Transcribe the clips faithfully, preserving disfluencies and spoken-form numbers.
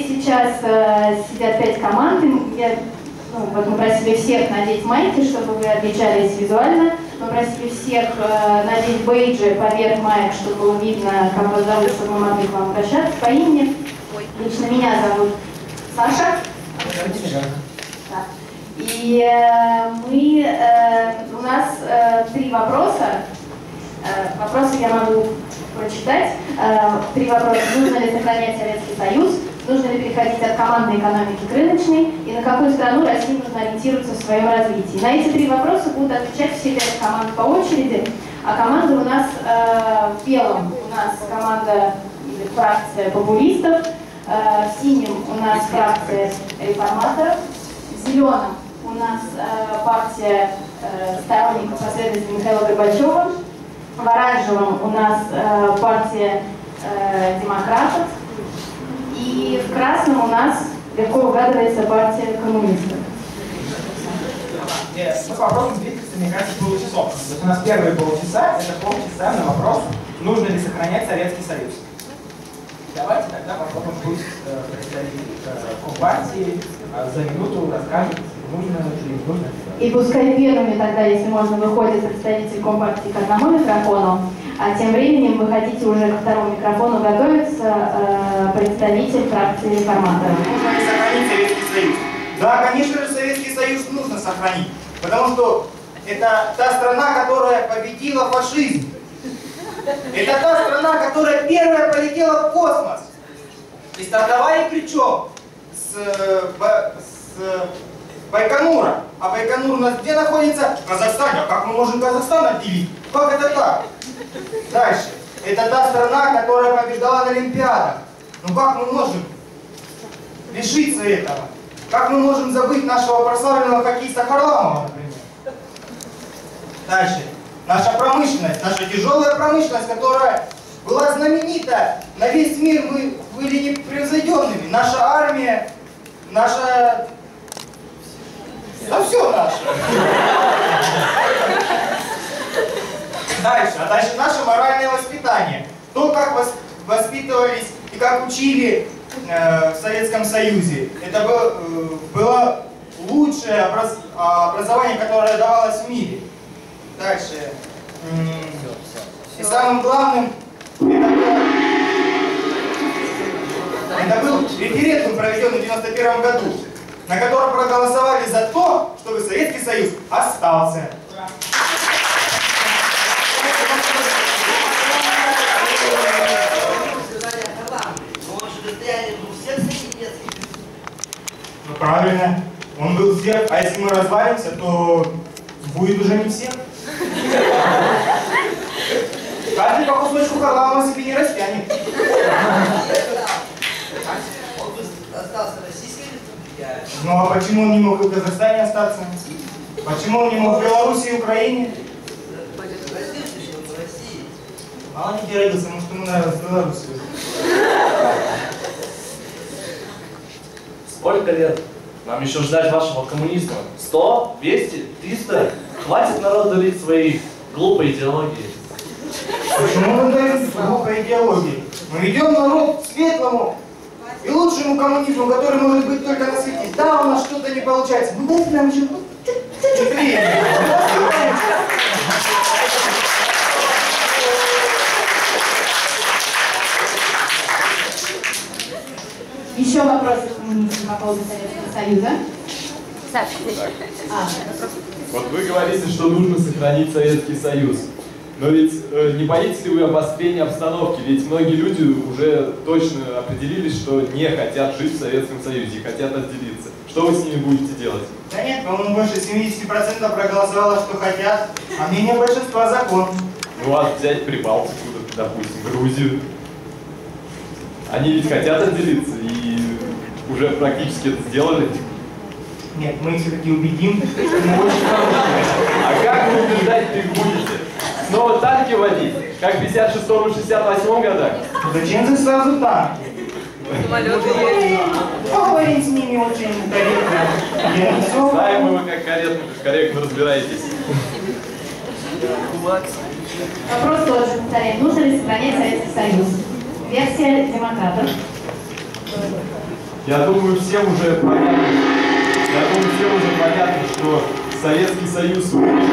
здесь сейчас э, сидят пять команд. Я, ну, вот мы просили всех надеть майки, чтобы вы отличались визуально. Мы просили всех э, надеть бейджи поверх маек, чтобы было видно, как вас зовут, чтобы мы могли к вам обращаться по имени. Лично меня зовут Саша. Да. И э, мы, э, у нас э, три вопроса. Э, вопросы я могу прочитать. Э, три вопроса. Нужно ли сохранять Советский Союз? Нужно ли переходить от командной экономики к рыночной? И на какую страну России нужно ориентироваться в своем развитии? На эти три вопроса будут отвечать все пять команд по очереди. А команда у нас э, в белом у нас команда или фракция популистов, э, в синем у нас фракция реформаторов, в зеленом у нас э, партия э, сторонников последователей Михаила Горбачева, в оранжевом у нас э, партия э, демократов, и в красном у нас легко угадывается партия коммунистов. Нет, мы попробуем двигаться, мне кажется, полчасов. Вот у нас первые полчаса, это полчаса на вопрос, нужно ли сохранять Советский Союз. Давайте тогда попробуем пусть э, представитель э, Компартии э, за минуту расскажет, нужно или не нужно. И пускай первыми тогда, если можно, выходит представитель Компартии к одному микрофону, а тем временем выходите уже ко второму микрофону, готовится э, представитель фракции реформаторов. Нужно ли сохранить Советский Союз? Да, конечно же, Советский Союз нужно сохранить, потому что это та страна, которая победила фашизм. Это та страна, которая первая полетела в космос. И стартовали причем с, с Байконура. А Байконур у нас где находится? В Казахстане. А как мы можем Казахстан отделить? Как это так? Дальше. Это та страна, которая побеждала на Олимпиадах. Ну как мы можем лишиться этого? Как мы можем забыть нашего прославленного хоккеиста Харламова, например? Дальше. Наша промышленность, наша тяжелая промышленность, которая была знаменита на весь мир, мы были непревзойденными. Наша армия, наша... Да все наше. Дальше. А дальше наше моральное воспитание. То, как воспитывались и как учили э, в Советском Союзе. Это был, э, было лучшее образ, образование, которое давалось в мире. Дальше. И самым главным, это был, это был референдум, проведенный в девяносто первом году, на котором проголосовали за то, чтобы Советский Союз остался. Ну правильно, он был всех, а если мы развалимся, то будет уже не всех. Каждый по кусочку Харламова себе не растянет. Он бы остался Российской Республикой. Ну а почему он не мог в Казахстане остаться? Почему он не мог в Беларуси и Украине? Родился в России. Мало не родился, может ему нравилось в Беларуси. Сколько лет? Нам еще ждать вашего коммунизма? Сто? Двести? Триста? Хватит народ дарить свои глупые идеологии. Почему мы даем глупой идеологии? Мы ведем народ к светлому и лучшему коммунизму, который может быть только на свете. Да, у нас что-то не получается. Ну дайте нам еще чуть-чуть времени. Еще вопросы к коммунистам по поводу Советского Союза? Саша. А, вот вы говорите, что нужно сохранить Советский Союз. Но ведь э, не боитесь ли вы обострения обстановки? Ведь многие люди уже точно определились, что не хотят жить в Советском Союзе, хотят отделиться. Что вы с ними будете делать? Да нет, по-моему, больше семидесяти процентов проголосовало, что хотят, а мнение большинства закон. Ну, вас взять Прибалтику, допустим, Грузию. Они ведь хотят отделиться и уже практически это сделали. Нет, мы их все-таки убедим, что мы очень хорошие. А как вы убеждать их будете? Снова танки водить? Как в пятьдесят шестом и шестьдесят восьмом годах? Зачем же сразу танки? Самолеты есть. Поговорим с ними очень корректно. Знаем мы, вы как корректно, корректно разбираетесь. вопрос тоже повторяем. Нужно ли сохранять Советский Союз? Версия демократов. Я думаю, всем уже понятно, я думаю, всем уже понятно, что Советский Союз...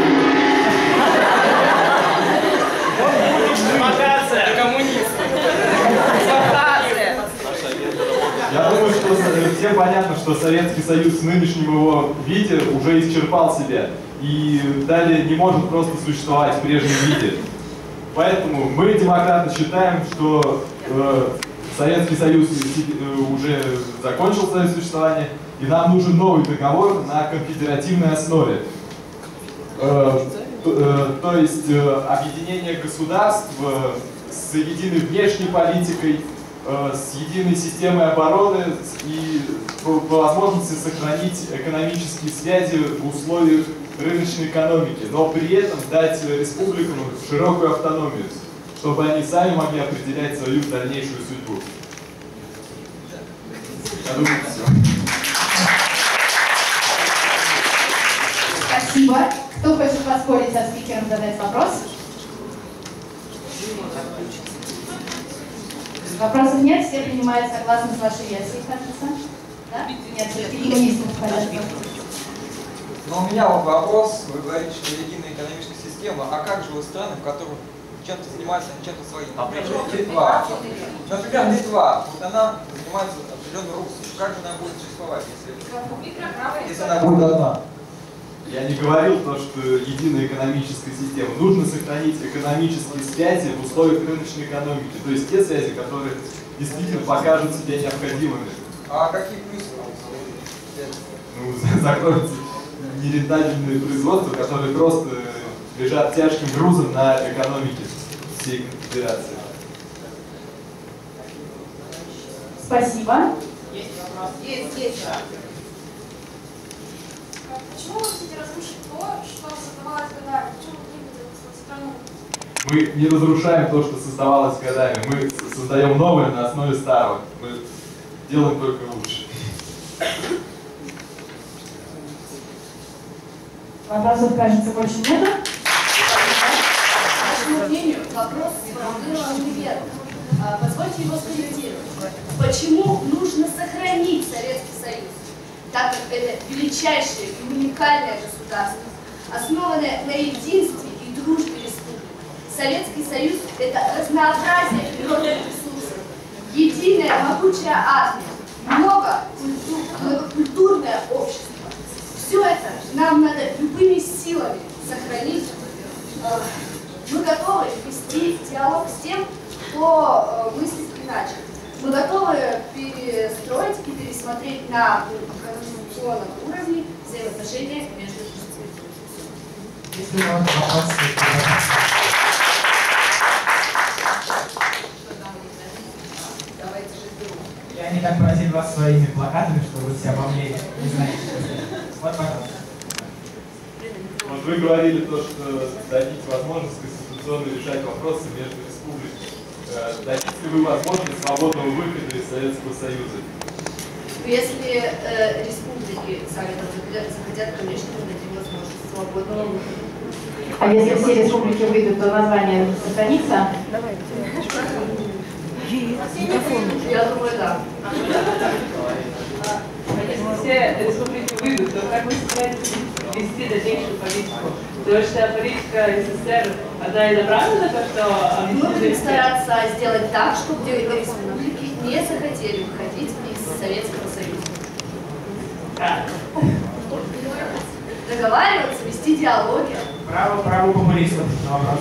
Я думаю, что всем понятно, что Советский Союз в нынешнем его виде уже исчерпал себя и далее не может просто существовать в прежнем виде. Поэтому мы, демократы, считаем, что э, Советский Союз уже закончил свое существование, и нам нужен новый договор на конфедеративной основе. Э, то, э, то есть э, объединение государств э, с единой внешней политикой, э, с единой системой обороны и по, по возможности сохранить экономические связи в условиях рыночной экономики, но при этом дать республикам широкую автономию, чтобы они сами могли определять свою дальнейшую судьбу. Я думаю, все. Спасибо. Кто хочет поспорить со спикером, задать вопрос? Вопросов нет, все принимают согласно с вашей версией, кажется? Да? Нет, все-таки коммунисты хотят. Но у меня вот вопрос. Вы говорите, что единая экономическая система, а как же вы страны, в которых чем-то занимаются, а не чем-то своим? Например, Литва. Например, Литва. Вот она занимается определенной рукостью. Как же она будет существовать, если, если она будет одна? Я не говорил то, что единая экономическая система. Нужно сохранить экономические связи в условиях рыночной экономики. То есть те связи, которые действительно покажут себя необходимыми. А какие плюсы? Ну, закроются нерентабельные производства, которые просто лежат тяжким грузом на экономике всей конфедерации. Спасибо. Есть вопрос? Есть, есть. Почему вы хотите разрушить то, что создавалось годами? Почему вы двигаете страну? Мы не разрушаем то, что создавалось годами. Мы создаем новое на основе старого. Мы делаем только лучше. Вопросов, кажется, больше нету. По вашему мнению, вопрос сформулирован неверно. Позвольте его скорректировать. Почему нужно сохранить Советский Союз, так как это величайшее и уникальное государство, основанное на единстве и дружбе республик? Советский Союз – это разнообразие природных ресурсов, единая могучая армия, много культур, многокультурное общество. Все это нам надо любыми силами сохранить. Мы готовы вести диалог с тем, кто мыслит иначе. Мы готовы перестроить и пересмотреть на конституционном уровне взаимоотношения между людьми. Если у вас вопросы, я не так поразил вас своими плакатами, что вы все обо мне не знаете. Вот, пожалуйста. Вот вы говорили то, что дадите возможность конституционно решать вопросы между республиками. Дадите ли вы возможность свободного выхода из Советского Союза? Если э, республики сами захотят, конечно, мы дадим возможность свободного выхода. А если все республики выйдут, то название сохранится? Я думаю, да. Если все республики выйдут, то как вы собираетесь вести дальнейшую политику? Потому что политика СССР, она и направлена на то, что... Мы будем стараться сделать так, чтобы республики не захотели выходить из Советского Союза. Как? Договариваться, вести диалоги. Право, право популистов на вопрос.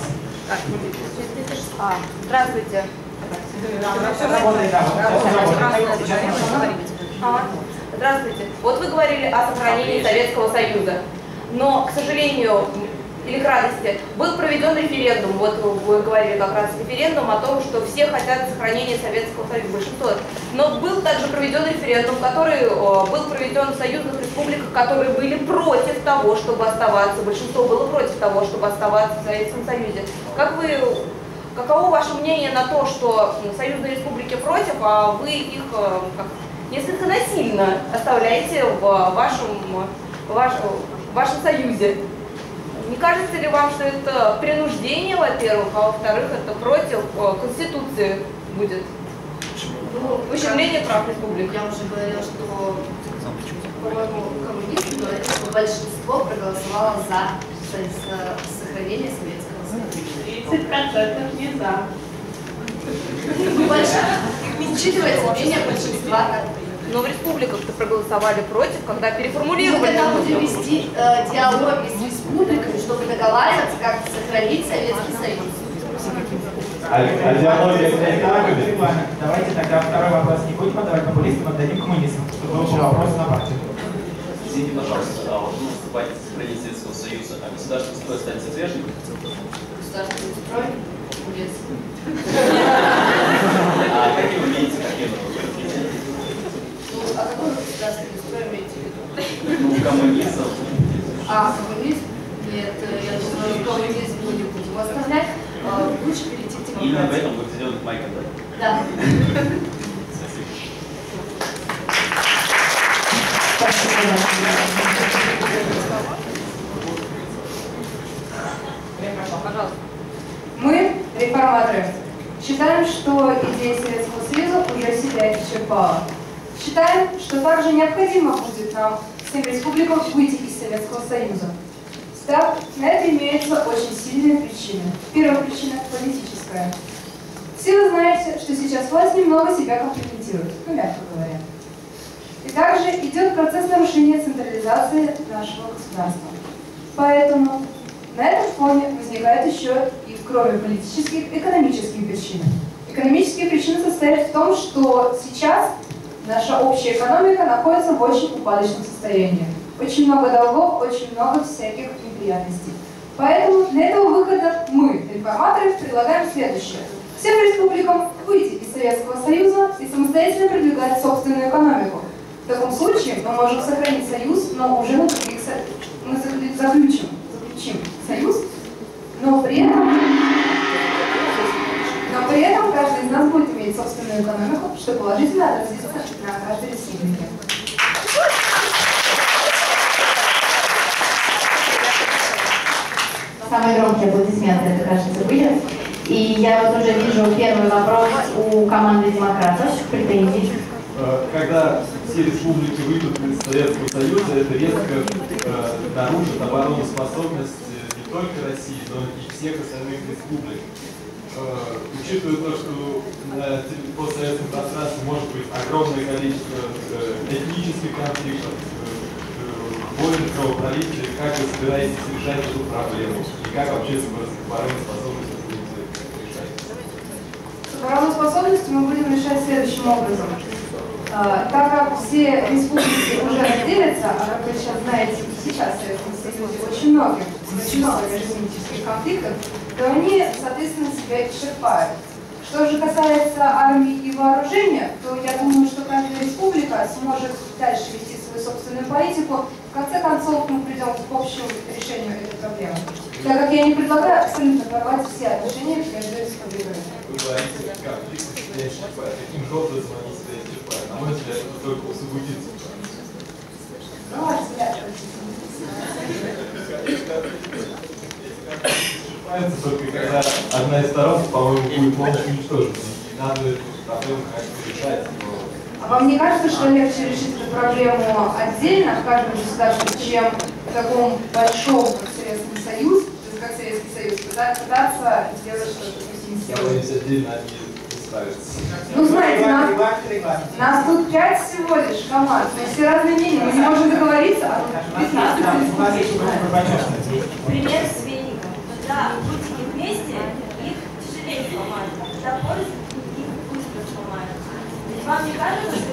А, здравствуйте. Работает, да, вот сейчас работает. А, здравствуйте. Вот вы говорили о сохранении Советского Союза, но, к сожалению, или к радости, был проведен референдум, вот вы говорили как раз референдум о том, что все хотят сохранения Советского Союза, большинство. Но был также проведен референдум, который о, был проведен в союзных республиках, которые были против того, чтобы оставаться, большинство было против того, чтобы оставаться в Советском Союзе. Как вы, каково ваше мнение на то, что союзные республики против, а вы их как, несколько насильно оставляете в вашем, в вашем, в вашем союзе? Не кажется ли вам, что это принуждение, во-первых, а во-вторых, это против Конституции будет? Ну, ущемление прав республик. Я уже говорила, что, по-моему, коммунисты говорят, что большинство проголосовало за, за сохранение Советского Союза. тридцать процентов не за. Учитывается мнение большинства. Но в республиках-то проголосовали против, когда Мы переформулировали. тогда будем вести э, диалоги с республиками, чтобы договариваться, как сохранить Советский Союз. А, а диалоги с республиками? Ладно, давайте тогда второй вопрос не будем отдавать популистам, отдадим коммунистам, чтобы был вопрос на партию. Извините, пожалуйста, а вот вы выступаете за сохранение Советского Союза, а государственный строй останется прежним? Государственный строй? Нет. А какие вы видите, какие вы видите? Ну, а какой государственный строй имеете в виду? Ну, коммунизм. А, коммунизм? Нет, я думаю, коммунизм мы не будем оставлять. А, лучше перейти к демократии. Именно в этом будет зеленый майк, да? Да. Пожалуйста. Мы, реформаторы, считаем, что идея Советского Союза уже себя исчерпала. Считаем, что также необходимо будет нам, всем республикам, выйти из Советского Союза. Так, на это имеются очень сильные причины. Первая причина – политическая. Все вы знаете, что сейчас власть немного себя компрометирует, ну, мягко говоря. И также идет процесс нарушения централизации нашего государства. Поэтому на этом фоне возникают еще и, кроме политических, экономические причины. Экономические причины состоят в том, что сейчас наша общая экономика находится в очень упадочном состоянии. Очень много долгов, очень много всяких неприятностей. Поэтому для этого выхода мы, реформаторы, предлагаем следующее. Всем республикам выйти из Советского Союза и самостоятельно продвигать собственную экономику. В таком случае мы можем сохранить союз, но уже на других со... мы заключим, заключим союз, но при этом, но при этом каждый из нас будет иметь собственную экономику, что положительно отразится на каждой республике. Самые громкие аплодисменты, это, кажется, были. И я вот уже вижу первый вопрос у команды демократов. Претензий. Когда все республики выйдут из Советского Союза, это резко э, нарушит обороноспособность не только России, но и всех остальных республик. Э, учитывая то, что на постсоветском пространстве может быть огромное количество э, этнических конфликтов, войн, кровопролития, как вы собираетесь решать эту проблему? И как вообще с обороноспособностью будете решать? С обороноспособностью мы будем решать следующим образом. А, так как все республики уже разделятся, а как вы сейчас знаете, сейчас в Советском Союзе очень много, очень много межэтнических конфликтов, то они, соответственно, себя исчерпают. Что же касается армии и вооружения, то я думаю, что каждая республика сможет дальше вести свою собственную политику. В конце концов, мы придем к общему решению этой проблемы. Так как я не предлагаю абсолютно порвать все отношения между республиками. Вы говорите, конфликты себя исчерпают. Каким же образом они себя исчерпают? На мой взгляд, это только усугубится. Ну, ваш взгляд. Исчерпается только когда одна из сторон, по-моему, будет полностью уничтожена. И надо эту проблему как-то решать. А вам не кажется, что легче решить эту проблему отдельно в каждом государстве, чем в таком большом, как Советский Союз, то есть как Советский Союз, пытаться сделать что-то системно? Здесь отдельно они не справятся. Ну, знаете, нас, нас тут пять всего лишь команд, мы все разные мнения, мы не можем договориться, а тут пятнадцать республик. Пример с веником. Когда прутики вместе, их тяжелее сломать. Когда пользуются, их быстро сломают. Ведь вам не кажется, что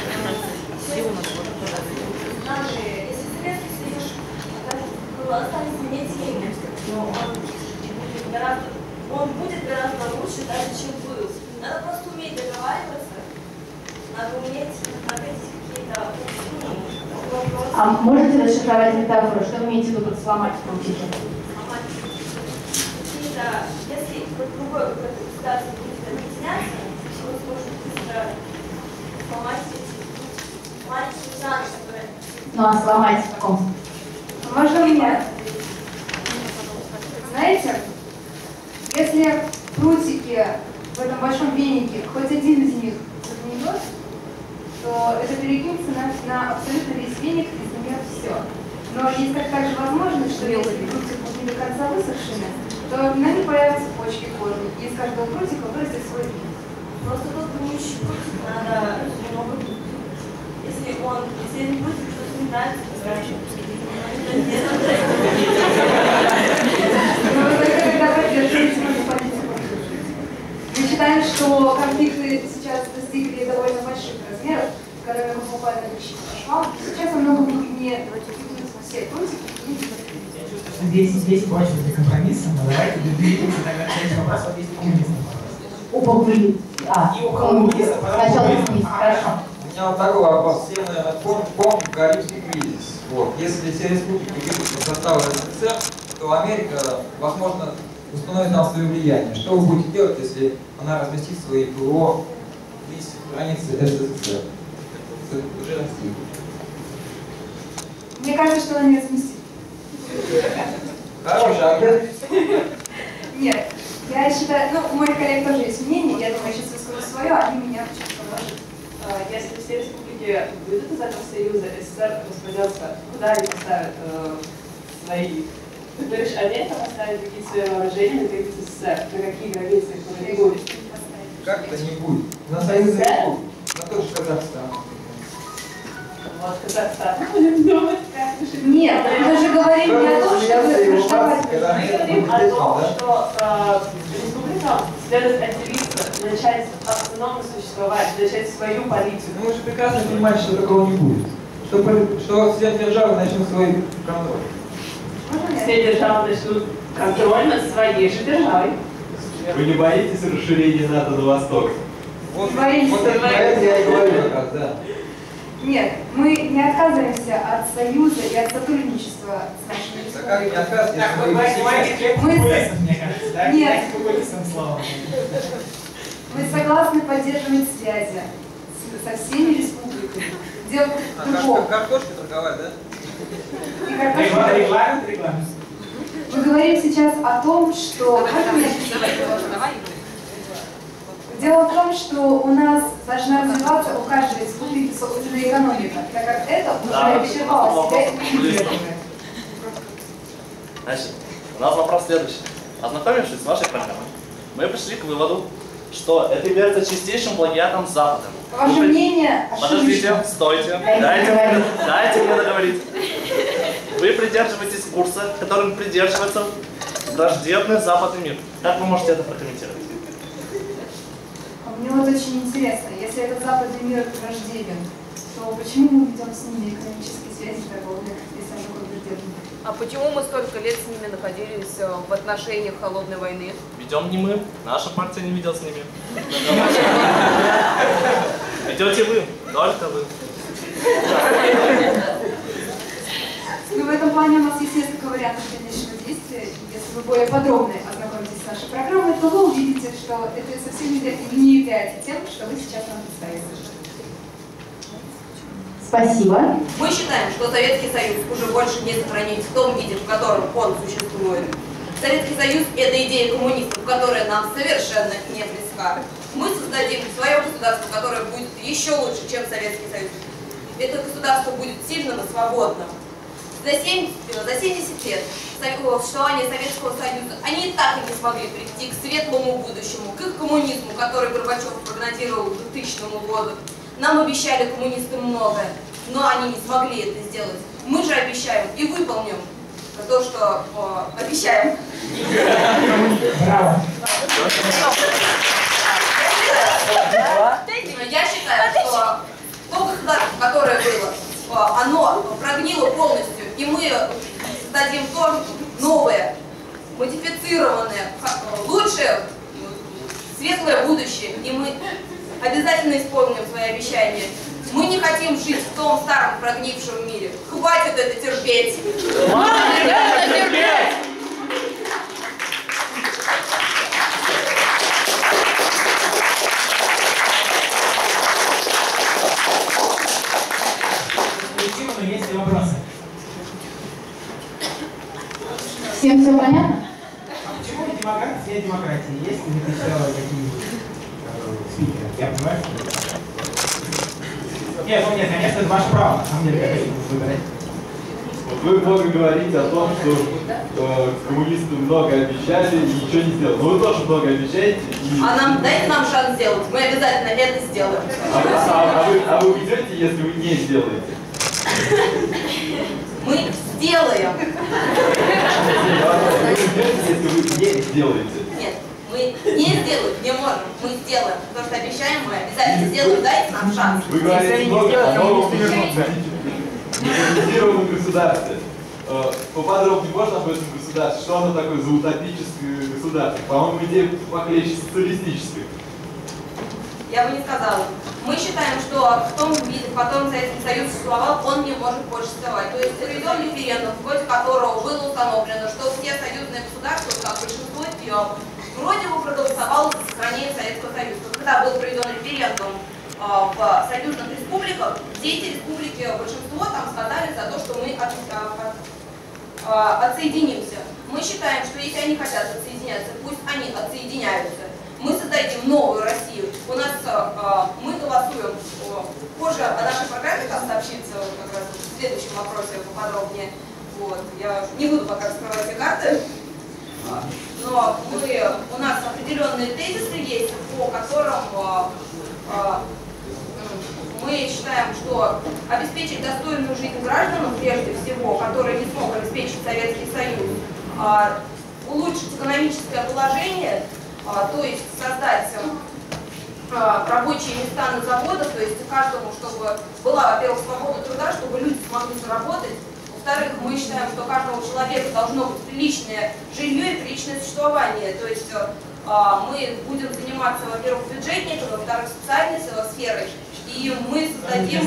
даже если Советский Союз останется не теми, но он будет гораздо, он будет гораздо лучше даже, чем был. Надо просто уметь договариваться, надо уметь находить какие-то вопросы. А можете расшифровать метафору? Что вы имеете в виду под сломать прутики? Если другое какое-то государство будет объединяться, он сможет быстро сломать эти маленькие жанры, которые... Ну а сломать в каком? Можно меня? Знаете, если прутики в этом большом венике, хоть один из них не идет, то это перекинется на, на абсолютно весь веник и изменит все. Но есть так, также возможность, что если прутик будет не до конца высохшими, то на них появятся почки кожи, и из каждого прутика вырастет свой веник. Просто тот гнущий прутик надо немного гнуть. Если он, если не прутик, что-то не нравится, то раньше. Мы считаем, что конфликты сейчас достигли довольно больших размеров, когда мы покупаем вещи по швам. Сейчас намного не все прутики. Здесь, здесь очень для компромисса, но давайте двигаемся тогда к части вопросов, есть коммунизм. У популизма. А, и у коммунизма, сначала коммунизм, хорошо. У меня вот такой вопрос. Все, наверное, помним, помним Карибский кризис. Вот. Если все республики выйдут из состава СССР, то Америка, возможно, установит там свое влияние. Что вы будете делать, если она разместит свои ПВО вблизи границы СССР? Уже России. Мне кажется, что она не разместит. Хороший ответ. Нет, я считаю, ну, у моих коллег тоже есть мнение, я думаю, я сейчас выскажу свое, они меня чуть поможет. Если все республики выйдут из этого союза, СССР распадется, куда они поставят э, свои? Ты говоришь, Америка поставит какие-то свои вооружения на границе СССР? На какие границы их не будет? Как это не будет? На союз республик, на тот же Казахстан. Вот Казахстан будет думать, как решить. Нет, мы же говорим не о том, что вы Мы говорим о том, что э, республикам следует отделиться, начать автономно существовать, начать свою политику. Ну, вы же прекрасно понимаете, что такого не будет. Что, что все державы начнут свой контроль. Все державы начнут контроль над своей же державой. Вы не боитесь расширения НАТО на восток? Вот, вот это, это я и говорю как раз, да. Нет, мы не отказываемся от союза и от сотрудничества с нашими республиками. Как не отказываетесь? Так, вы говорите популистов, мне кажется, да? Нет. Популистом словом. Мы согласны поддерживать связи со всеми республиками. Делать А, другого. картошкой торговать, да? И картошка- Регламент, регламент. Мы говорим сейчас о том, что... Дело в том, что у нас должна развиваться у каждой республики собственная экономика, так как это уже Да, обещало себя популизм. Значит, у нас вопрос следующий. Ознакомившись с вашей программой, мы пришли к выводу, что это является чистейшим плагиатом с Западом. Ваше Вы- мнение Подождите, ошибочно. стойте, дайте мне, дайте мне договорить. Вы придерживаетесь курса, которым придерживается враждебный западный мир. Как вы можете это прокомментировать? Мне вот очень интересно, если этот западный мир враждебен, то почему мы ведем с ними экономические связи торговые, если он такой враждебный? А почему мы столько лет с ними находились э, в отношениях холодной войны? Ведем не мы, наша партия не ведет с ними. Ведете вы, только вы. Ну, в этом плане у нас есть несколько вариантов дальнейшего действия. Если вы более подробно ознакомитесь с нашей программой, то вы увидите, что это совсем не является тем, что вы сейчас нам представите. Спасибо. Мы считаем, что Советский Союз уже больше не сохранить в том виде, в котором он существует. Советский Союз – это идея коммунистов, которая нам совершенно не близка. Мы создадим свое государство, которое будет еще лучше, чем Советский Союз. Это государство будет сильным и свободным. За семьдесят, за семьдесят лет существования Советского Союза они и так и не смогли прийти к светлому будущему, к их коммунизму, который Горбачев прогнозировал к двухтысячному году. Нам обещали коммунисты многое, но они не смогли это сделать. Мы же обещаем и выполним то, что о, обещаем. Браво. Я считаю, что то государство, которое было, оно прогнило полностью, и мы создадим то новое, модифицированное, лучшее, светлое будущее, и мы обязательно исполним свои обещания. Мы не хотим жить в том старом прогнившем мире. Хватит это терпеть! Хватит это терпеть! Но есть и вопросы. Всем все понятно? А почему не демократия, не демократия? Есть ли какие-нибудь спикеры? Я понимаю, что Нет, ну нет, конечно, это ваше право, на самом деле, как хотите выбирать. Вот вы много говорите о том, что э, коммунисты много обещали и ничего не сделали. Но вы тоже много обещаете. И... А нам, дайте нам шанс сделать, мы обязательно это сделаем. А, а, а, вы, а вы уйдете, если вы не сделаете? Мы сделаем. Вы уйдете, если вы не сделаете? Нет, мы не сделаем, не можем, мы сделаем. Потому что обещаем, мы обязательно сделаем, дайте нам шанс. Вы говорите много о новом модернизированном государстве. Поподробнее можно об этом государстве? Что оно такое за утопическое государство? По-моему, идея похлеще социалистической. Я бы не сказала. Мы считаем, что в том виде, в котором Советский Союз существовал, он не может больше существовать. То есть проведен референдум, в ходе которого было установлено, что все союзные государства, как большинство ее, вроде бы проголосовало за сохранение Советского Союза. Когда был проведен референдум в союзных республиках, все эти республики, большинство там сказали за то, что мы от, от, от, отсоединимся. Мы считаем, что если они хотят отсоединяться, пусть они отсоединяются. Мы создадим новую Россию. У нас мы голосуем, позже о нашей программе там сообщится как раз в следующем вопросе поподробнее. Вот. Я не буду пока раскрывать эти карты. Но мы, у нас определенные тезисы есть, по которым мы считаем, что обеспечить достойную жизнь гражданам, прежде всего, которые не смог обеспечить Советский Союз, улучшить экономическое положение, то есть создать рабочие места на заводах, то есть каждому, чтобы была, во-первых, свобода труда, чтобы люди смогли заработать. Во-вторых, мы считаем, что каждому человеку должно быть приличное жилье и приличное существование. То есть мы будем заниматься, во-первых, бюджетником, во-вторых, социальной сферой, и мы создадим...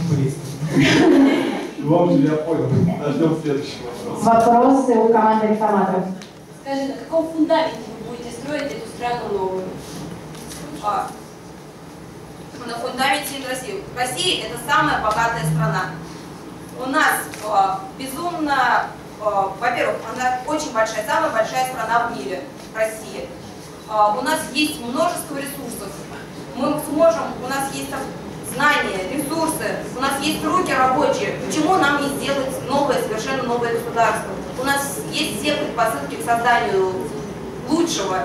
В общем, я понял. Ждем следующий вопрос. Вопросы у команды реформаторов. Скажи, на каком фундаменте вы будете строить эту страну новую? А, на фундаменте России. Россия – это самая богатая страна. У нас а, безумно, а, во-первых, она очень большая, самая большая страна в мире, Россия. А, у нас есть множество ресурсов. Мы сможем, у нас есть знания, ресурсы, у нас есть руки рабочие. Почему нам не сделать новое, совершенно новое государство? У нас есть все предпосылки к созданию лучшего.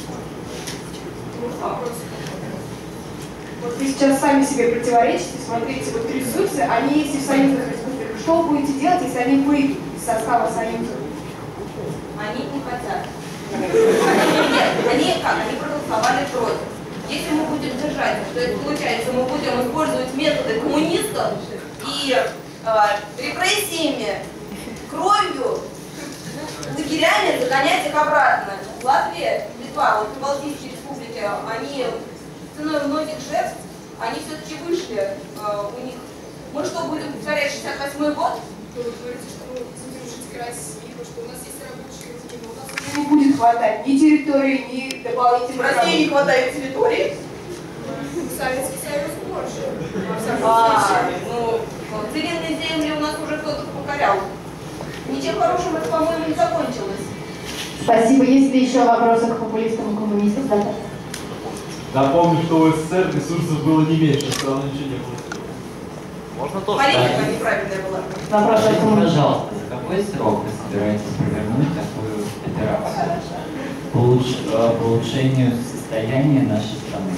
Вот вы сейчас сами себе противоречите, смотрите, вот ресурсы, они есть и в союзных республиках. Что вы будете делать, если они выйдут из состава союза? Они не хотят. Нет, они как? Они проголосовали против. Если мы будем держать, то есть получается, мы будем использовать методы коммунистов и э, репрессиями, кровью, лагерями загонять их обратно. Латвия, Литва, вот Балтийские республики, они ценой многих жертв, они все-таки вышли, э, у них. Мы что, будем повторять шестьдесят восьмой год? Вы говорите, что вы задержите Россию, что у нас есть рабочие люди, но у нас Не будет хватать ни территории, ни дополнительных... В России не хватает территории? Советский Союз больше. А, ну, целинные земли у нас уже кто-то покорял. Ничем хорошим это, по-моему, не закончилось. Спасибо. Есть ли еще вопросы к популистам и коммунистам? Да. Напомню, что у СССР ресурсов было не меньше, все равно ничего не было. Можно тоже? Политика неправильная была. Вопрос от коммунистов. Пожалуйста, за какой срок вы собираетесь провернуть такую операцию по, улуч... по улучшению состояния нашей страны?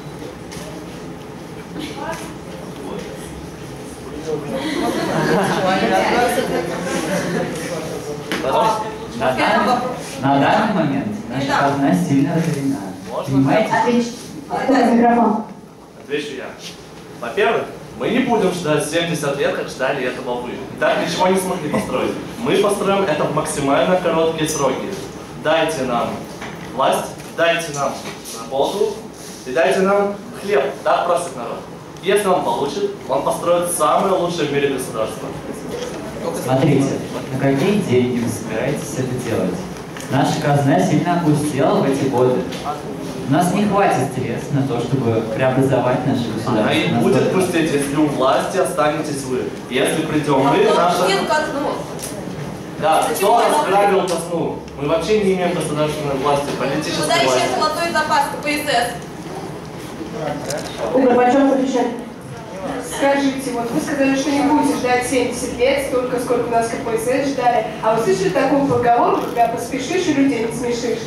На данный, на данный момент наша казна сильно разорена. Понимаете? Микрофон. Отвечу я. Во-первых, мы не будем ждать семьдесят лет, как ждали этого вы. И так ничего не смогли построить. Мы построим это в максимально короткие сроки. Дайте нам власть, дайте нам работу и дайте нам хлеб. Так просит народ. Если он получит, он построит самое лучшее в мире государство. Смотрите, вот на какие деньги вы собираетесь это делать? Наша казна сильно опустела в эти годы. У нас не хватит средств на то, чтобы преобразовать наше государство. Она и будет пустить, если у власти останетесь вы. Если придем мы, наша... Да, кто разграбил казну? Мы вообще не имеем государственной власти, политической Куда власти. исчез золотой запас КПСС? У Горбачева отвечать. Скажите, вот вы сказали, что не будете ждать семьдесят лет, столько, сколько нас ка пэ эс эс ждали. А вы слышали такую поговорку, когда поспешишь и людей не смешишь?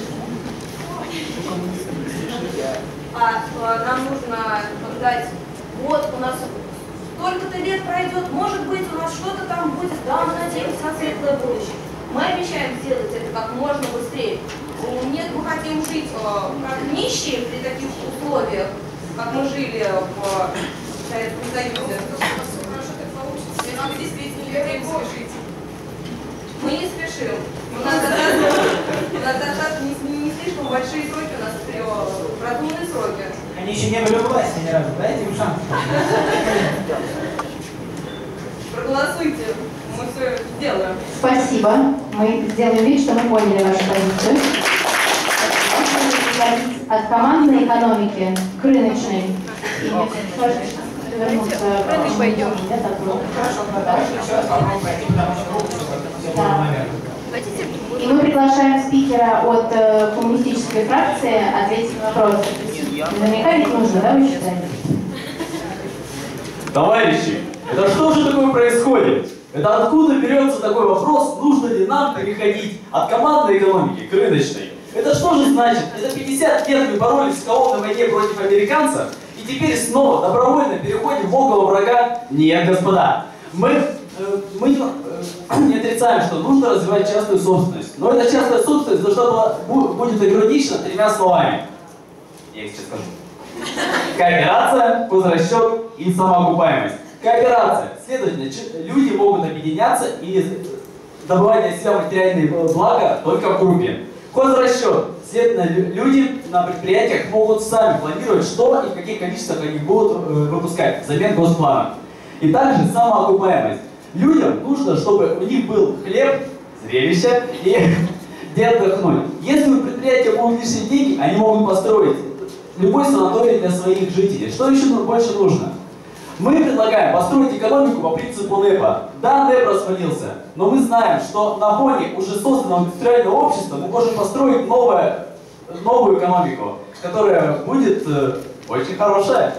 А, а нам нужно ждать, вот у нас столько-то лет пройдет, может быть, у нас что-то там будет, да, мы надеемся на светлое будущее. Мы обещаем сделать это как можно быстрее. Нет, мы хотим жить э, как нищие при таких условиях, как мы жили в Советском Союзе. Хорошо так получится, и нам действительно не хотим спешить. Мы не спешим. У нас достаточно не, не слишком большие сроки, у нас разумные сроки. Они еще не были в власти ни разу, дайте им шанс. Проголосуйте, мы все сделаем. Спасибо. Мы сделаем вид, что мы поняли вашу позицию. От командной экономики к рыночной. И вернуться к рынок пойдем. Хорошо, давайте еще раз попробуем пройти, потому что руку все было наверное. И мы приглашаем спикера от э, коммунистической фракции ответить на вопрос. Наверняка ведь нужно, да, вы считаете? Товарищи, это что же такое происходит? Это откуда берется такой вопрос, нужно ли нам переходить от командной экономики к рыночной? Это что же значит? Это пятьдесят лет мы боролись с колонной войне против американцев, и теперь снова добровольно переходим в около врага? Нет, господа. Мы, э, мы э, не отрицаем, что нужно развивать частную собственность. Но эта частная собственность должна была, будет ограничена тремя словами. Я их сейчас скажу. Кооперация, хозрасчет и самоокупаемость. Кооперация. Следовательно, люди могут объединяться и добывать для себя материальные блага только в группе. Хозрасчет. Следовательно, люди на предприятиях могут сами планировать, что и в каких количествах они будут выпускать взамен госплана. И также самоокупаемость. Людям нужно, чтобы у них был хлеб, зрелище и где отдохнуть. Если у предприятия будут лишние деньги, они могут построить любой санаторий для своих жителей. Что еще больше нужно? Мы предлагаем построить экономику по принципу НЭПа. Да, НЭП развалился, но мы знаем, что на фоне уже созданного индустриального общества мы можем построить новое, новую экономику, которая будет э, очень хорошая.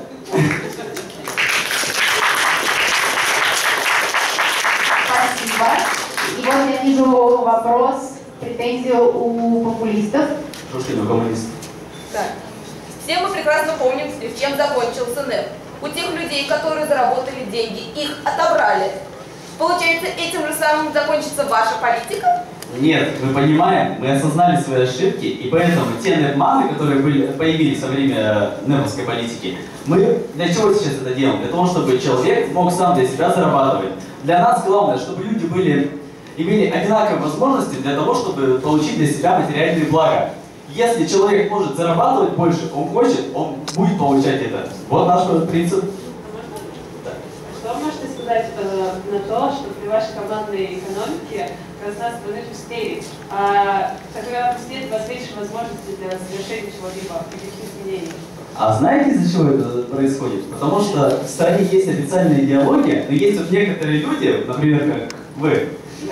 Спасибо. И вот я вижу вопрос, претензию у популистов. Шушкин, коммунист. Да. Все мы прекрасно помним, чем закончился НЭП. У тех людей, которые заработали деньги, их отобрали. Получается, этим же самым закончится ваша политика? Нет, мы понимаем, мы осознали свои ошибки, и поэтому те НЭП-маны, которые были, появились во время НЭПовской политики, мы для чего сейчас это делаем? Для того, чтобы человек мог сам для себя зарабатывать. Для нас главное, чтобы люди были, имели одинаковые возможности для того, чтобы получить для себя материальные блага. Если человек может зарабатывать больше, он хочет, он будет получать это. Вот наш принцип. Что вы можете сказать э, на то, что при вашей командной экономике как раз страны пустеет, а тогда пустеет у вас меньше возможностей для совершения чего-либо, каких-то изменений? А знаете, из-за чего это происходит? Потому что в стране есть официальная идеология, но есть вот некоторые люди, например, как вы,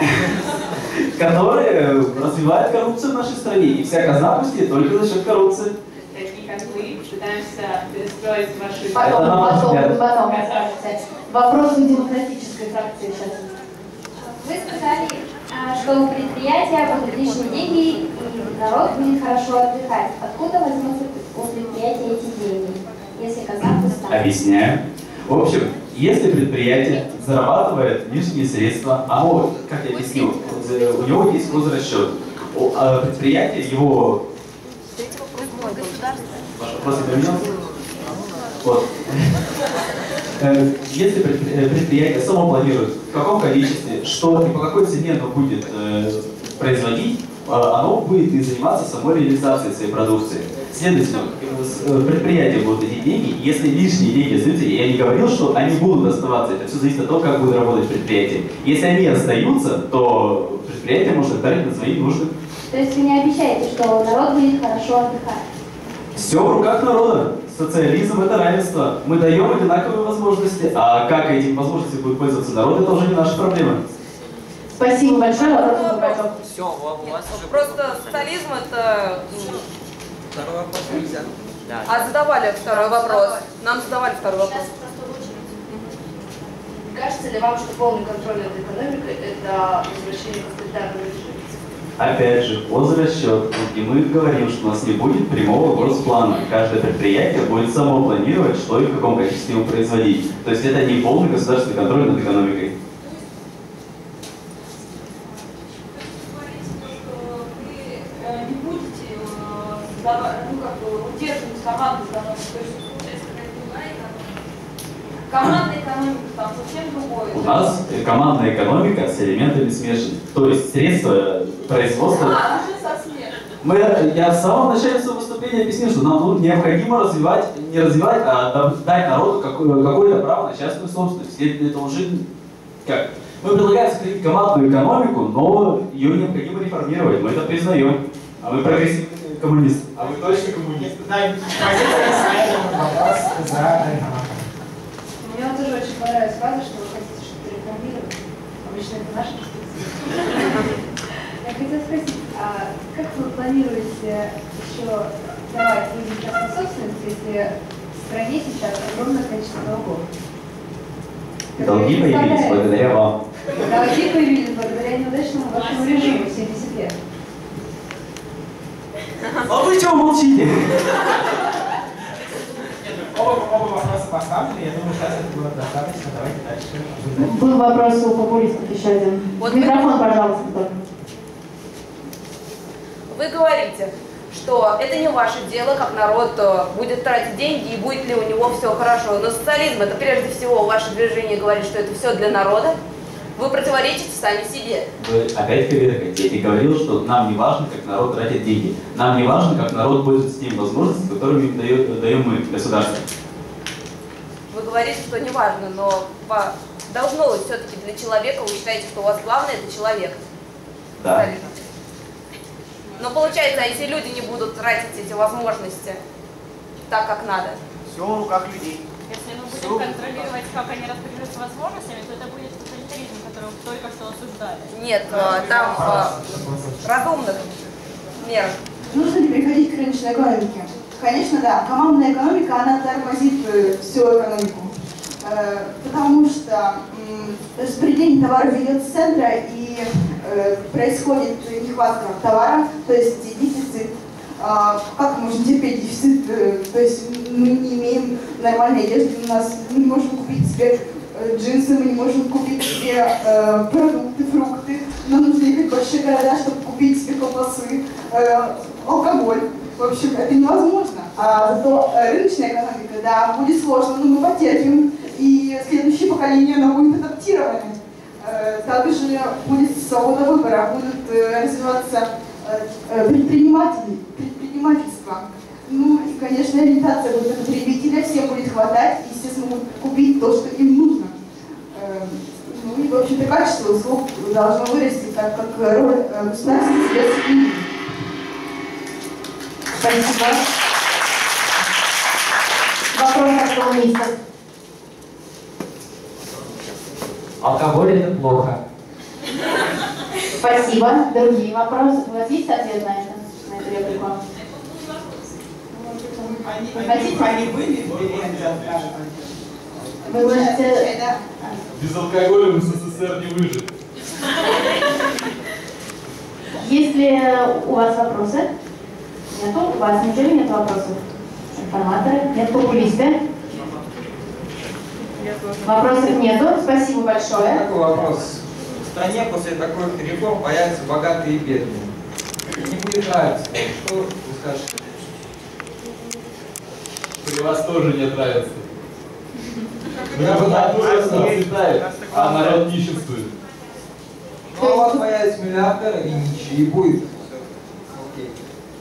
которые развивают коррупцию в нашей стране. И вся казна пустеет только за счет коррупции. Такие, как мы, пытаемся перестроить вашу... Потом, потом, потом. Вопрос у демократической фракции сейчас. Вы сказали, что у предприятия будут лишние деньги, и народ будет хорошо отдыхать. Откуда возьмутся у предприятия эти деньги, если казна пуста? Объясняю. В общем, если предприятие зарабатывает лишние средства, оно, как я объяснил, у него есть хозрасчет. А предприятие, его... Ваш вопрос не поменялся? Вот. Если предприятие само планирует, в каком количестве, что и по какой цене оно будет производить, оно будет и заниматься самой реализацией своей продукции. Следовательно, предприятия будут эти деньги, если лишние деньги остаются, я не говорил, что они будут оставаться, это все зависит от того, как будет работать предприятие. Если они остаются, то предприятие может отдать на свои нужды. То есть вы не обещаете, что народ будет хорошо отдыхать? Все в руках народа. Социализм – это равенство. Мы даем одинаковые возможности, а как этим возможностями будет пользоваться народ, это уже не наша проблема. Спасибо большое. Все, у вас уже... Просто социализм – это... Второй вопрос нельзя. А задавали второй вопрос. Нам задавали второй вопрос. кажется ли вам, что полный контроль над экономикой – это возвращение к авторитарному режиму? Опять же, хозрасчет, где мы говорим, что у нас не будет прямого госплана. Каждое предприятие будет само планировать, что и в каком количестве ему производить. То есть это не полный государственный контроль над экономикой. Не будете ну, как бы, удерживать команду, потому что получается какая-то экономика. Командная экономика там совсем другое. У нас командная экономика с элементами смешанных. То есть средства производства... А, уже со смешанным. Мы, я в самом начале своего выступления объяснил, что нам ну, необходимо развивать, не развивать, а дать народу какое- какое-то право на частную собственность. Это, это уже как? Мы предлагаем сохранить командную экономику, но ее необходимо реформировать. Мы это признаем. А вы прогрессивный коммунист. А вы точно коммунист? Да, позиция вопрос за реформатором. Мне вот тоже очень понравилась фраза, что вы хотите что-то реформировать. Обычно это наша перспектива. Я хотела спросить, а как вы планируете еще давать людям частную собственность, если в стране сейчас огромное количество долгов? Долги появились благодаря вам. Долги появились благодаря неудачному вашему режиму семьдесят лет. А вы чего молчите? Оба, оба вопроса поставлены, я думаю, сейчас это было достаточно. Давайте дальше. Был вопрос у популистов еще один. Вот Микрофон, пожалуйста, только. Вы говорите, что это не ваше дело, как народ будет тратить деньги и будет ли у него все хорошо. Но социализм — это прежде всего ваше движение говорит, что это все для народа. Вы противоречите сами себе. Вы опять коверкаете. Я тебе говорил, что нам не важно, как народ тратит деньги. Нам не важно, как народ пользуется теми возможностями, которые им даем, даем мы, государство. Вы говорите, что не важно, но по... должно быть все-таки для человека. Вы считаете, что у вас главное — это человек. Да. Но получается, а если люди не будут тратить эти возможности так, как надо? Все в руках людей. Если мы будем контролировать, как они распоряжаются возможностями, то это будет тоталитаризм, который вы только что осуждали. Нет, там разумных мер. Нужно ли переходить к рыночной экономике? Конечно, да. Командная экономика, она тормозит всю экономику. Потому что распределение товаров идет с центра, и происходит нехватка товара, то есть дефицит. Как можно терпеть дефицит? То есть мы не имеем нормальной одежды, у нас мы не можем купить себе джинсы, мы не можем купить себе продукты, фрукты. Нам нужно ехать в большие города, чтобы купить себе колбасы, алкоголь. В общем, это невозможно. А зато рыночная экономика, да, будет сложно, но мы потерпим, и следующее поколение, оно будет адаптировано. Также будет свобода выбора, будут развиваться предприниматели, предпринимательство. Ну и, конечно, ориентация будет на потребителя, всем будет хватать, и все смогут купить то, что им нужно. Ну и, в общем-то, качество услуг должно вырасти, так как роль государства средств не. Спасибо. Вопрос от коммунистов. Алкоголь – это плохо. Спасибо. Другие вопросы? У вас есть ответ на это, на эту реплику? Они были Вы можете... Без алкоголя в СССР не выжить. Есть ли у вас вопросы? Нету? У вас неужели нет вопросов? Информаторы? Нет, популисты? Вопросов нету. Спасибо большое. Такой вопрос. В стране после такой реформ появятся богатые и бедные. Не будет нравиться. Что вы скажете? При вас тоже нет равенства. Натура процветает, а народ нищенствует. Ну, а у вас появятся миллиардеры и нищие, и будет. Окей.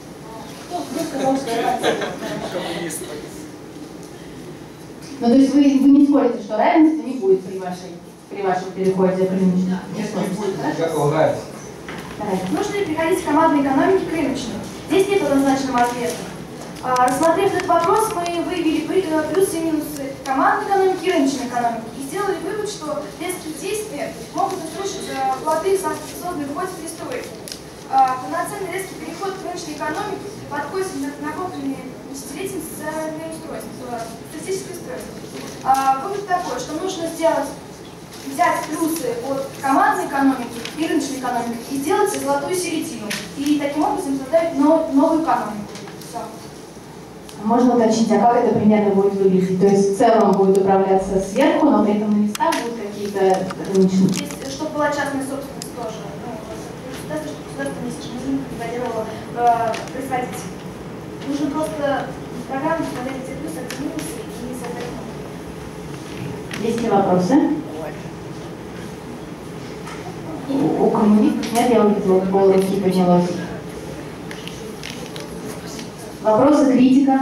Ну, то есть вы, вы не спорите, что равенства не будет при, вашей, при вашем переходе к рыночной? Не будет никакого равенства. Нужно ли переходить с командной экономики к рыночной? Здесь нет однозначного ответа. Рассмотрев этот вопрос, мы выявили плюсы и минусы командной экономики и рыночной экономики и сделали вывод, что резкие действия могут услышать плоды, созданные в ходе перестройки. Полноценный резкий переход к рыночной экономике подходит накопленные десятилетиями социальное устройство, статистическое устройство. Вывод такой, что нужно сделать взять плюсы от командной экономики и рыночной экономики и сделать золотую середину. И таким образом создать новую экономику. Все. Можно уточнить, а как это примерно будет выглядеть? То есть в целом будет управляться сверху, но при этом на местах будут какие-то рыночные... Здесь, чтобы была частная собственность тоже. Ну, государство, чтобы государство не контролировало э, производителей. Нужно просто программу смотреть эти плюсы, эти минусы и не создать новые. Есть ли вопросы? У, у коммунистов нет, я увидела, пол руки поднялось. Вопросы, критика?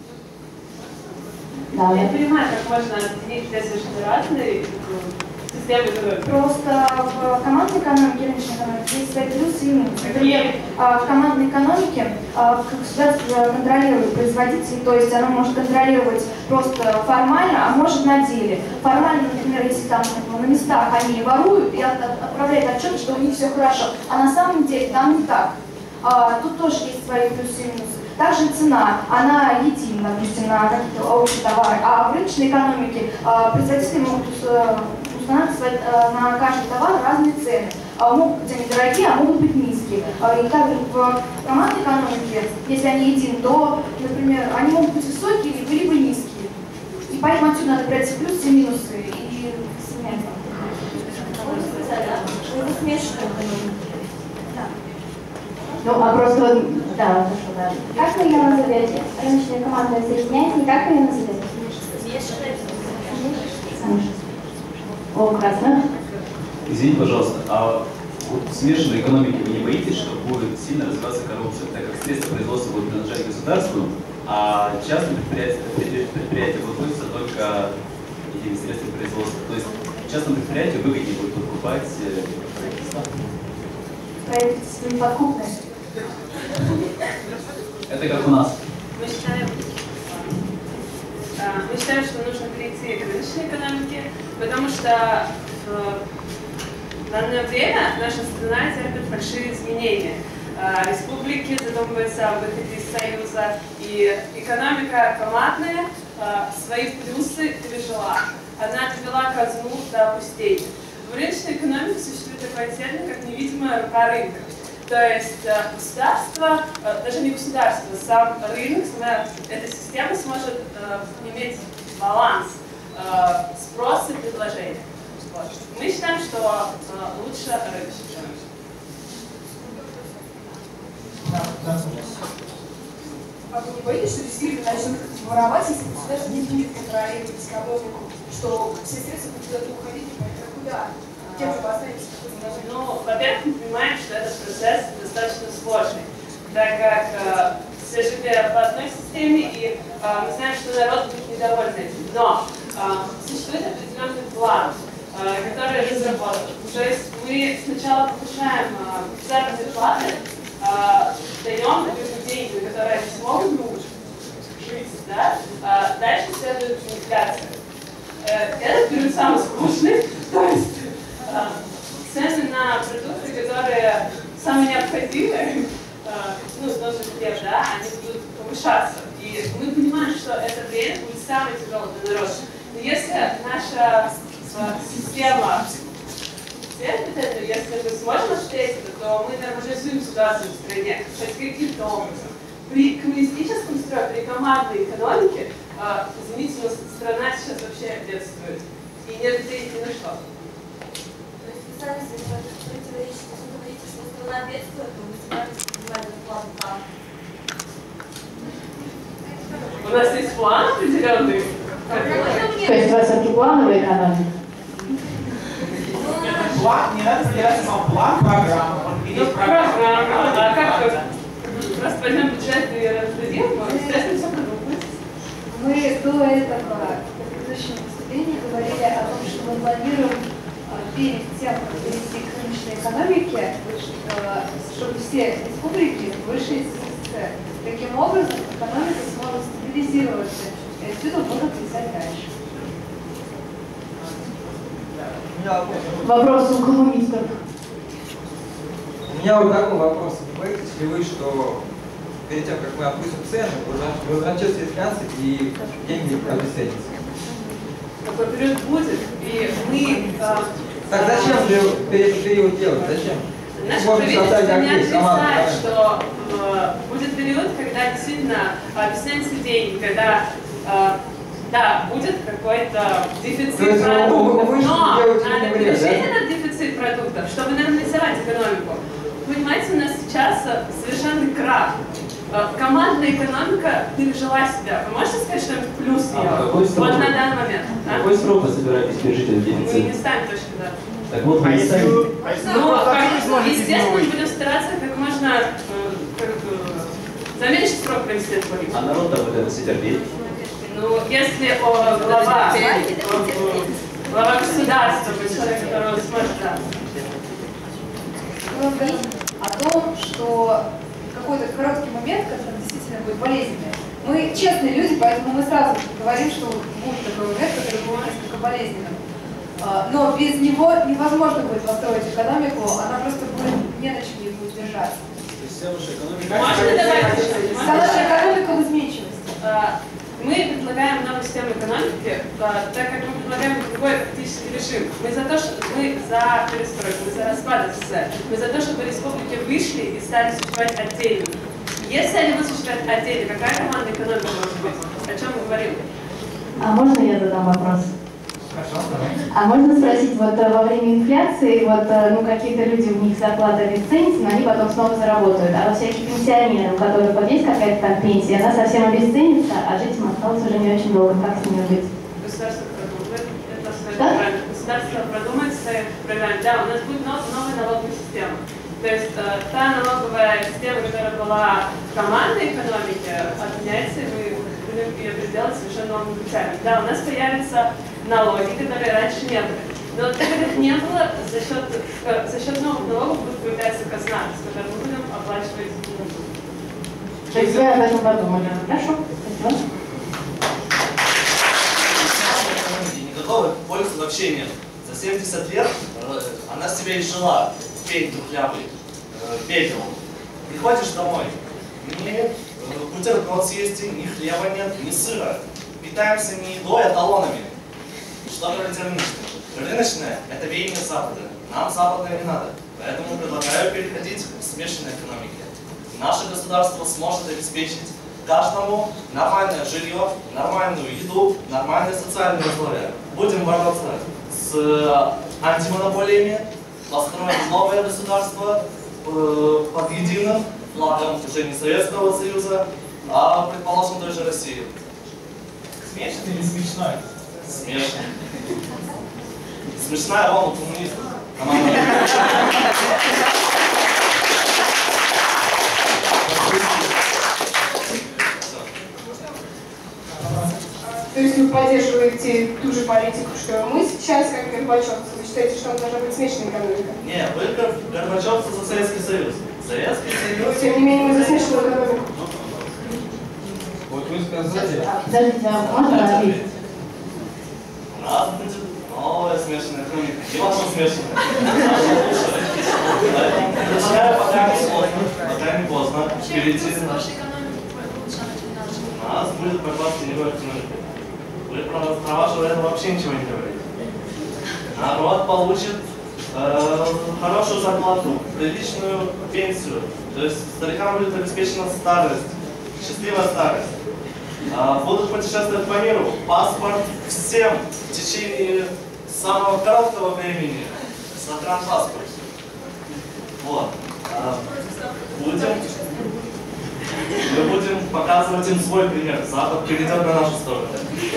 Да, Я да. не понимаю, как можно объединить две совершенно разные системы экономики. Просто в командной экономике и рыночной экономике есть свои плюсы и минусы. Например, в командной экономике государство контролирует производителей, то есть оно может контролировать просто формально, а может на деле. Формально, например, если там на местах они воруют и отправляют отчет, что у них все хорошо, а на самом деле там не так. Тут тоже есть свои плюсы и минусы. Также цена, она едина, допустим, на какие-то общие товары, а в рыночной экономике производители могут устанавливать на каждый товар разные цены. Могут быть они дорогие, а могут быть низкие. И также в командной экономике, если они едины, то, например, они могут быть высокие либо, либо низкие. И поэтому отсюда надо брать все плюсы и минусы и соединять. Ну, а просто, да, хорошо, да. Как вы ее назовете? Рыночная команда соединяется, и как вы ее назовете? О, красно. Извините, пожалуйста, а вот в смешанной экономике вы не боитесь, что будет сильно развиваться коррупция, так как средства производства будут принадлежать государству, а частные предприятия, предприятия будут пользоваться только этими средствами производства? То есть частному предприятию выгоднее будет покупать правительство? Правительство не подкупное. Это как у нас. Мы считаем, мы считаем, что нужно перейти к рыночной экономике, потому что в данное время наша страна терпит большие изменения. Республики задумываются об выходе из Союза, и экономика командная свои плюсы пережила. Она довела казну до опустения. В рыночной экономике существует такой термин, как невидимая рука рынка. То есть государство, даже не государство, сам рынок, сама эта система сможет иметь баланс спроса и предложения. Вот. Мы считаем, что лучше рыночная экономика. А вы не боитесь, что действительно начнут воровать, если государство не будет контролировать экономику, что все средства будут куда-то уходить, непонятно куда? Кем же вы останетесь? Ну, во-первых, мы понимаем, что этот процесс достаточно сложный, так как э, все жили по одной системе, и э, мы знаем, что народ будет недоволен этим. Но э, существует определенный план, э, который разработан. То есть мы сначала повышаем э, заработные платы, э, даем людям деньги, на которые они смогут ну, жить, да? э, дальше следует инфляция. Э, этот период самый сложный, то есть э, цены на продукты, которые самые необходимые, ну, тоже хлеб, да, они будут повышаться. И мы понимаем, что это время будет самое тяжелое для народа. Но если наша система терпит это, если мы сможем осуществить это, то мы нормализуем ситуацию в стране хоть каким-то образом. При коммунистическом строе, при командной экономике, извините, но страна сейчас вообще бедствует. И нет денег ни на что. Сами противоречите, если вы говорите, что страна бедствует, то вы собираетесь поднимать зарплату там. У нас есть план определенный. То есть у вас все-таки плановая экономика? План, не надо делать сам план, программа. Ну, программа, а как просто возьмем бюджет и раздадим, естественно, все продумать. Мы до этого в предыдущем выступлении говорили о том, что мы планируем перед тем, как перейти к рыночной экономике, чтобы все республики вышли из СССР. Таким образом, экономика сможет стабилизироваться, и отсюда будут писать дальше. Вопрос у коммунистов. У меня вот такой вопрос. Не боитесь ли вы, что перед тем, как мы опустим цены, возвращаются финансы и деньги обесценятся? такой период будет, и мы... Э, так зачем период, период делать? Зачем? Наше Можно правительство не отрицает, отрицает, что э, будет период, когда действительно объясняются деньги, когда э, да, будет какой-то дефицит есть, продуктов, вы, вы но делаете надо время, решить да? этот дефицит продуктов, чтобы нормализовать экономику. Понимаете, у нас сейчас совершенный крах. Командная экономика пережила себя. Вы можете сказать что-нибудь плюс ее? А какой срок? Вот на данный момент. А? Какой срок вы собираетесь пережить этот Мы дефицит? не ставим точно дату. Так вот, вы не ставите. Ну, как, естественно, мы будем стараться как можно э, как, э, за меньший срок провести эту политику. А народ-то будет это все терпеть? Ну, если о, глава, о, глава государства, человек, которого сможет, да. Мы говорим о том, что какой-то короткий момент, который действительно будет болезненный. Мы честные люди, поэтому мы сразу говорим, что будет такой момент, который будет несколько болезненным. Но без него невозможно будет построить экономику, она просто будет не на чем не будет держаться. Можно добавить еще? Наша экономика в изменчивости. Мы предлагаем новую систему экономики, так как мы предлагаем другой фактический режим. Мы за то, что мы за перестройку, мы за распад СССР, мы за то, чтобы республики вышли и стали существовать отдельно. Если они будут существовать отдельно, какая командная экономика может быть? О чем мы говорим? А можно я задам вопрос? Хорошо, давай. А можно спросить, вот во время инфляции, вот, ну, какие-то люди, у них зарплата обесценится, но они потом снова заработают. А вот всякие пенсионеры, у которых вот есть какая-то там пенсия, она совсем обесценится, а жить им осталось уже не очень долго. Как с ними быть? Государство продумает, это абсолютно правильно. Государство продумает свои программы. Да, у нас будет нов- новая налоговая система. То есть э, та налоговая система, которая была в командной экономике, отменяется, и мы будем ее переделать совершенно новыми путями. Да, у нас появятся налоги, которые раньше не были. Но так как их не было, за счет, э, за счет новых налогов будет появляться казна, с которой мы будем оплачивать. То есть вы об этом подумали. Хорошо, спасибо. И никакого пользы вообще нет. За семьдесят лет э, она себе и жила, пень трухлявый, э, пепел. Приходишь домой, ни бутерброд съесть, ни хлеба нет, ни сыра. Питаемся не едой, а талонами. Что говорить о рыночной? Рыночная – это веяние Запада. Нам западное не надо. Поэтому предлагаю переходить к смешанной экономике. Наше государство сможет обеспечить каждому нормальное жилье, нормальную еду, нормальные социальные условия. Будем бороться с антимонополиями, построим новое государство э, под единым флагом уже не Советского Союза, а, предположим, той же России. Смешно или смешно? Смешно. Смешная роль у коммунистов. То есть вы поддерживаете ту же политику, что мы сейчас, как горбачевцы, вы считаете, что он должна быть смешанная экономика? Нет, вы как горбачевцы за Советский Союз. Советский Союз... Но, тем не менее, мы за смешанную экономику. Вот вы сказали... Подождите, а можно ответить? У нас будет новая смешанная экономика. Не ваша смешанная. Начинаю пока не поздно, пока не поздно. Перейти. У нас будет борьба с теневой экономикой. Вы про, про вашего этого вообще ничего не говорите. Народ получит э, хорошую зарплату, приличную пенсию. То есть старикам будет обеспечена старость, счастливая старость. Э, будут путешествовать по миру. Паспорт всем в течение самого короткого времени. Загранпаспорт. Вот. Э, будем... Мы будем показывать им свой пример. Запад перейдет на нашу сторону.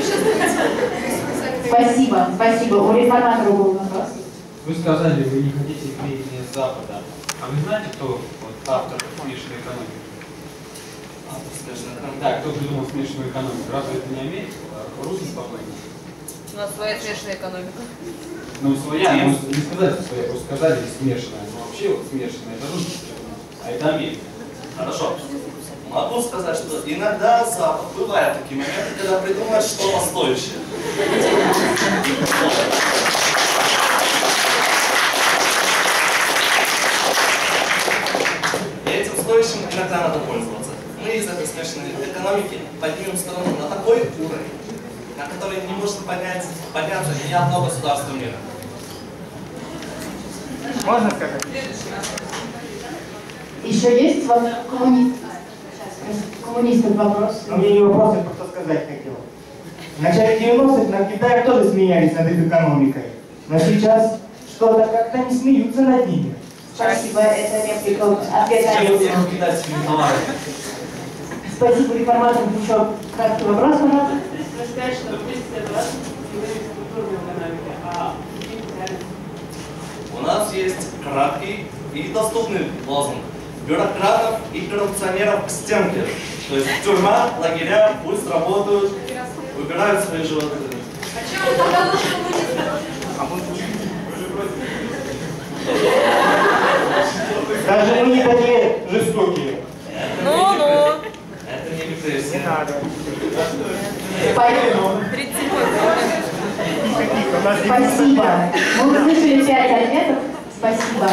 Спасибо, спасибо. У реформатора был вопрос. Вы сказали, вы не хотите веяния Запада. А вы знаете, кто вот, автор смешанной экономики? Автор смешанной экономики? Да, кто придумал смешанную экономику? Разве это не Америка? А русский спокойно. У нас своя смешанная экономика. Ну, своя, ну, не сказали, что своя, просто сказали смешанная. Но вообще вот смешанная, это русский, а это Америка. Хорошо. Могу сказать, что иногда Запад бывают такие моменты, когда придумает что-то стоящее. И этим стоящим иногда надо пользоваться. Мы из этой смешанной экономики поднимем страну на такой уровень, на который не может поднять, подняться ни одно государство мира. Можно сказать? Еще есть вам коммунист... коммунистов вопрос? У меня не вопрос, я просто сказать хотел. В начале девяностых на Китае тоже смеялись над их экономикой. Но сейчас что-то как-то не смеются над ними. Спасибо, это реплика. Ответ на реплику. Спасибо реформаторам. Еще краткий вопрос, пожалуйста. Сказать, что в принципе это важно говорить о культурной экономике, а У нас есть краткий и доступный лозунг. Бюрократов и коррупционеров к стенке. То есть тюрьма, лагеря, пусть работают, выбирают свои животы. А чем вы тогда лучше коммунисты? Даже мы не такие жестокие. Ну-ну. Это не репрессия. Не надо. Спасибо. Мы услышали пять ответов. Спасибо.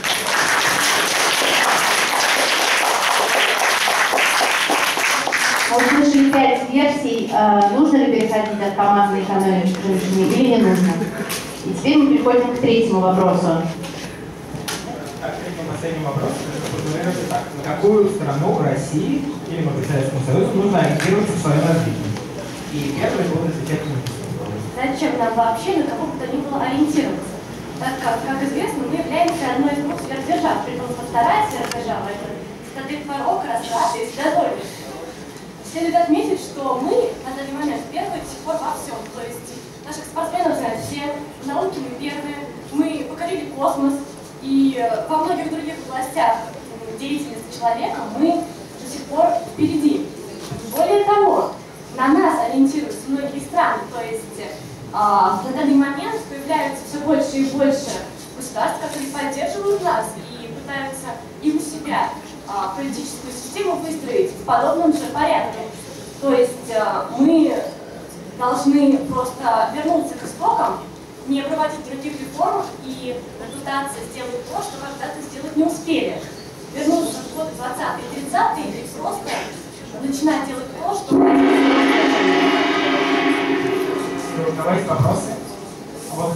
Мы услышали пять версий. Нужно ли переходить от командной экономики к женщине или не нужно? И теперь мы переходим к третьему вопросу. Так, третий последний вопрос. Формулируется так. На какую страну России или, может быть, Советскому Союзу нужно ориентироваться в своем развитии? И первый был ответ коммунистов. Зачем нам вообще на кого бы то ни было ориентироваться? Так как, как известно, мы являемся одной из двух сверхдержав, при том, что вторая сверхдержава – это статус порог, растраты и вседозволенность. Следует отметить, что мы на данный момент первые до сих пор во всем. То есть наших спортсменов знают все, в науке мы первые, мы покорили космос, и во многих других областях деятельности человека мы до сих пор впереди. Более того, на нас ориентируются многие страны, то есть а, на данный момент появляются все больше и больше государств, которые поддерживают нас и пытаются и у себя а, политическую систему выстроить в подобном же порядке. То есть а, мы должны просто вернуться к истокам, не проводить других реформ и пытаться сделать то, что когда-то сделать не успели. Вернуться в годы двадцатые и тридцатые и просто начинать делать то, что... Давайте вопросы. Вот.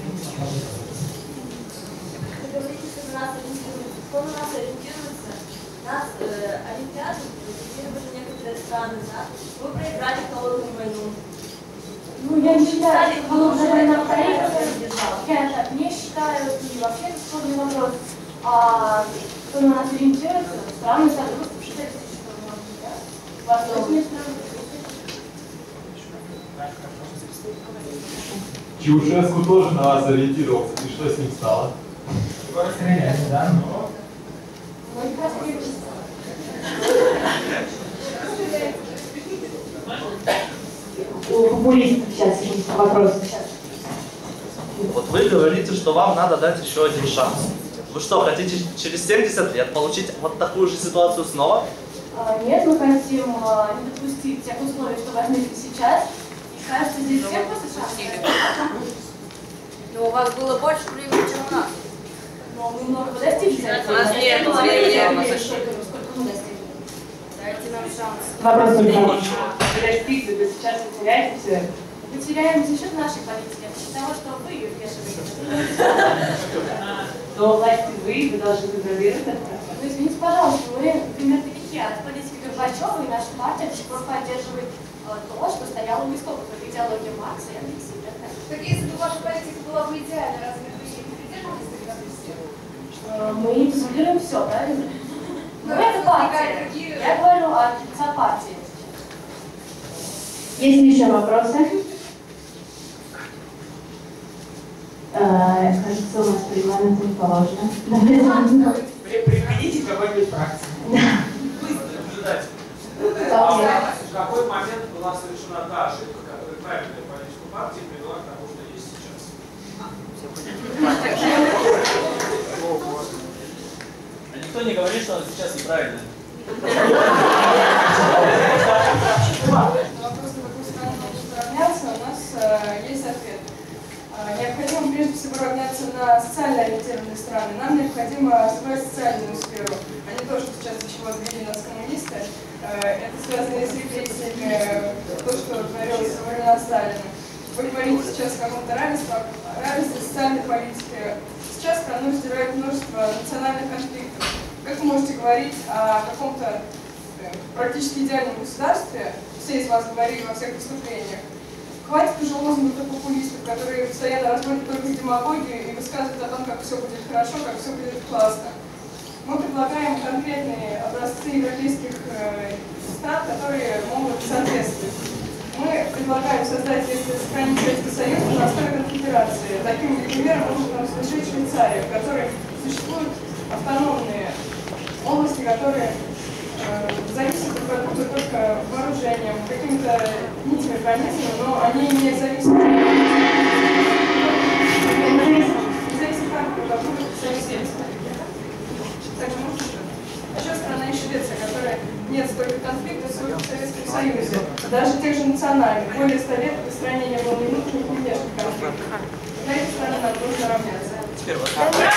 Вы говорите, что на нас ориентируется. Кто на нас ориентируется? Нас э, олимпиады, уже некоторые страны, да? Вы проиграли холодную войну. Ну, я не считаю, что холодная война проигрывает. Я так не считаю, и вообще это сложный вопрос. А кто на нас ориентируется? Страны содружества, считайте, что мы можем делать. Восточные страны. Чаушеску тоже на вас ориентировался. И что с ним стало? Его расстреляли, да, но... Ну, как У популистов сейчас есть вопрос. Вот вы говорите, что вам надо дать еще один шанс. Вы что, хотите через семьдесят лет получить вот такую же ситуацию снова? А, нет, мы хотим а, не допустить тех условий, что возникли сейчас. И кажется, здесь всем просто шанс. Но у вас было больше времени, чем у нас. Но мы многого достигли. У нас нет времени. Сколько мы достигли? Дайте нам шанс. Вопрос только. Вы достигли, вы сейчас потеряете все. Мы теряем за счет нашей политики, за счет того, что вы ее вмешиваете. Но власти вы, вы должны контролировать это. Ну, извините, пожалуйста, мы, например, далеки от политики Горбачева, и наша партия до сих пор поддерживает э, то, что стояло у истоков, это идеология Маркса и Энгельса и так далее. Так если бы ваша политика была бы идеальной, разве вы не придерживались тогда все? Э, Мы изолируем все, правильно? Ну, это партия. Я говорю от лица партии. Есть ли еще вопросы? Э, кажется, у нас регламент не положено. Приходите к какой-нибудь фракции. Да. В какой момент была совершена та ошибка, которая правильная политическая партия привела к тому, что есть сейчас? А никто не говорит, что она сейчас неправильная. Вопрос, на какую страну нужно равняться, у нас э, есть ответ. Э, необходимо прежде всего равняться на социально ориентированные страны. Нам необходимо развивать социальную сферу, а не то, что сейчас до чего довели нас коммунисты. Это связано с репрессиями, то, что творилось во времена Сталина. Вы говорите сейчас о каком-то равенстве, равенстве социальной политики. Сейчас страну раздирает множество национальных конфликтов. Как вы можете говорить о каком-то практически идеальном государстве? Все из вас говорили во всех выступлениях. Хватит уже лозунгов и популистов, которые постоянно разводят только демагогию и высказывают о том, как все будет хорошо, как все будет классно. Мы предлагаем конкретные образцы европейских э, стран, которые могут соответствовать. Мы предлагаем создать, если сохранить Советский Союз, на основе конфедерации. Таким примером может нам служить Швейцария, в которой существуют автономные области, которые э, зависят от продукта только вооружением, какими-то нитями пронизаны, но они не зависят от продукта сами сельства. Также а еще страна и Швеция, которая нет столько конфликтов, сколько в Советском Союзе. Даже тех же национальных. Более ста лет в стране не было ни внутренних, ни внешних конфликтов. На этой стране нам нужно равняться. Теперь вот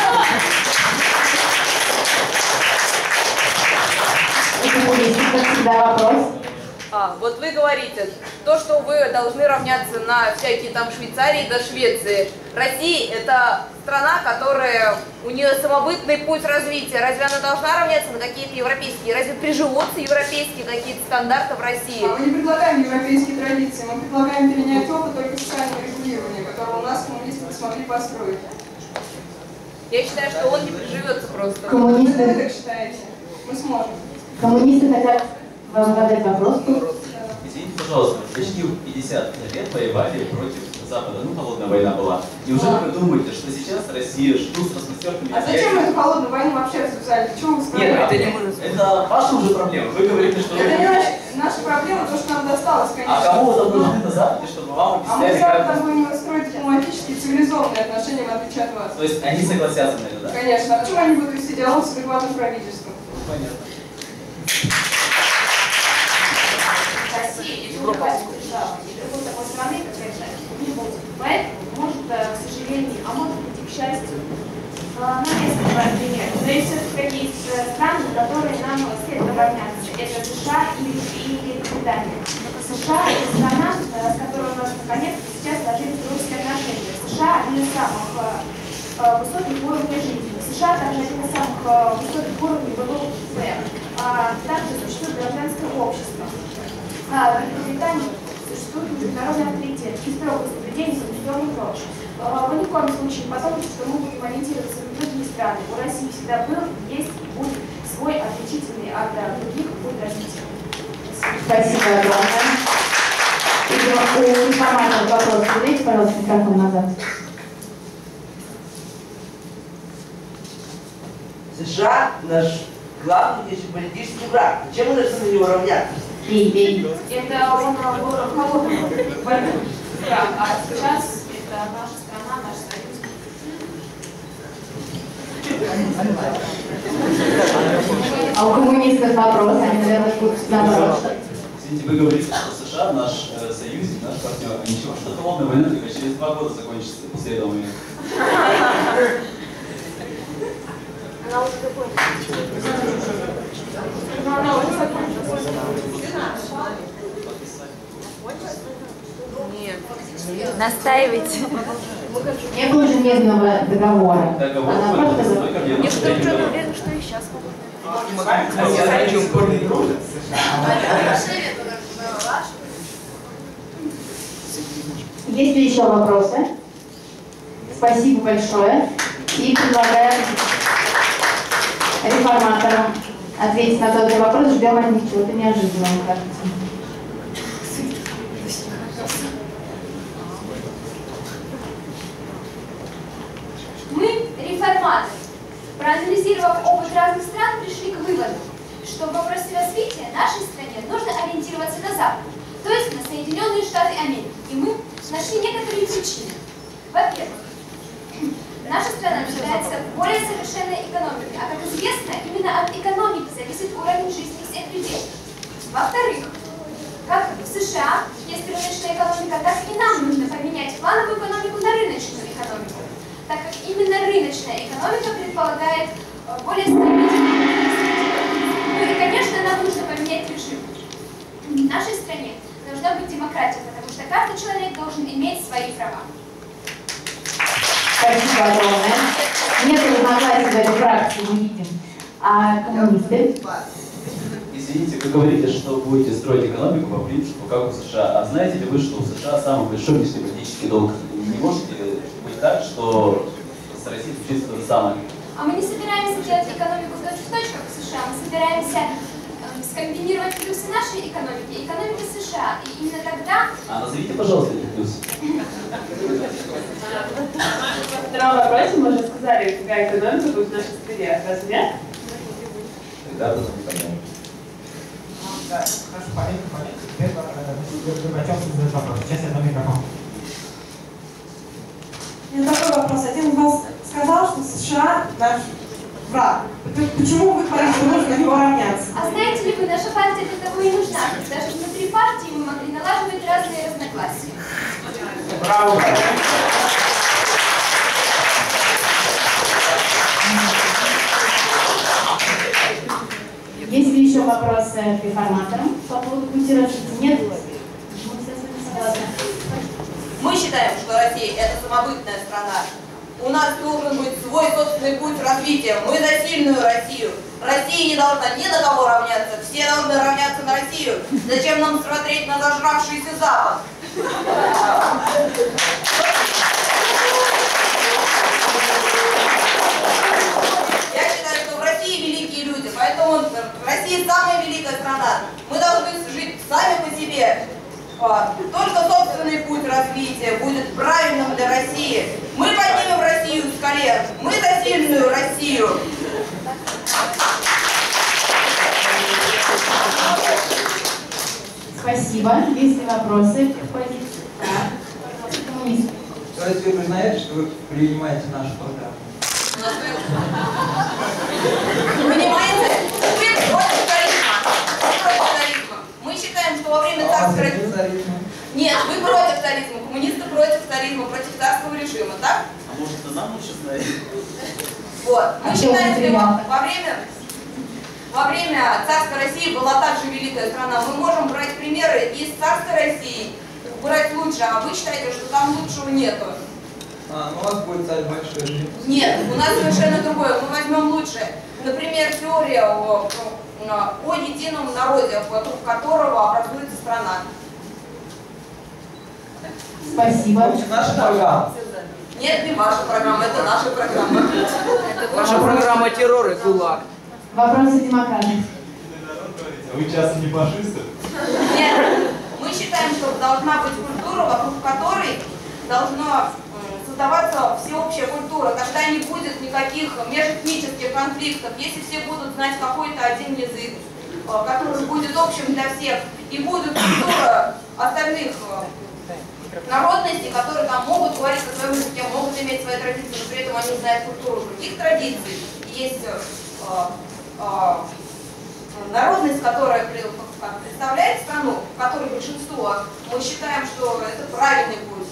Всегда вопрос. А, вот вы говорите, то, что вы должны равняться на всякие там Швейцарии до Швеции. Россия – это страна, которая, у нее самобытный путь развития. Разве она должна равняться на какие-то европейские? Разве приживутся европейские какие-то стандарты в России? А мы не предлагаем европейские традиции, мы предлагаем перенять опыт только социального регулирования, которое у нас коммунисты не смогли построить. Я считаю, что он не приживется просто. Коммунисты... Вы как считаете? Мы сможем. Коммунисты хотят вам задать вопрос. Извините, пожалуйста, почти пятьдесят лет воевали против Запада, ну, холодная война была. Неужели вы думаете, что сейчас Россия ждут с распростертыми... А зачем мы эту холодную войну вообще обсуждали? Чего вы Нет, это не мы. Это ваша уже проблема. Вы говорите, что... Это не наша, наша проблема, то, что нам досталось, конечно. А кому вы нужны на Западе, чтобы вам А мы объясняли, с Западом как... будем строить дипломатические, цивилизованные отношения, в отличие от вас. То есть они согласятся на это, да? Конечно. А почему они будут вести диалог с адекватным правительством? Понятно. Россия – это уникальная держава, и другой такой страны, как это, не будет. Поэтому, может, к сожалению, а может быть и к счастью, ну, несколько примеров. Но есть все-таки есть страны, которые нам следует равняться. Это США и Великобритания. США – это страна, с которой у нас наконец-то сейчас сложились дружеские отношения. США – один из самых высоких уровней жизни. США также один из самых высоких уровней ВВП. Также существует гражданское общество. В Великобритании существует международный авторитет и строгое соблюдение конституционных норм. Мы ни в коем случае не подумайте, что мы будем ориентироваться на другие страны. У России всегда был, есть и будет свой отличительный от других путь развития. Спасибо огромное. У информатора вопрос. Подайте, пожалуйста, микрофон назад. США наш главный внешнеполитический враг. Зачем мы должны на него равняться? Это он был холодный войны, а сейчас это наша страна, наш союз. А у коммунистов вопрос, они, наверное, будут наоборот. Извините, вы говорите, что США наш э, союзник, наш партнер. А ничего, что холодная война только через два года закончится после этого момента. Она уже закончилась. Но она уже закончилась. Нет. Настаивайте. Не было же мирного договора. Договор Она просто... Некоторые уже уверены, что и сейчас могут. Есть ли еще вопросы? Спасибо большое. И предлагаю реформаторам ответить на тот же вопрос. Ждем от них чего-то неожиданного, кажется. Мы, реформаторы, проанализировав опыт разных стран, пришли к выводу, что в вопросе развития нашей стране нужно ориентироваться на Запад, то есть на Соединенные Штаты Америки. И мы нашли некоторые причины. Во-первых, наша страна считается более совершенной экономикой, а как известно, именно от экономики зависит уровень жизни всех людей. Во-вторых, как в США есть рыночная экономика, так и нам нужно поменять плановую экономику на рыночную экономику, так как именно рыночная экономика предполагает более стабильную. Ну и, конечно, нам нужно поменять режим. человек должен иметь свои права. Спасибо огромное. Нет разногласий в этой фракции, мы видим. А коммунисты? Извините, вы говорите, что будете строить экономику по принципу, как у США. А знаете ли вы, что у США самый большой внешнеполитический долг? Не может быть так, что с Россией случится то же самое? А мы не собираемся делать экономику точь-в-точь, как в США. Мы собираемся э, скомбинировать плюсы нашей экономики и экономики США. И именно тогда... А назовите, пожалуйста, эти плюсы. В втором вопросе мы уже сказали, какая экономика будет в нашей стране. Разве нет? Тогда это не понятно. Да, хорошо, маленько, маленько. Теперь Горбачев задает вопрос. Сейчас я дам микрофон. У меня такой вопрос. Один из вас сказал, что США наш враг. Почему вы говорите, что нужно на него равняться? А знаете ли вы, наша партия для того и нужна. Даже внутри партии мы могли налаживать разные разногласия. Браво! Есть ли еще вопросы к реформаторам по поводу пути развития? Нет? Мы все с вами согласны. Мы считаем, что Россия – это самобытная страна. У нас должен быть свой собственный путь развития. Мы за сильную Россию. Россия не должна ни на кого равняться. Все должны равняться на Россию. Зачем нам смотреть на зажравшийся Запад? Я считаю, что в России великие люди, поэтому Россия самая великая страна. Мы должны жить сами по себе. Только собственный путь развития будет правильным для России. Мы поднимем Россию с колен. Мы за сильную Россию. Спасибо. Есть ли вопросы к позиции? Да. Коммунист. То есть вы признаете, что вы принимаете нашу программу? Понимаете? Вы против тарифа. Вы против тарифа. Мы считаем, что во время царского режима... Нет, вы против тарифа. Коммунисты против тарифа, против царского режима, так? А может, это нам лучше знать? Вот. Мы считаем, что во время... Во время царской России была также великая страна. Мы можем брать примеры из царской России, брать лучше, а вы считаете, что там лучшего нету. А, ну у вас будет царь большой. Нет, у нас совершенно другое. Мы возьмем лучшее. Например, теория о, о едином народе, вокруг которого образуется страна. Спасибо. Наша программа. Нет, не ваша программа, это наша программа. Ваша программа террор и ГУЛАГ. Вопросы демократов. Вы часто не фашисты? Нет, мы считаем, что должна быть культура, вокруг которой должна создаваться всеобщая культура. Тогда не будет никаких межэтнических конфликтов, если все будут знать какой-то один язык, который будет общим для всех, и будет культура остальных народностей, которые там могут говорить о своем языке, могут иметь свои традиции, но при этом они знают культуру других традиций. Есть народность, которая представляет страну, в которой большинство, мы считаем, что это правильный путь.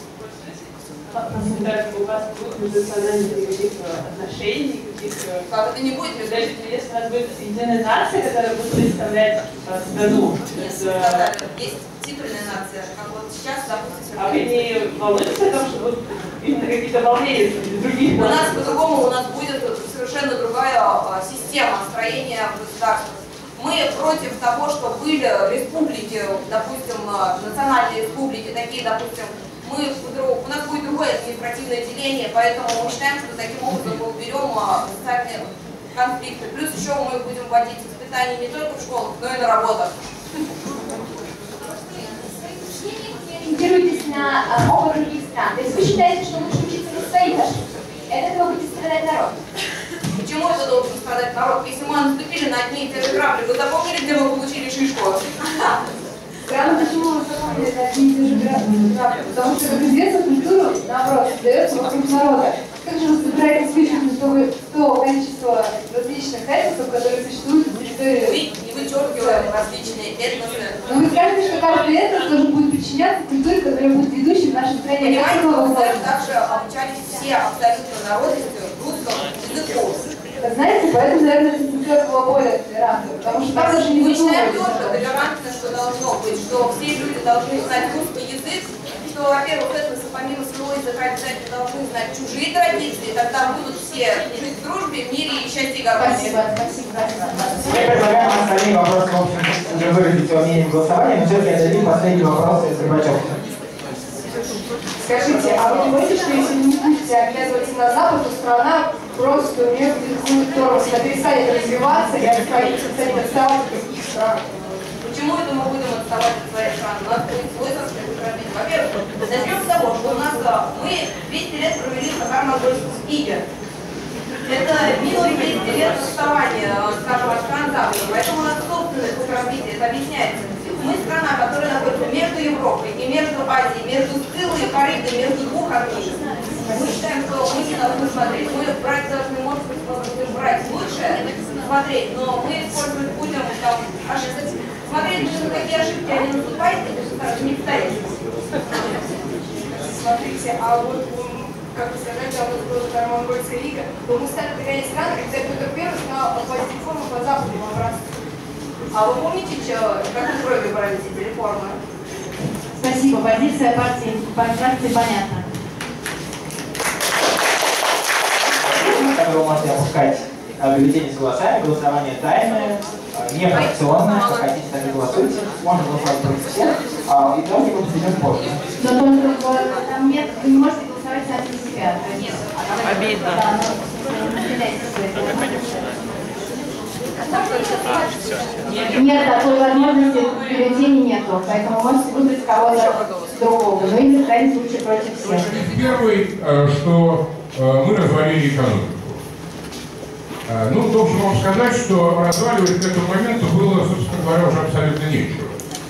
У вас будет межнациональных никаких отношений, никаких... Как это не будет межнациональных? Если у нас будет единая нация, которая будет представлять страну. Нет, сказали, есть титульная нация, как вот сейчас, допустим... А вы не волнуетесь о том, что вот именно какие-то волнения других? У нас по-другому, у нас будет совершенно другая система строения государства. Мы против того, что были республики, допустим, национальные республики, такие, допустим, мы, у нас будет другое административное деление, поэтому мы считаем, что таким образом мы уберем социальные конфликты. Плюс еще мы будем вводить испытания не только в школах, но и на работах. Ориентируйтесь на э, опыт других стран. То есть вы считаете, что лучше учиться на своих ошибках. От этого будет страдать народ. Почему это должен страдать народ? Если мы наступили на одни и те же грабли, вы запомнили, где мы получили шишку? Странно, почему вы запомнили на одни и те же грабли? Потому что, как известно, культура, наоборот, создается вокруг народа. Как же вы собираетесь вычеркнуть то, то количество различных этносов, которые существуют на территории? Мы не вычеркиваем различные этносы. Но вы скажете, что каждый этнос должен будет подчиняться культуре, которая будет ведущей в нашей стране. Понимаете, мы также обучались все абсолютно народности русскому языку. Знаете, поэтому, наверное, СССР было более толерантно, потому что там даже не Мы считаем выдумывали. тоже толерантно, что должно быть, что все люди должны знать русский язык, что что, во-первых, этносы помимо своего языка обязательно должны знать чужие традиции, тогда будут все жить в дружбе, в мире и счастье и гармонии. Спасибо, спасибо. Я предлагаю остальные вопросы, в общем, уже выразить его мнение в голосовании, но все-таки отдадим последний вопрос из Горбачева. Скажите, а вы не боитесь, что если вы не будете оглядываться на Запад, то страна просто у нее будет тормоз, она перестанет развиваться и отставить, станет отставать от других стран? Почему это мы будем отставать от своей страны? У нас будет свой собственный развитие. Во-первых, начнем с того, что у нас мы двести лет провели в Сахар-Монгольском спиде. Это минус двести лет отставания, скажем, от стран Запада. Поэтому у нас собственный путь развития. Это объясняется. Мы страна, которая находится между Европой и между Азией, между Сциллой и Харибдой, между двух огней. Мы считаем, что мы не должны смотреть. Мы брать должны, может быть, брать лучше смотреть, но мы использовать будем там ошибки. Смотреть нужно, какие ошибки они наступают, и не повторять. Смотрите, а вот, как вы сказали, там у нас была такая монгольская лига, то мы стали такая страна, когда кто-то первый стал вводить реформу по западному образцу. А вы помните, что, как устроили править эти реформы? Спасибо. Позиция партии, фракции понятна. Вы можете опускать бюллетени с голосами, голосование тайное, не фракционное, как хотите, так и голосуйте. Можно голосовать против всех, а итоги мы подведем позже. Но только там нет, вы не можете голосовать сами за себя. Нет. Обидно. Да, но разделяйте Нет такой возможности, в бюллетене нету, поэтому можете выбрать кого-то другого, но и в крайнем случае против всех. Первый, что мы развалили экономику. Ну, должен вам сказать, что разваливать к этому моменту было, собственно говоря, уже абсолютно нечего.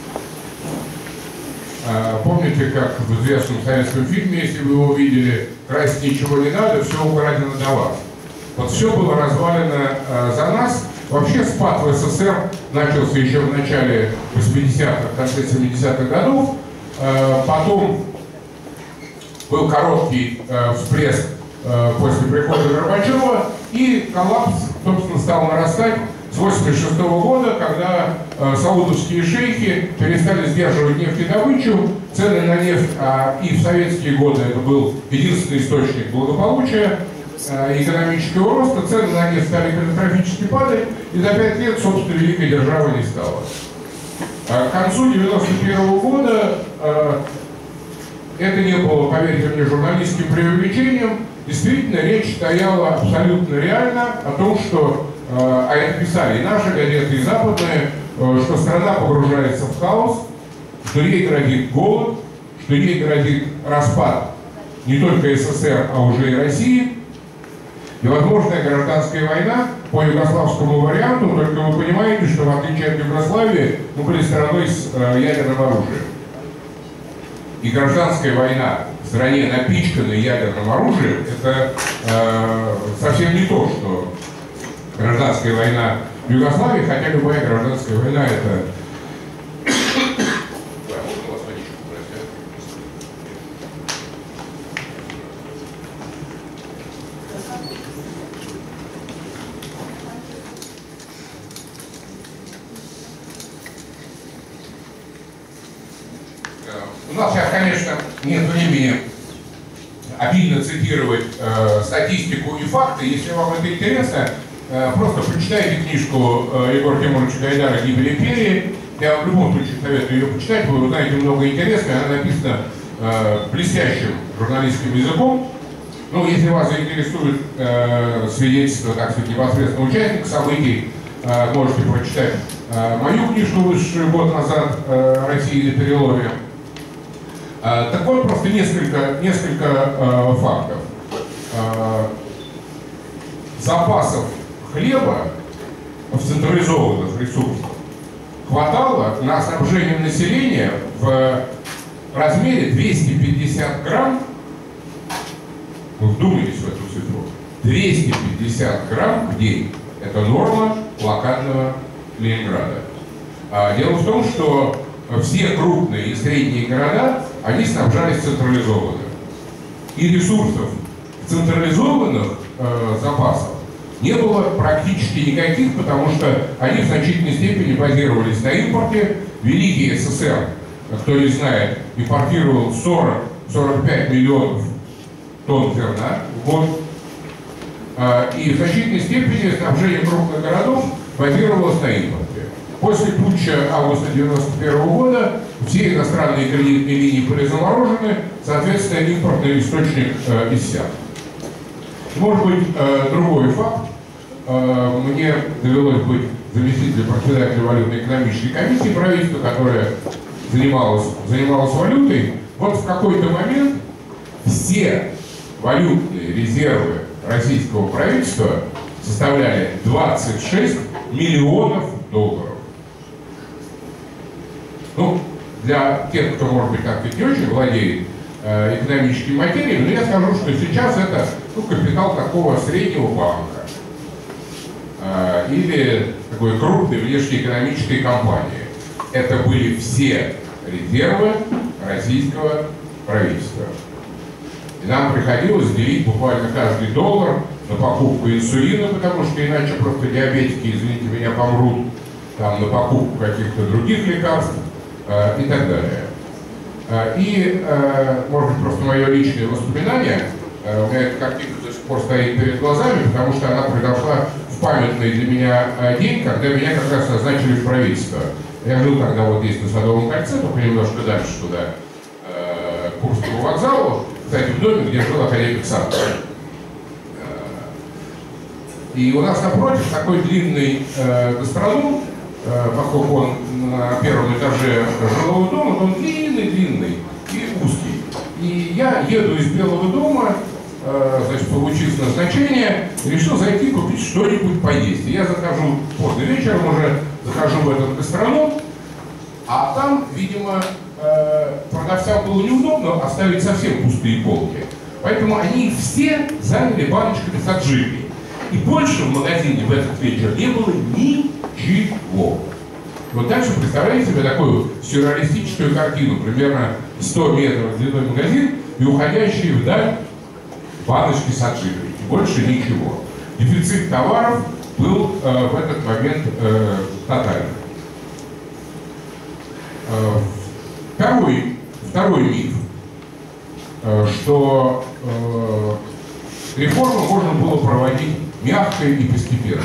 Помните, как в известном советском фильме, если вы его видели, красть ничего не надо, все украдено до вас. Вот все было развалено за нас. Вообще спад в СССР начался еще в начале восьмидесятых, в конце семидесятых годов. Потом был короткий всплеск после прихода Горбачева, и коллапс, собственно, стал нарастать с восемьдесят шестого года, когда саудовские шейхи перестали сдерживать нефтедобычу, цены на нефть, а и в советские годы это был единственный источник благополучия, экономического роста, цены на нефть стали катастрофически падать, и за пять лет, собственно, великой державы не стало. К концу девяносто первого года это не было, поверьте мне, журналистским преувеличением. Действительно, речь стояла абсолютно реально о том, что, а это писали и наши газеты, и западные, что страна погружается в хаос, что ей грозит голод, что ей грозит распад не только СССР, а уже и России, и возможная гражданская война по югославскому варианту, только вы понимаете, что в отличие от Югославии мы были страной с э, ядерным оружием. И гражданская война в стране, напичканной ядерным оружием, это э, совсем не то, что гражданская война в Югославии, хотя любая гражданская война это... У нас сейчас, конечно, нет времени обидно цитировать э, статистику и факты. Если вам это интересно, э, просто прочитайте книжку э, Егора Тимуровича Гайдара «Гибель империи». Я вам в любом случае советую ее почитать, вы узнаете много интересного. Она написана э, блестящим журналистским языком. Ну, если вас заинтересует э, свидетельство, так сказать, непосредственно участника событий, э, можете прочитать э, мою книжку, вышедшую год назад э, «Россия на переломе». Uh, так вот, просто несколько, несколько uh, фактов. Uh, запасов хлеба в централизованных ресурсах хватало на снабжение населения в размере двести пятьдесят грамм. Вы вдумайтесь в эту цифру. двести пятьдесят грамм в день. Это норма блокадного Ленинграда. Uh, дело в том, что все крупные и средние города, они снабжались централизованно. И ресурсов централизованных э, запасов не было практически никаких, потому что они в значительной степени базировались на импорте. Великий СССР, кто не знает, импортировал сорок-сорок пять миллионов тонн зерна в год. И в значительной степени снабжение крупных городов базировалось на импорте. После путча августа девяносто первого года все иностранные кредитные линии были заморожены, соответственно, импортный источник э, иссяк. Может быть, э, другой факт. Э, мне довелось быть заместителем председателя валютно-экономической комиссии правительства, которая занималась, занималась валютой. Вот в какой-то момент все валютные резервы российского правительства составляли двадцать шесть миллионов долларов. Ну, для тех, кто, может быть, как-то не очень владеет э, экономической материей, но я скажу, что сейчас это ну, капитал такого среднего банка э, или такой крупной внешнеэкономической компании. Это были все резервы российского правительства. И нам приходилось делить буквально каждый доллар на покупку инсулина, потому что иначе просто диабетики, извините меня, помрут, там, на покупку каких-то других лекарств э, и так далее. Э, и, э, может быть, просто мое личное воспоминание, э, у меня эта картинка до сих пор стоит перед глазами, потому что она произошла в памятный для меня э, день, когда меня как раз назначили в правительство. Я жил тогда вот здесь, на Садовом кольце, только немножко дальше туда, э, к Курскому вокзалу, кстати, в доме, где жил академик Сахаров. И у нас напротив такой длинный э, гастроном, э, поскольку он на первом этаже жилого дома, то он длинный-длинный и узкий. И я еду из Белого дома, э, значит, получив назначение, решил зайти купить что-нибудь поесть. И я захожу поздно вечером уже, захожу в этот гастроном, а там, видимо, э, продавцам было неудобно оставить совсем пустые полки. Поэтому они их все заняли баночками с аджикой. И больше в магазине в этот вечер не было ничего. Вот дальше представляете себе такую сюрреалистическую картину, примерно сто метров длиной магазин и уходящие вдаль баночки с аджикой. И больше ничего. Дефицит товаров был э, в этот момент э, тотальный. Э, второй, второй миф, э, что э, реформу можно было проводить мягко и постепенно.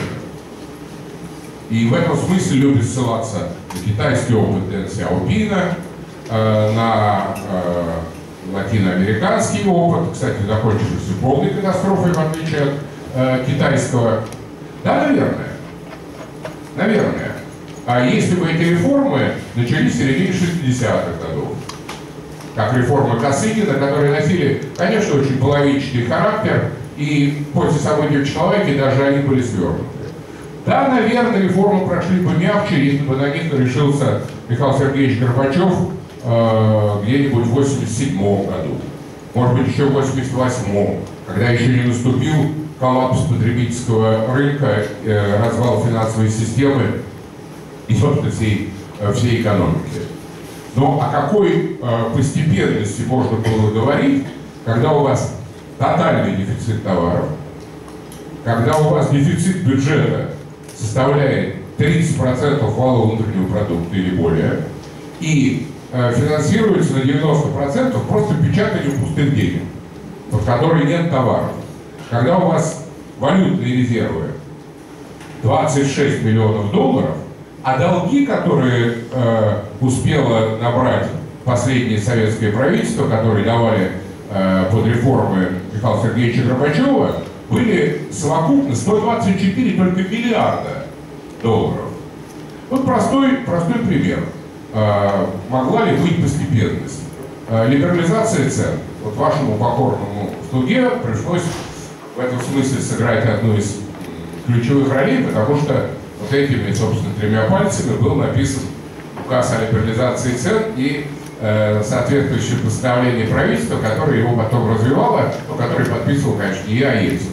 И в этом смысле любит ссылаться на китайский опыт Дэн Сяопина, э, на э, латиноамериканский опыт, кстати, закончившийся полной катастрофой, в отличие от э, китайского. Да, наверное. Наверное. А если бы эти реформы начались в середине шестидесятых годов, как реформы Косыгина, которые носили, конечно, очень половинчатый характер, и после событий в Чехословакии даже они были свернуты. Да, наверное, реформы прошли бы мягче, если бы на них решился Михаил Сергеевич Горбачев э, где-нибудь в восемьдесят седьмом году, может быть, еще в восемьдесят восьмом, когда еще не наступил коллапс потребительского рынка, э, развал финансовой системы и, собственно, всей, э, всей экономики. Но о какой э, постепенности можно было говорить, когда у вас тотальный дефицит товаров, когда у вас дефицит бюджета составляет тридцать процентов валового внутреннего продукта или более, и э, финансируется на девяносто процентов просто печатанием пустых денег, под которые нет товаров. Когда у вас валютные резервы двадцать шесть миллионов долларов, а долги, которые э, успело набрать последнее советское правительство, которые давали э, под реформы Михаила Сергеевича Горбачева, были совокупно сто двадцать четыре только миллиарда долларов. Вот простой, простой пример. Э, могла ли быть постепенность? Э, либерализация цен. Вот вашему покорному слуге пришлось в этом смысле сыграть одну из ключевых ролей, потому что вот этими, собственно, тремя пальцами был написан указ о либерализации цен и э, соответствующее постановление правительства, которое его потом развивало, но которое подписывал, конечно, не я, а Ельцин.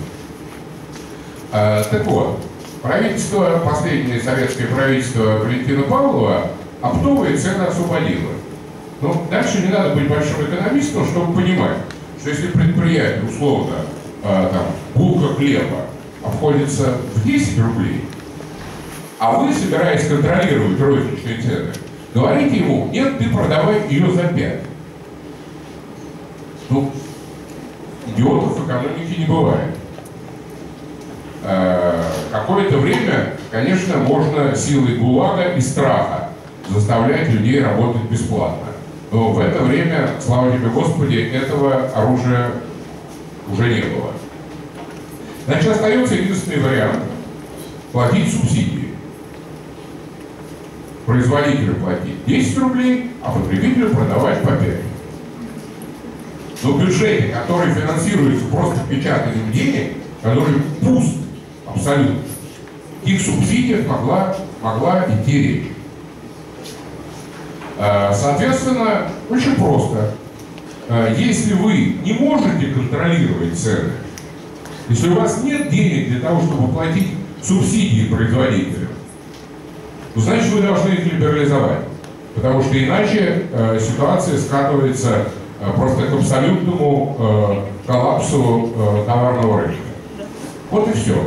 Э, так вот, правительство, последнее советское правительство Валентина Павлова, оптовые цены освободило. Но дальше не надо быть большим экономистом, чтобы понимать, что если предприятие, условно, э, там, булка хлеба обходится в десять рублей, а вы, собираясь контролировать розничные цены, говорите ему: нет, ты продавай ее за пять. Ну, идиотов в экономике не бывает. Какое-то время, конечно, можно силой ГУЛАГа и страха заставлять людей работать бесплатно. Но в это время, слава тебе Господи, этого оружия уже не было. Значит, остается единственный вариант – платить субсидии. Производителю платить десять рублей, а потребителю продавать по пять. Но в бюджете, который финансируется просто печатанием денег, который пуст абсолютно, их субсидиях могла, могла идти речь. Соответственно, очень просто. Если вы не можете контролировать цены, если у вас нет денег для того, чтобы платить субсидии производителям, то значит вы должны их либерализовать. Потому что иначе э, ситуация скатывается э, просто к абсолютному э, коллапсу э, товарного рынка. Вот и все.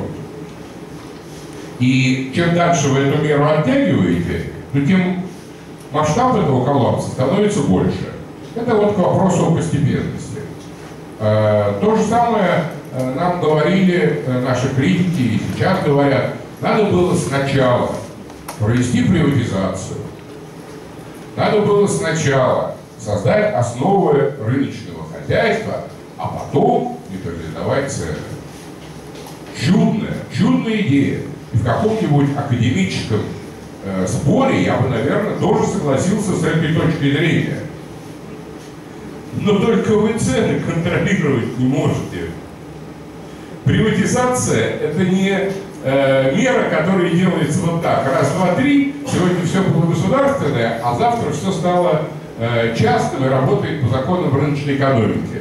И чем дальше вы эту меру оттягиваете, то тем масштаб этого коллапса становится больше. Это вот к вопросу о постепенности. Э, то же самое э, нам говорили э, наши критики и сейчас говорят, надо было сначала провести приватизацию. Надо было сначала создать основы рыночного хозяйства, а потом либерализовать цены. Чудная, чудная идея. И в каком-нибудь академическом э, споре я бы, наверное, тоже согласился с этой точкой зрения. Но только вы цены контролировать не можете. Приватизация – это не э, мера, которая делается вот так. Раз, два, три, сегодня все было государственное, а завтра все стало э, частным и работает по законам рыночной экономики.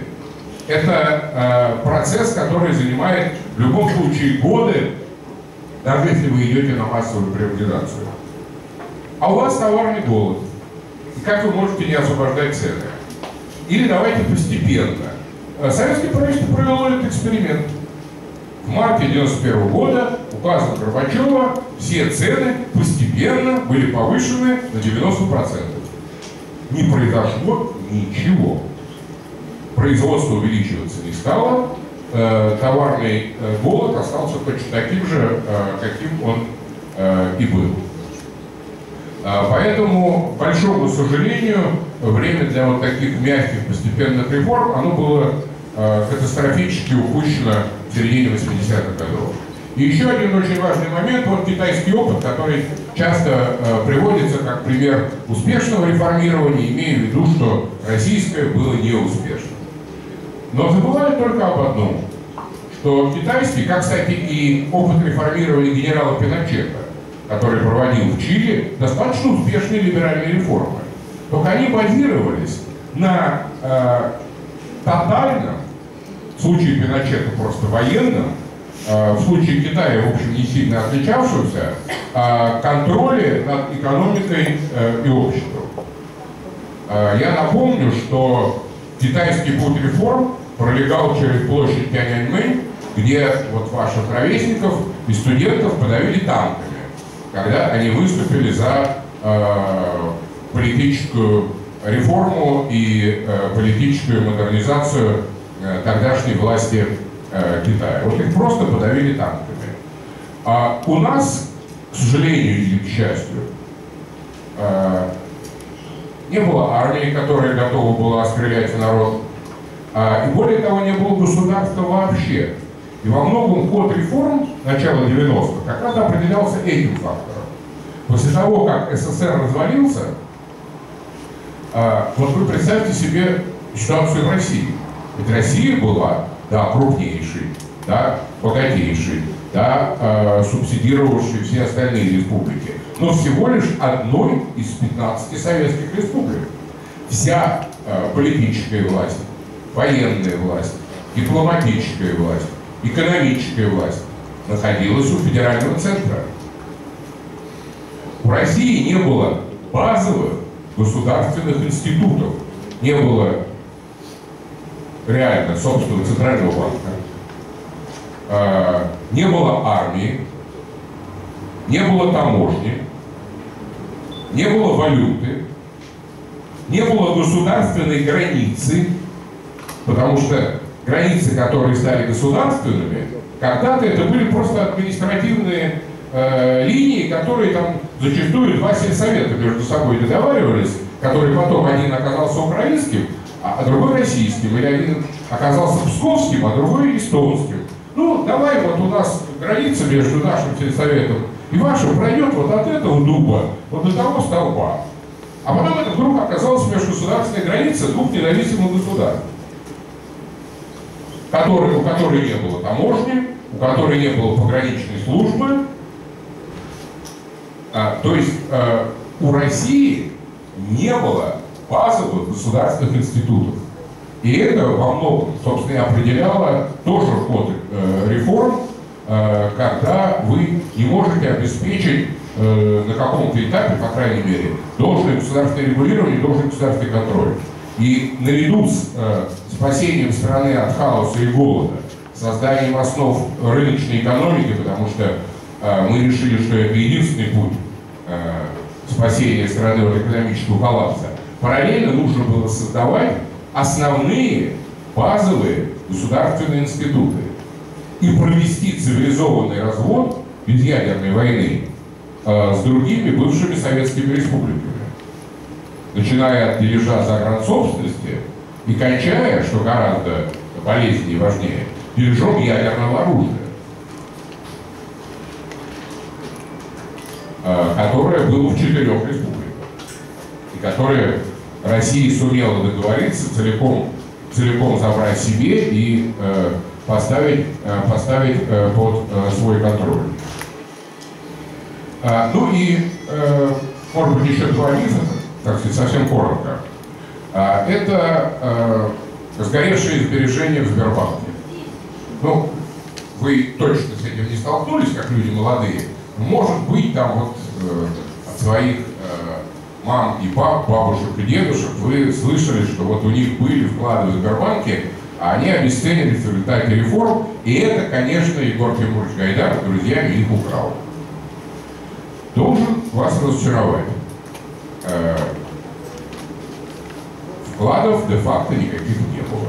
Это э, процесс, который занимает в любом случае годы, даже если вы идете на массовую приватизацию. А у вас товарный голод. И как вы можете не освобождать цены? Или давайте постепенно. Советское правительство провело этот эксперимент. В марте девяносто первого года указом Горбачева все цены постепенно были повышены на девяносто процентов. Не произошло ничего. Производство увеличиваться не стало, э, товарный э, голод остался точно таким же, э, каким он э, и был. Э, поэтому, к большому сожалению, время для вот таких мягких постепенных реформ, оно было э, катастрофически упущено в середине восьмидесятых годов. И еще один очень важный момент, вот китайский опыт, который часто э, приводится как пример успешного реформирования, имея в виду, что российское было неуспешным. Но забывают только об одном, что китайский, как, кстати, и опыт реформирования генерала Пиночета, который проводил в Чили, достаточно успешные либеральные реформы. Только они базировались на э, тотальном, в случае Пиночета просто военном, э, в случае Китая, в общем, не сильно отличавшегося, э, контроле над экономикой э, и обществом. Э, я напомню, что китайский путь реформ пролегал через площадь Тяньаньмэнь, где вот ваших ровесников и студентов подавили танками, когда они выступили за э, политическую реформу и э, политическую модернизацию э, тогдашней власти э, Китая. Вот их просто подавили танками. А у нас, к сожалению или к счастью, э, не было армии, которая готова была стрелять в народ. А, и более того, не было государства вообще. И во многом ход реформ начала девяностых как раз определялся этим фактором. После того, как СССР развалился, а, вот вы представьте себе ситуацию в России. Ведь Россия была, да, крупнейшей, да, богатейшей, да, э, субсидировавшей все остальные республики, но всего лишь одной из пятнадцати советских республик. Вся э, политическая власть, военная власть, дипломатическая власть, экономическая власть находилась у федерального центра. У России не было базовых государственных институтов, не было реально собственного центрального банка, э, не было армии, не было таможни, не было валюты, не было государственной границы, Потому что границы, которые стали государственными, когда-то это были просто административные э, линии, которые там зачастую два сельсовета между собой договаривались, который потом один оказался украинским, а другой российским, или один оказался псковским, а другой эстонским. Ну, давай вот у нас граница между нашим сельсоветом и вашим пройдет вот от этого дуба, вот до того столба. А потом это вдруг оказалась межгосударственная граница двух независимых государств, которые, у которой не было таможни, у которой не было пограничной службы. А, то есть а, у России не было базовых государственных институтов. И это во многом, собственно, и определяло тоже ход э, реформ, э, когда вы не можете обеспечить э, на каком-то этапе, по крайней мере, должное государственное регулирование, должный государственный контроль. И наряду с э, спасением страны от хаоса и голода, созданием основ рыночной экономики, потому что э, мы решили, что это единственный путь э, спасения страны от экономического коллапса, параллельно нужно было создавать основные базовые государственные институты и провести цивилизованный развод без ядерной войны э, с другими бывшими советскими республиками, начиная от дележа загрансобственности и кончая, что гораздо болезненнее и важнее, дележом ядерного оружия, э, которое было в четырех республиках и которое Россия сумела договориться целиком, целиком забрать себе и э, поставить, э, поставить э, под э, свой контроль. А, ну и, э, может быть, еще два мифа, так сказать, совсем коротко. А, это э, сгоревшие сбережения в Сбербанке. Ну, вы точно с этим не столкнулись, как люди молодые. Может быть, там вот э, от своих мам и пап, бабушек и дедушек, вы слышали, что вот у них были вклады в Сбербанке, а они обесценились в результате реформ, и это, конечно, Егор Тимурович Гайдар с друзьями их украл. Должен вас разочаровать. Э, вкладов де-факто никаких не было.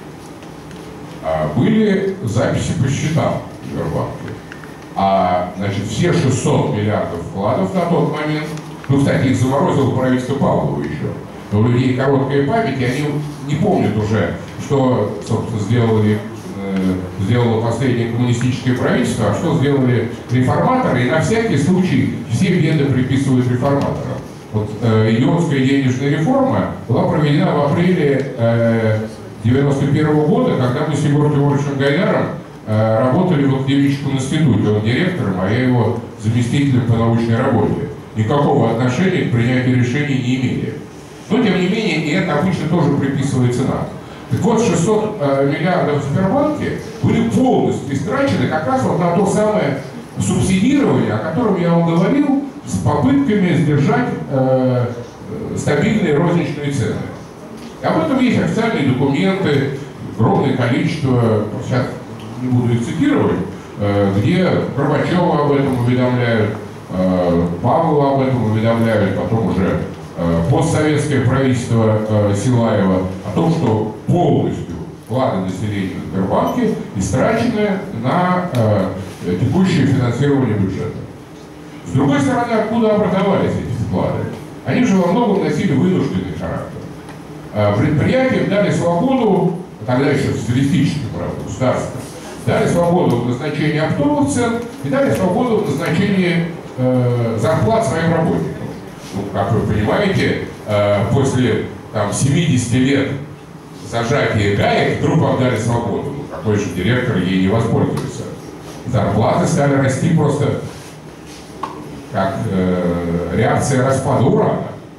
А были записи по счетам в Сбербанке. А, значит, все шестьсот миллиардов вкладов на тот момент, ну, кстати, их заморозило правительство Павлова еще. Но у людей короткая память, и они не помнят уже, что, собственно, сделали, э, сделало последнее коммунистическое правительство, а что сделали реформаторы, и на всякий случай все беды приписывают реформаторам. Вот э, идиотская денежная реформа была проведена в апреле э, девяносто первого года, когда мы с Егором Тимуровичем Гайдаром э, работали в академическом институте. Он директором, а я его заместителем по научной работе. Никакого отношения к принятию решений не имели. Но, тем не менее, и это обычно тоже приписывается нам. Так вот, шестьсот э, миллиардов в Сбербанке были полностью истрачены как раз вот на то самое субсидирование, о котором я вам говорил, с попытками сдержать э, стабильные розничные цены. И об этом есть официальные документы, огромное количество, сейчас не буду их цитировать, э, где Горбачева об этом уведомляют, Павлова об этом уведомляют, потом уже э, постсоветское правительство э, Силаева о том, что полностью вклады населения в Сбербанке истрачены на э, текущее финансирование бюджета. С другой стороны, откуда образовались эти вклады? Они же во многом носили вынужденный характер. Э, предприятиям дали свободу, тогда еще социалистическим, правда, государством, дали свободу в назначении оптовых цен и дали свободу в назначении э, зарплат своим работникам. Ну, как вы понимаете, э, после там, семидесяти лет зажатия гаек вдруг вам дали свободу. Ну, какой же директор ей не воспользуется? Зарплаты стали расти просто как э, реакция распада урана.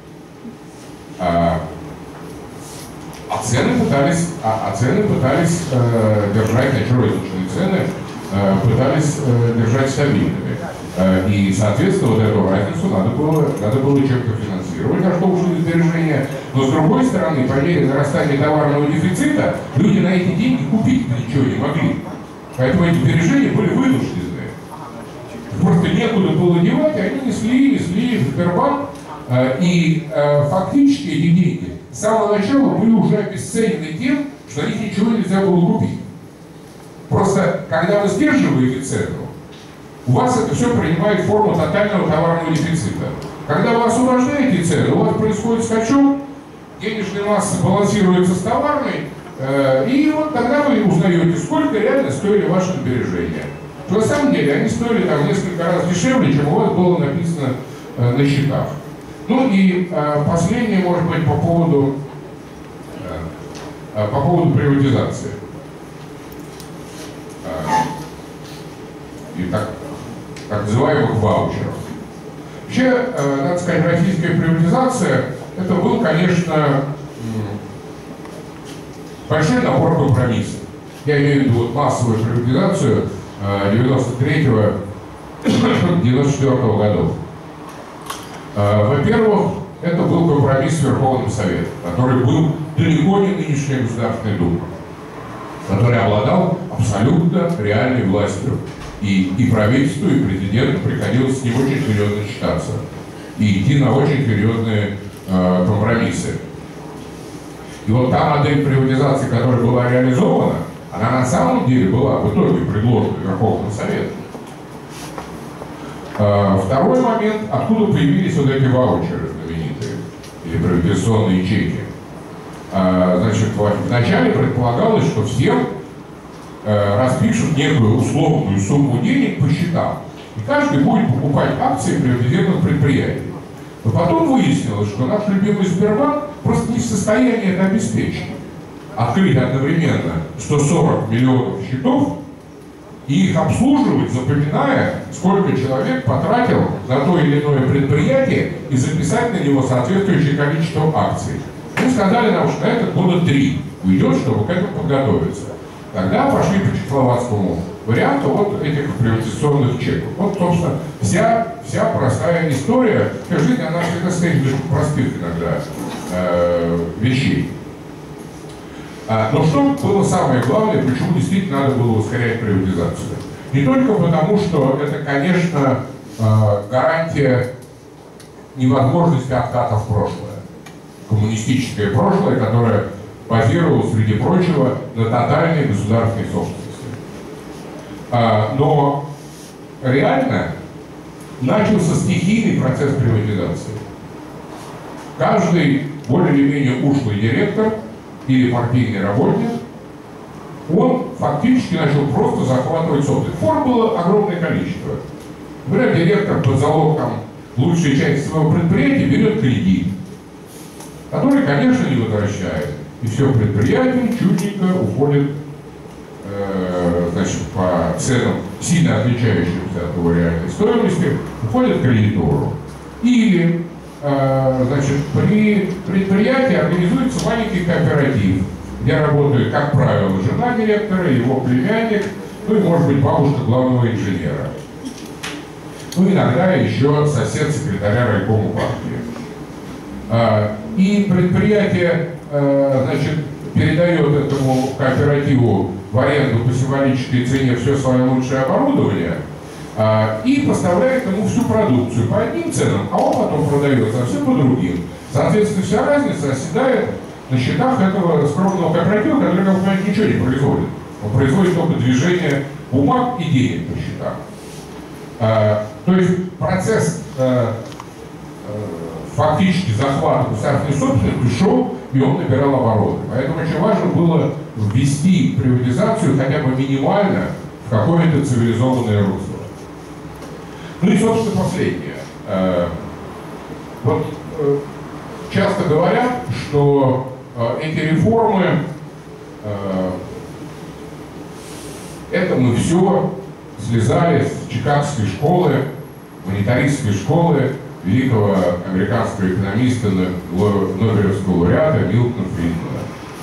А, а цены пытались, а, а цены пытались э, держать, значит, розничные цены э, пытались э, держать стабильными. Э, и, соответственно, вот эту разницу надо было, надо было чем-то финансировать, на что ушли сбережения. Но, с другой стороны, по мере нарастания товарного дефицита, люди на эти деньги купить ничего не могли. Поэтому эти сбережения были вынуждены. Просто некуда было девать, они несли, несли в Сбербанк. Э, и э, фактически эти деньги с самого начала были уже обесценены тем, что на них ничего нельзя было купить. Просто, когда вы сдерживаете цену, у вас это все принимает форму тотального товарного дефицита. Когда вы освобождаете цену, у вас происходит скачок, денежная масса балансируется с товарной, э, и вот тогда вы узнаете, сколько реально стоили ваши сбережения. На самом деле они стоили там несколько раз дешевле, чем у вас было написано э, на счетах. Ну и э, последнее, может быть, по поводу, э, по поводу приватизации. Э, и так, так называемых ваучеров. Вообще, э, надо сказать, российская приватизация, это был, конечно, большой набор компромиссов. Я имею в виду вот массовую приватизацию девяносто третьего — девяносто четвёртого годов. Во-первых, это был компромисс с Верховным Советом, который был далеко не нынешняя Государственная Дума, который обладал абсолютно реальной властью. И, и правительству, и президенту приходилось с ним очень серьезно считаться и идти на очень серьезные э, компромиссы. И вот та модель приватизации, которая была реализована, она на самом деле была в итоге предложена Верховному Совету. Э, второй момент, откуда появились вот эти ваучеры знаменитые, или приватизационные чеки. Э, значит, вначале предполагалось, что всем распишут некую условную сумму денег по счетам. И каждый будет покупать акции приватизированных предприятий. Но потом выяснилось, что наш любимый Сбербанк просто не в состоянии это обеспечить. Открыть одновременно сто сорок миллионов счетов и их обслуживать, запоминая, сколько человек потратил на то или иное предприятие, и записать на него соответствующее количество акций. Мы сказали нам, что это года три уйдет, чтобы к этому подготовиться. Тогда пошли по чехословацкому варианту вот этих приватизационных чеков. Вот, собственно, вся, вся простая история. Жизнь, она всегда состоит из простых иногда э, вещей. А, но что было самое главное, почему действительно надо было ускорять приватизацию? Не только потому, что это, конечно, э, гарантия невозможности отката в прошлое. Коммунистическое прошлое, которое базировалось, среди прочего, на тотальной государственной собственности. А, но реально начался стихийный процесс приватизации. Каждый более или менее ушлый директор или партийный работник, он фактически начал просто захватывать собственность. Форм было огромное количество. Например, директор под залог там, лучшей части своего предприятия берет кредит, который, конечно, не возвращает. И все предприятие чудненько уходит э, значит, по ценам, сильно отличающимся от его реальной стоимости, уходит к кредитору. Или э, значит, при предприятии организуется маленький кооператив, где работает, как правило, жена директора, его племянник, ну и, может быть, бабушка главного инженера. Ну, иногда еще сосед секретаря райкома партии. Э, и предприятие значит, передает этому кооперативу в аренду по символической цене все свое лучшее оборудование а, и поставляет ему всю продукцию по одним ценам, а он потом продает совсем по другим. Соответственно, вся разница оседает на счетах этого скромного кооператива, который, как вы понимаете, ничего не производит. Он производит только движение бумаг и денег по счетам. А, то есть процесс а, фактически захвата государственной собственности шел, и он набирал обороты. Поэтому очень важно было ввести приватизацию хотя бы минимально в какое-то цивилизованное русло. Ну и, собственно, последнее. Вот часто говорят, что эти реформы, это мы все слезали с чикагской школы, монетаристской школы, великого американского экономиста, Нобелевского лауреата Милтона Фридмана.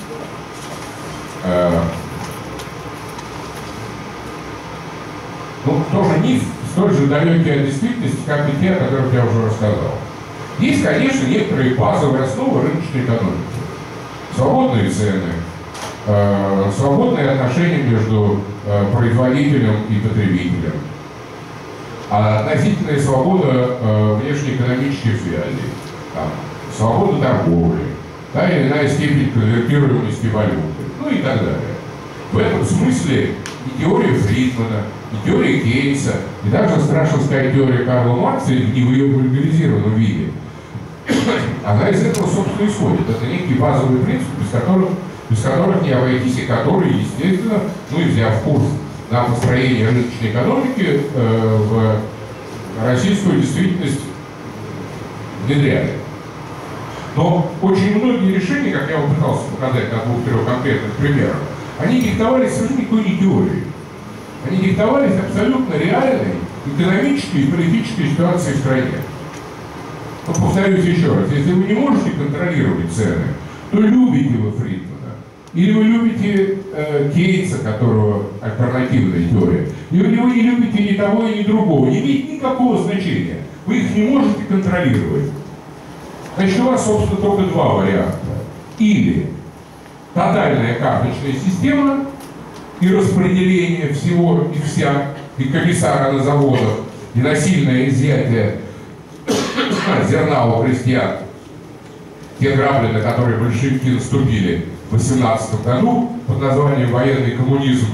Ну, тоже миф, столь же далекий от действительности, как и те, о которых я уже рассказал. Есть, конечно, некоторые базовые основы рыночной экономики. Свободные цены, свободные отношения между производителем и потребителем, а относительная свобода э, внешнеэкономических связей, там, свобода торговли, да, или иная степень конвертируемости валюты. ну и так далее. В этом смысле и теория Фридмана, и теория Кейнса, и даже, страшно сказать, теория Карла Маркса, не в ее вульгаризированном виде, она из этого, собственно, исходит. Это некие базовые принципы, без которых, без которых не обойтись, и которые, естественно, ну и взяв курс на построение рыночной экономики, э, в российскую действительность внедряли. Но очень многие решения, как я вам пытался показать на двух-трех конкретных примерах, они диктовались совершенно никакой не теорией. Они диктовались абсолютно реальной экономической и политической ситуацией в стране. Но повторюсь еще раз, если вы не можете контролировать цены, то любите вы Фридмана, или вы любите э, Кейнса, которого альтернативная теория, или вы не любите ни того, ни другого, не имеет никакого значения. Вы их не можете контролировать. Значит, у вас, собственно, только два варианта. Или тотальная карточная система и распределение всего и вся, и комиссара на заводах, и насильное изъятие зерна у крестьян, те грабли, на которые большевики наступили в восемнадцатом году под названием военный коммунизм,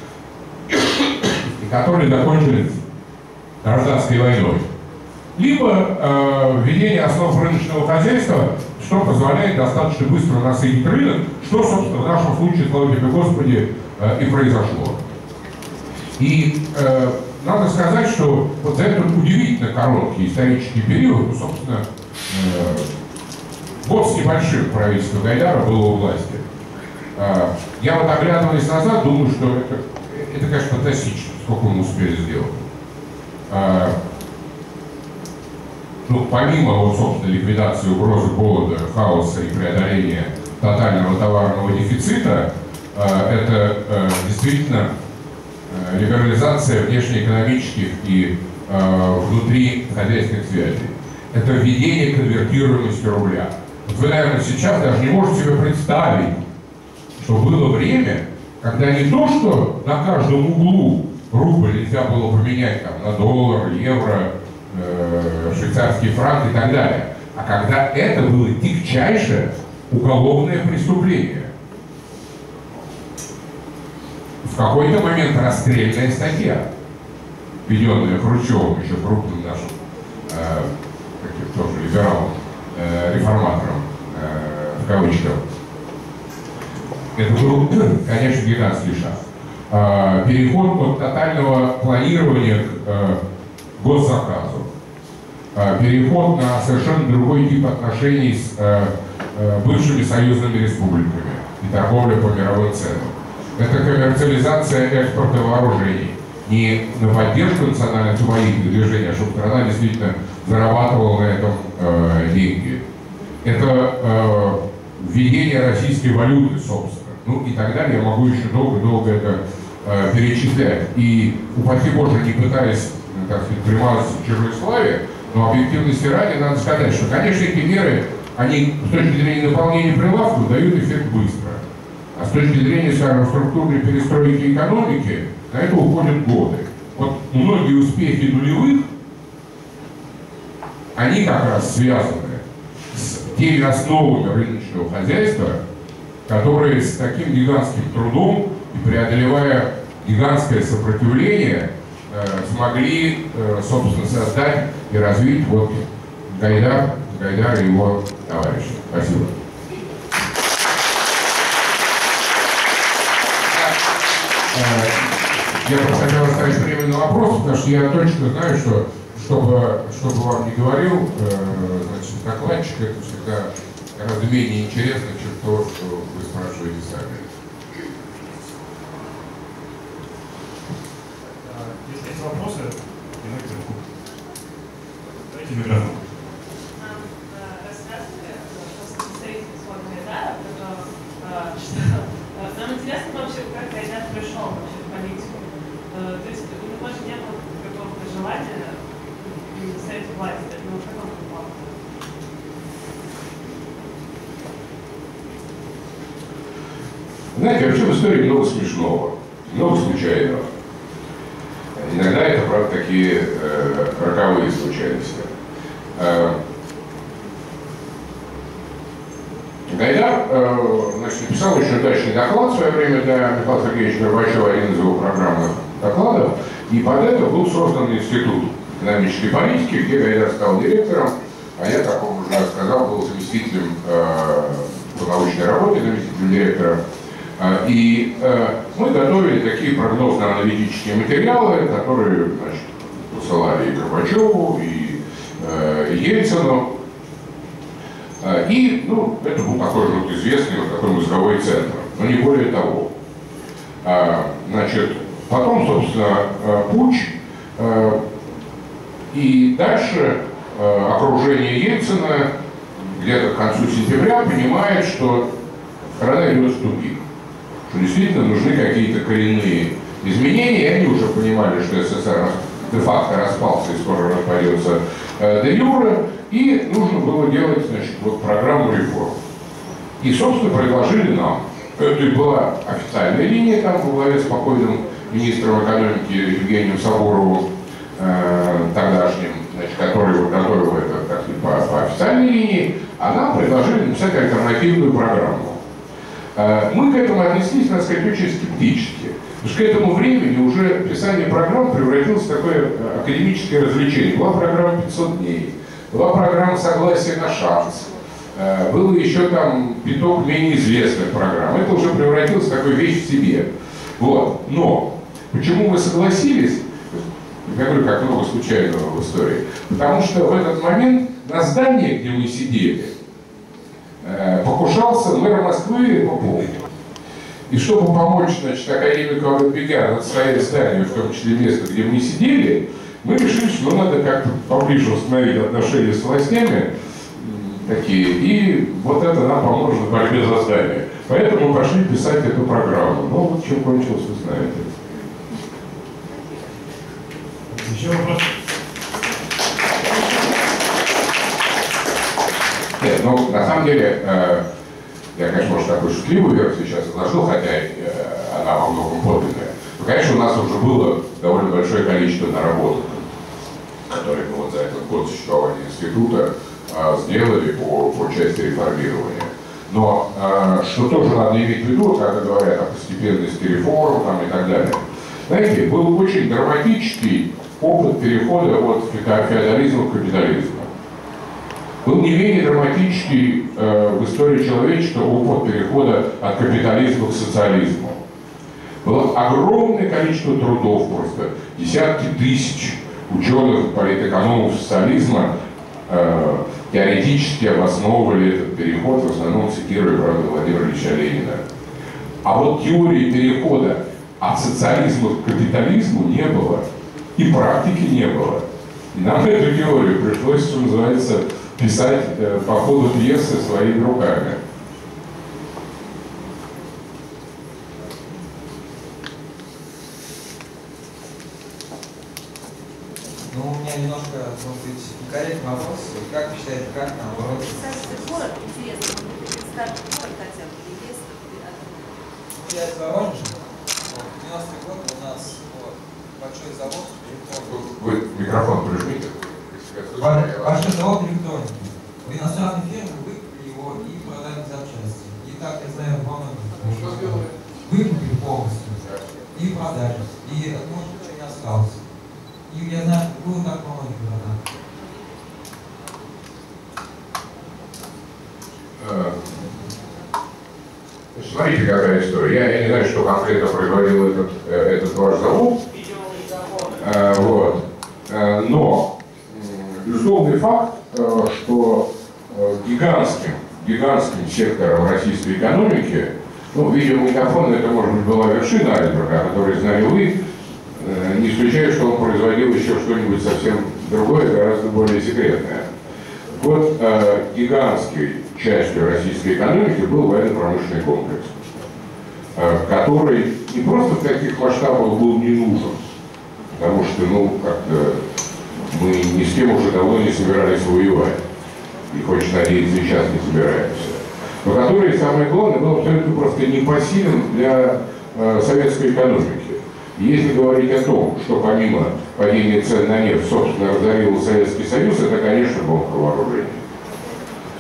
и которые закончились гражданской войной. Либо э, введение основ рыночного хозяйства, что позволяет достаточно быстро насытить рынок, что, собственно, в нашем случае, слава тебе Господи, э, и произошло. И э, надо сказать, что вот за этот удивительно короткий исторический период, ну, собственно, э, год с небольшим правительство Гайдара было у власти. Э, я вот, оглядываясь назад, думаю, что это, это конечно, фантастично, сколько мы успели сделать. Э, Ну, помимо, вот, собственно, ликвидации угрозы голода, хаоса и преодоления тотального товарного дефицита, э, это э, действительно э, либерализация внешнеэкономических и э, внутри хозяйственных связей. Это введение конвертируемости рубля. Вот вы, наверное, сейчас даже не можете себе представить, что было время, когда не то, что на каждом углу рубль нельзя было поменять там, на доллар, евро, швейцарские франки и так далее. А когда это было тягчайшее уголовное преступление. В какой-то момент расстрельная статья, введенная Хрущевым, еще крупным нашим, э, тоже либералом, э, реформатором, э, в кавычках. Это был, конечно, гигантский шаг. Э, переход от тотального планирования к э, госзаказу. Переход на совершенно другой тип отношений с э, э, бывшими союзными республиками и торговля по мировым ценам. Это коммерциализация экспорта вооружений. Не на поддержку национально-освободительных движений, а чтобы страна действительно зарабатывала на этом э, деньги. Это э, введение российской валюты, собственно. Ну и так далее. Я могу еще долго-долго это э, перечислять. И, упаси Боже, не пытаясь, так сказать, примазаться к чужой славе, но объективности ради надо сказать, что, конечно, эти меры, они с точки зрения наполнения прилавков дают эффект быстро. А с точки зрения, скажем, структурной перестройки экономики, на это уходят годы. Вот многие успехи нулевых, они как раз связаны с теми основами рыночного хозяйства, которые с таким гигантским трудом и преодолевая гигантское сопротивление, смогли, собственно, создать и развить вот Гайдар, Гайдар и его товарищи. Спасибо. Я просто хотел оставить время на вопрос, потому что я точно знаю, что чтобы, чтобы вам не говорил, значит, докладчик, это всегда гораздо менее интересно, чем то, что вы спрашиваете сами. Если есть вопросы, давайте микрофон. Нам интересно вообще, как Гайдар пришел вообще в политику. То есть у него же не было какого-то желания стать властью, но как он попал? Знаете, вообще в истории много смешного, много случайного. Иногда это, правда, такие э, роковые случайности. Э, Гайдар э, значит, написал очень удачный доклад в свое время для Михаила Сергеевича Горбачева, один из его программных докладов, и под это был создан институт экономической политики, где Гайдар стал директором, а я, как он уже сказал, был заместителем э, по научной работе, заместителем директора. Э, и э, мы готовили такие прогнозно-аналитические материалы, которые, значит, посылали и Горбачеву, и э, Ельцину. И, ну, это был такой же вот известный вот такой мозговой центр, но не более того. Значит, потом, собственно, путч, и дальше окружение Ельцина где-то к концу сентября понимает, что страна идет в тупик, что действительно нужны какие-то коренные изменения, и они уже понимали, что СССР де-факто распался и скоро распадется де-юре, и нужно было делать, значит, вот программу реформ. И, собственно, предложили нам. Это и была официальная линия, там во главе с покойным министром экономики Евгением Сабуровым, э, тогдашним, значит, который вот готовил это, так сказать, по, по официальной линии, а нам предложили написать альтернативную программу. Э, мы к этому отнеслись, надо сказать, очень скептически. Потому что к этому времени уже писание программ превратилось в такое академическое развлечение. Была программа пятьсот дней, была программа «Согласие на шанс», было еще там пяток менее известных программ. Это уже превратилось в такую вещь в себе. Вот. Но почему мы согласились, я говорю, как много случайного в истории, потому что в этот момент на здании, где мы сидели, покушался мэр Москвы Попов. И чтобы помочь, значит, академику Аватбегяну отстоять здание, в том числе место, где мы сидели, мы решили, что надо как-то поближе установить отношения с властями такие, и вот это нам поможет в борьбе за здание. Поэтому мы пошли писать эту программу. Ну вот чем кончилось, вы знаете. Еще вопрос? Нет, ну на самом деле, э, я, конечно, может, такую шутливую версию сейчас изложил, хотя э, она во многом подлинная. Но, конечно, у нас уже было довольно большое количество наработок, которые мы вот за этот год существования института э, сделали по, по части реформирования. Но э, что тоже надо иметь в виду, когда говорят о постепенности реформ там, и так далее. Знаете, был очень драматический опыт перехода от феодализма к капитализму. Был не менее драматический э, в истории человечества опыт перехода от капитализма к социализму. Было огромное количество трудов просто, десятки тысяч ученых, политэкономов социализма э, теоретически обосновывали этот переход, в основном цитируя, правда, Владимира Ильича Ленина. А вот теории перехода от социализма к капитализму не было, и практики не было. И нам эту теорию пришлось, что называется, писать э, по ходу пьесы своими руками. Ну, у меня немножко, может быть, некорректный вопрос. Как вы считаете, как нам бороться? Город интересно, представь город хотя бы, есть. Я из Воронежа. Вот, в девяностые годы у нас вот, большой завод. Вы микрофон прижмите. Большой завод электроники. В иностранной фирме выкупили его и продали запчасти. И так, я знаю, во многих. Выкупили полностью. И продали. И ну, ничего не осталось. И я знаю, что было так во многих городах. Смотрите, какая история. Я, я не знаю, что конкретно производил этот, этот ваш завод. А, вот. А, но безусловный факт, что гигантским, гигантским сектором российской экономики, ну, видеомагнитофон, это, может быть, была вершина айсберга, о которой знали вы, не исключаю, что он производил еще что-нибудь совсем другое, гораздо более секретное. Вот э, гигантской частью российской экономики был военно-промышленный комплекс, э, который не просто в таких масштабах был не нужен, потому что, ну, как-то мы ни с кем уже давно не собирались воевать, и хочешь надеяться, сейчас не собираемся, но который, самое главное, был абсолютно просто непосилен для э, советской экономики. Если говорить о том, что помимо падения цен на нефть, собственно, разорил Советский Союз, это, конечно, бомба вооружения.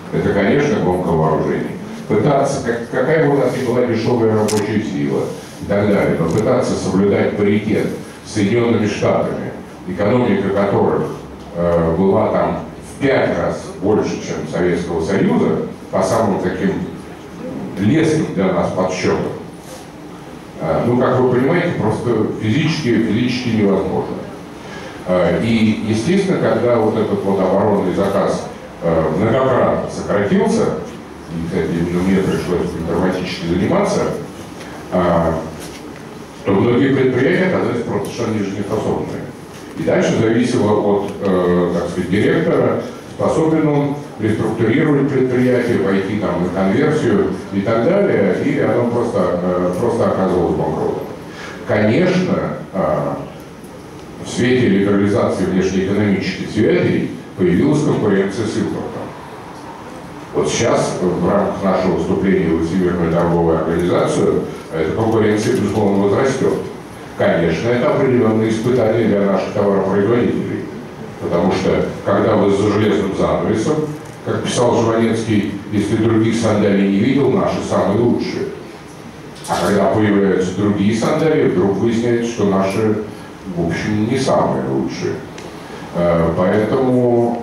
Это, конечно, гонка вооружений. Пытаться, как, какая бы у нас ни была дешевая рабочая сила и так далее, но пытаться соблюдать паритет с Соединенными Штатами, экономика которых э, была там в пять раз больше, чем Советского Союза, по самым таким лесным для нас подсчетам, э, ну, как вы понимаете, просто физически, физически невозможно. Э, и, естественно, когда вот этот вот оборонный заказ э, многократно сократился, и, кстати, именно мне пришлось драматически заниматься, а, то многие предприятия оказались просто совершенно нежизнеспособными. И дальше зависело от, э, так сказать, директора, способен он реструктурировать предприятие, пойти там на конверсию и так далее, или оно просто, э, просто оказывалось банкротом. Конечно, э, в свете либерализации внешнеэкономических связей появилась конкуренция с импортом. Вот сейчас, в рамках нашего вступления в Всемирную торговую организацию, эта конкуренция, безусловно, возрастет. Конечно, это определенные испытания для наших товаропроизводителей. Потому что, когда вы за железным занавесом, как писал Жванецкий, если других сандалий не видел, наши самые лучшие. А когда появляются другие сандалии, вдруг выясняется, что наши, в общем, не самые лучшие. Поэтому...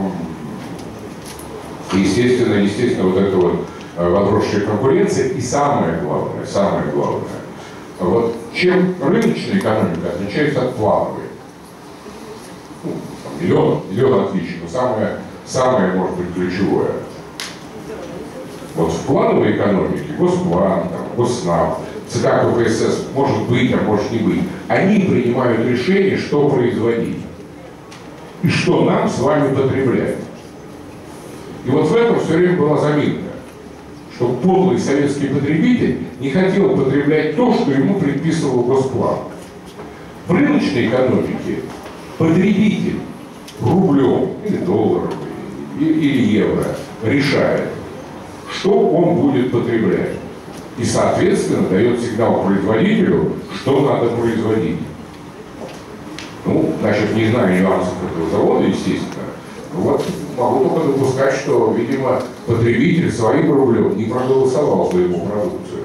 Естественно, естественно, вот эта вот возросшая конкуренция и самое главное, самое главное, вот чем рыночная экономика отличается от плановой? Ну, там, миллион, миллион отличий, но самое, самое, может быть, ключевое. Вот в плановой экономике Госплан, там, Госнаб, ЦК КПСС, может быть, а может не быть, они принимают решение, что производить и что нам с вами потреблять. И вот в этом все время была заминка, что подлый советский потребитель не хотел потреблять то, что ему предписывал Госплан. В рыночной экономике потребитель рублем или долларом или евро решает, что он будет потреблять. И, соответственно, дает сигнал производителю, что надо производить. Ну, значит, не знаю нюансов этого завода, естественно. Вот могу только допускать, что, видимо, потребитель своим рублем не проголосовал за его продукцию.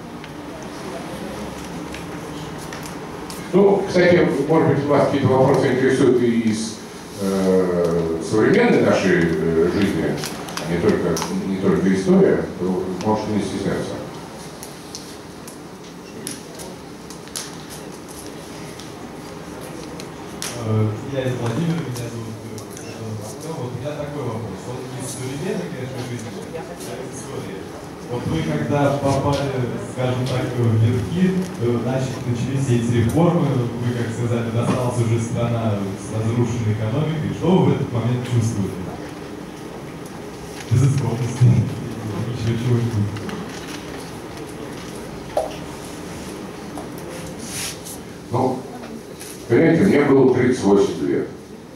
Ну, кстати, может быть, вас какие-то вопросы интересуют и из э, современной нашей э, жизни, а не только, не только история, то можете не стесняться. Я из Владимира, меня зовут. Вот у меня такой вопрос. Вот из современной, конечно, жизни, истории. Вот вы, когда попали, скажем так, в верхи, значит, начались все эти реформы, вы, как сказали, досталась уже страна с разрушенной экономикой. Что вы в этот момент чувствуете? Безысходности. Еще чего-нибудь. Ну, понимаете, мне было тридцать восемь лет.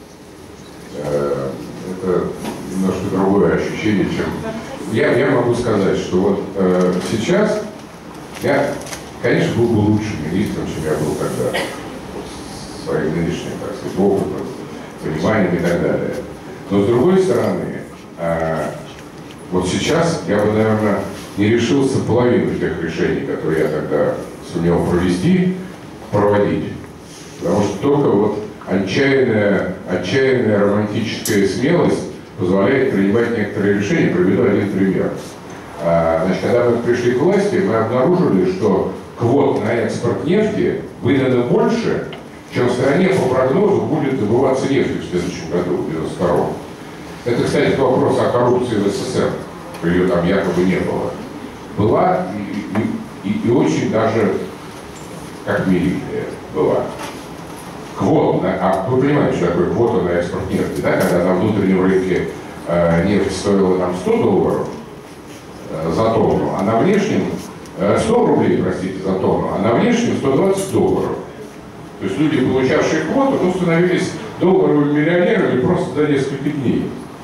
Это немножко другое ощущение, чем... Я, я могу сказать, что вот э, сейчас я, конечно, был бы лучшим министром, чем я был тогда. Своим нынешним, так сказать, опытом, пониманием и так далее. Но с другой стороны, э, вот сейчас я бы, наверное, не решился половину тех решений, которые я тогда сумел провести, проводить. Потому что только вот отчаянная, отчаянная романтическая смелость позволяет принимать некоторые решения. Приведу один пример. А, значит, когда мы пришли к власти, мы обнаружили, что квот на экспорт нефти выдано больше, чем в стране по прогнозу будет добываться нефть в следующем году, в девяносто втором. Это, кстати, вопрос о коррупции в СССР. Ее там якобы не было. Была и, и, и очень даже как милиция была. Квота, а вы понимаете, что такое квота на экспорт нефти, да? Когда на внутреннем рынке э, нефть стоила там сто долларов э, за тонну, а на внешнем, э, сто рублей, простите, за тонну, а на внешнем сто двадцать долларов. То есть люди, получавшие квоту, ну, становились долларовыми миллионерами просто за несколько дней.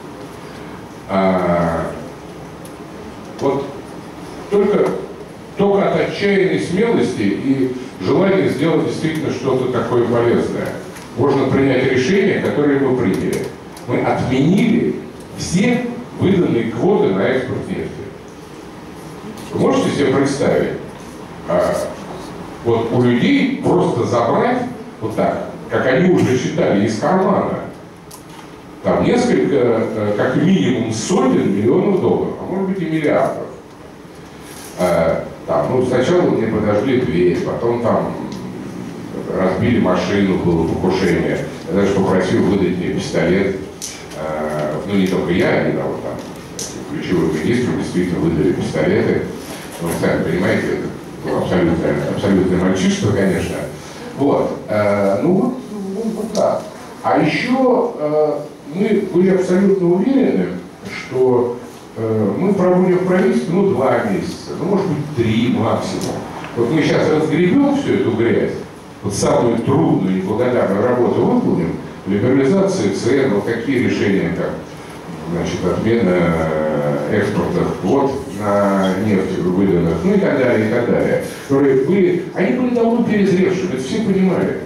А, вот только, только от отчаянной смелости и желание сделать действительно что-то такое полезное можно принять решение, которое мы приняли. Мы отменили все выданные квоты на экспорт нефти. Вы можете себе представить, а, вот у людей просто забрать вот так, как они уже считали, из кармана, там несколько, как минимум сотен миллионов долларов, а может быть и миллиардов. А, там, ну, сначала мне подожгли дверь, потом там разбили машину, было покушение. Я даже попросил выдать мне пистолет. А, ну, не только я, они там, там ключевым министрам действительно выдали пистолеты. Вы сами понимаете, это было абсолютное, абсолютное мальчишество, конечно. Вот. А, ну, вот, вот, вот так. А еще а, мы были абсолютно уверены, что а, мы проводим в правительстве, ну, два месяца, ну, может быть, три максимум. Вот мы сейчас разгребем всю эту грязь, вот самую трудную, неблагодарную работу выполним, либерализация цен, вот такие решения, как, значит, отмена экспортных квот на нефть выданных, ну и так далее, и так далее, которые были, они были давно перезревшими, это все понимали.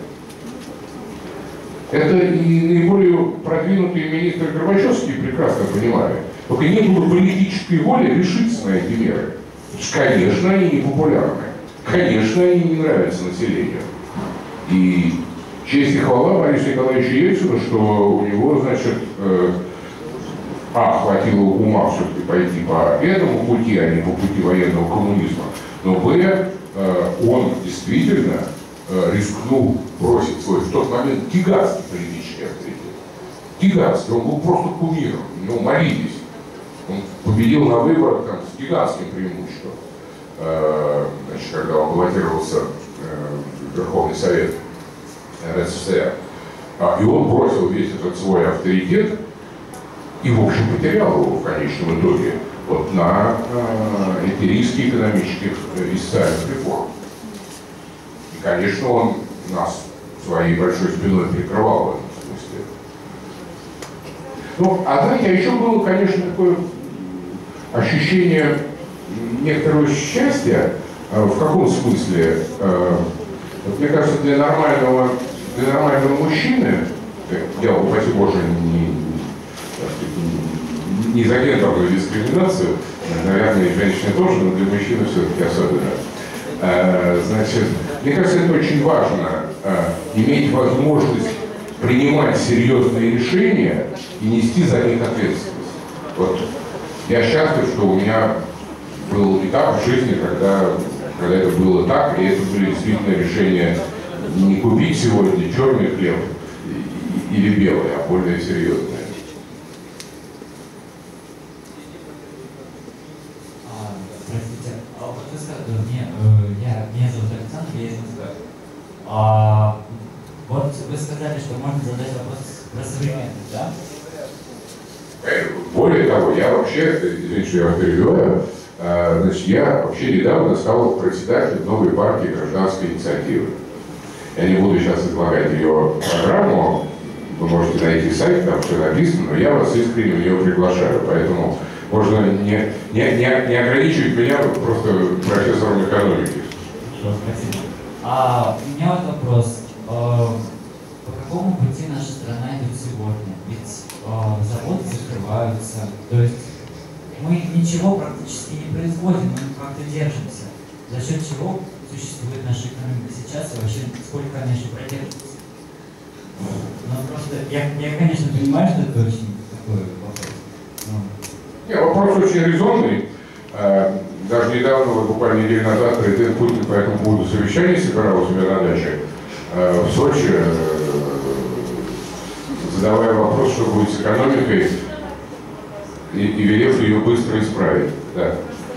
Это и наиболее продвинутые министры Горбачевские прекрасно понимали. Только не было политической воли решиться на эти меры. Конечно, они не популярны. Конечно, они не нравятся населению. И честь и хвала Борису Николаевичу Ельцину, что у него, значит, э, а, хватило ума все-таки пойти по этому пути, а не по пути военного коммунизма. Но б, э, он действительно э, рискнул бросить свой в тот момент гигантский политический авторитет. Гигантский, он был просто кумиром, его молились. Он победил на выборах там, с гигантским преимуществом. Э, значит, когда он баллотировался э, в Верховный Совет эр эс эс эр. А, и он бросил весь этот свой авторитет и, в общем, потерял его в конечном итоге вот, на э, эти риски экономических и социальных реформ. И, конечно, он нас своей большой спиной прикрывал в этом смысле. Ну, а знаете, а еще было, конечно, такое ощущение некоторого счастья. Э, в каком смысле? Э, вот, мне кажется, для нормального, для нормального мужчины, я, упаси Боже, не, не за гендерную дискриминацию, наверное, и женщины тоже, но для мужчины все-таки особенно. Э, значит, мне кажется, это очень важно, э, иметь возможность принимать серьезные решения и нести за них ответственность. Вот я счастлив, что у меня был этап в жизни, когда, когда это было так, и это были действительно решения не купить сегодня черный хлеб или белый, а более серьезные. Простите, а вот вы сказали, мне, я, меня зовут Александр, я из Москвы. А, вот вы сказали, что можно задать вопрос про современность, да? Более того, я вообще, извините, что я вас перебиваю, значит, я вообще недавно стал председателем новой партии «Гражданской инициативы». Я не буду сейчас излагать ее программу, вы можете найти сайт, там все написано, но я вас искренне в нее приглашаю, поэтому можно не, не, не, не ограничивать меня просто профессором экономики. Хорошо, спасибо. А, у меня вот вопрос. А, по какому пути наша страна идет сегодня? Ведь а, заводы закрываются, то есть мы ничего практически не производим, мы как-то держимся. За счет чего существует наша экономика сейчас и вообще сколько она еще продержится? Ну, просто я, я, конечно, понимаю, что это очень такой вопрос. Но... Нет, вопрос очень резонный. Даже недавно, вот буквально неделю назад, президент Путин по этому поводу совещание собирал у себя на даче в Сочи, задавая вопрос, что будет с экономикой, и, и велев ее быстро исправить. Да.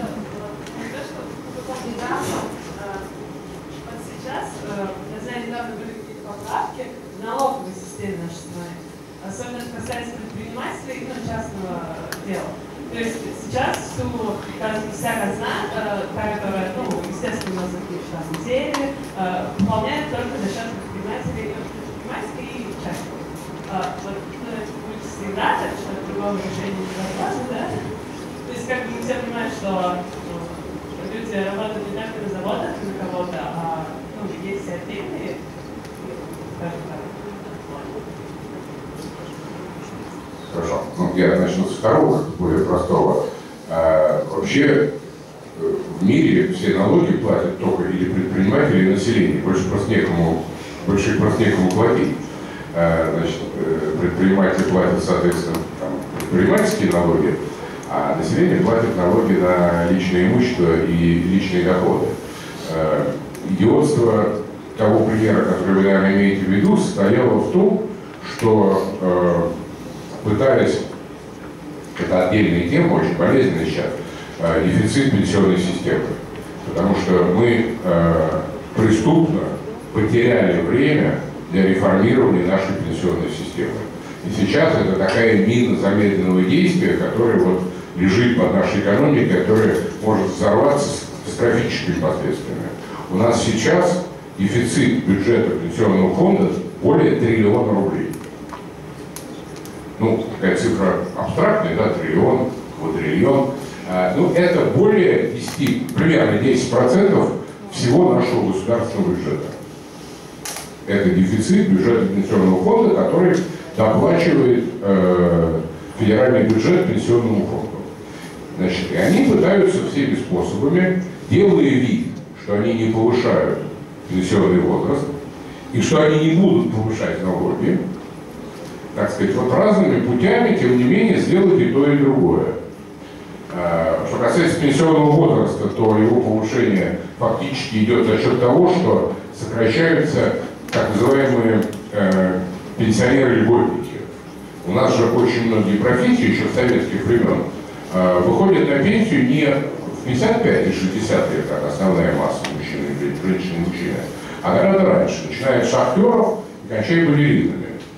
Налоговой системе нашей страны. Особенно это касается предпринимателей и ну, частного дела. То есть сейчас всю, вся казна, та, которая, ну, естественно, у нас такие там музеи, выполняет только за счет предпринимателей, предпринимателей и частных. Вот ну, это будет всегда, так что другого решения невозможно, да? То есть как бы мы все понимаем, что ну, люди работают не только на заводах, на кого-то, а ну, есть и отдельные, скажем так. Хорошо. Ну, я начну со второго, более простого. А, вообще в мире все налоги платят только или предприниматели, или население. Больше просто некому, больше просто некому платить. А, значит, предприниматели платят, соответственно, там, предпринимательские налоги, а население платит налоги на личное имущество и личные доходы. А, идиотство того примера, который вы, наверное, имеете в виду, состояло в том, что э, пытались, это отдельная тема, очень болезненная сейчас, э, дефицит пенсионной системы. Потому что мы э, преступно потеряли время для реформирования нашей пенсионной системы. И сейчас это такая мина замедленного действия, которая вот лежит под нашей экономикой, которая может взорваться с катастрофическими последствиями. У нас сейчас дефицит бюджета пенсионного фонда более триллиона рублей. Ну, такая цифра абстрактная, да, триллион, квадриллион. А, ну, это более десяти, примерно десять процентов всего нашего государственного бюджета. Это дефицит бюджета пенсионного фонда, который доплачивает э, федеральный бюджет пенсионному фонду. Значит, и они пытаются всеми способами, делая вид, что они не повышают пенсионный возраст, и что они не будут повышать налоги, так сказать, вот разными путями, тем не менее, сделать и то, и другое. Что касается пенсионного возраста, то его повышение фактически идет за счет того, что сокращаются так называемые э, пенсионеры-льготники. У нас же очень многие профессии еще с советских времен э, выходят на пенсию не в пятьдесят пять и шестьдесят лет, как основная масса мужчин и женщин и мужчин, а гораздо раньше, начиная с шахтеров и кончая балеринами.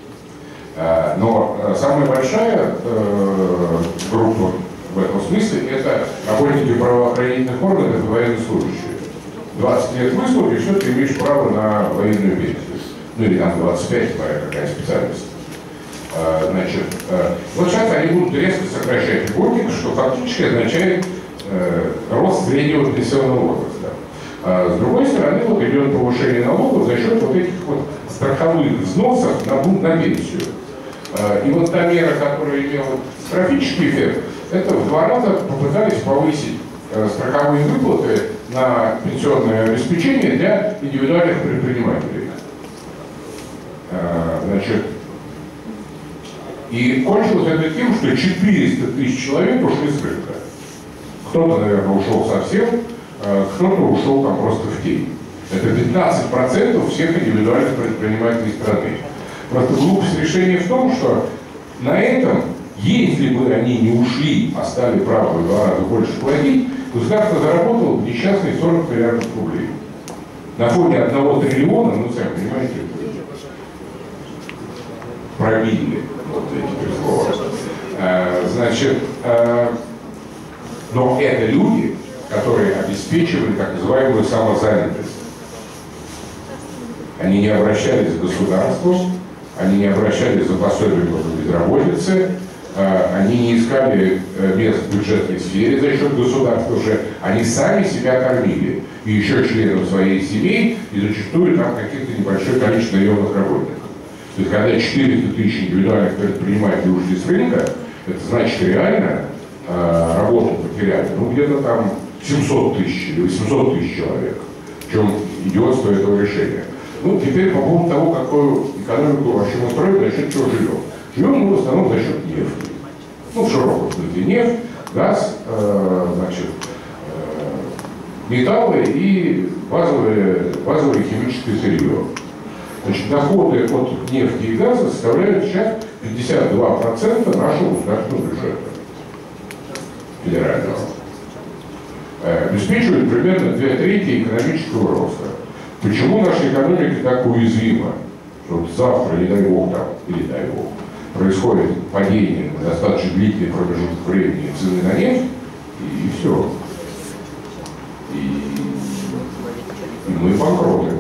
Но самая большая группа в этом смысле – это работники правоохранительных органов и военнослужащие. двадцать лет выслуги, и все, ты имеешь право на военную пенсию. Ну или там двадцать пять, смотря какая специальность. Значит, вот сейчас они будут резко сокращать льготник, что фактически означает рост среднего пенсионного возраста. А с другой стороны, вот идет повышение налогов за счет вот этих вот страховых взносов на, на пенсию. И вот та мера, которая имела катастрофический эффект, это в два раза попытались повысить страховые выплаты на пенсионное обеспечение для индивидуальных предпринимателей. Значит, и кончилось это тем, что четыреста тысяч человек ушли с рынка. Кто-то, наверное, ушел совсем, кто-то ушел там просто в тень. Это пятнадцать процентов всех индивидуальных предпринимателей страны. Просто глупость решения в том, что на этом, если бы они не ушли, а стали право в два раза больше платить, государство заработало бы несчастные сорок миллиардов рублей. На фоне одного триллиона, ну, сами понимаете, промилле, вот эти слова. А, значит, а, но это люди, которые обеспечивали так называемую самозанятость. Они не обращались к государству, они не обращались за пособием по безработице, они не искали мест в бюджетной сфере за счет государства уже, они сами себя кормили, и еще членов своей семей, и зачастую там каких-то небольшое количество наемных работников. То есть, когда четыреста тысяч индивидуальных предпринимателей ушли с рынка, это значит реально э, работу потеряли, ну где-то там семьсот тысяч или восемьсот тысяч человек. В чем идиотство этого решения. Ну, теперь по поводу того, какую экономику вообще мы строим, за счет чего живем. Живем мы в основном за счет нефти. Ну, в широком смысле нефть, газ, э, значит, э, металлы и базовое, базовое химическое сырье. Значит, доходы от нефти и газа составляют сейчас пятьдесят два процента нашего государственного бюджета федерального. Э, обеспечивают примерно две трети экономического роста. Почему наша экономика так уязвима? Что вот завтра, не дай бог, там, или дай бог, происходит падение на достаточно длительный промежуток времени цены на нефть, и, и все. И, и мы банкроты.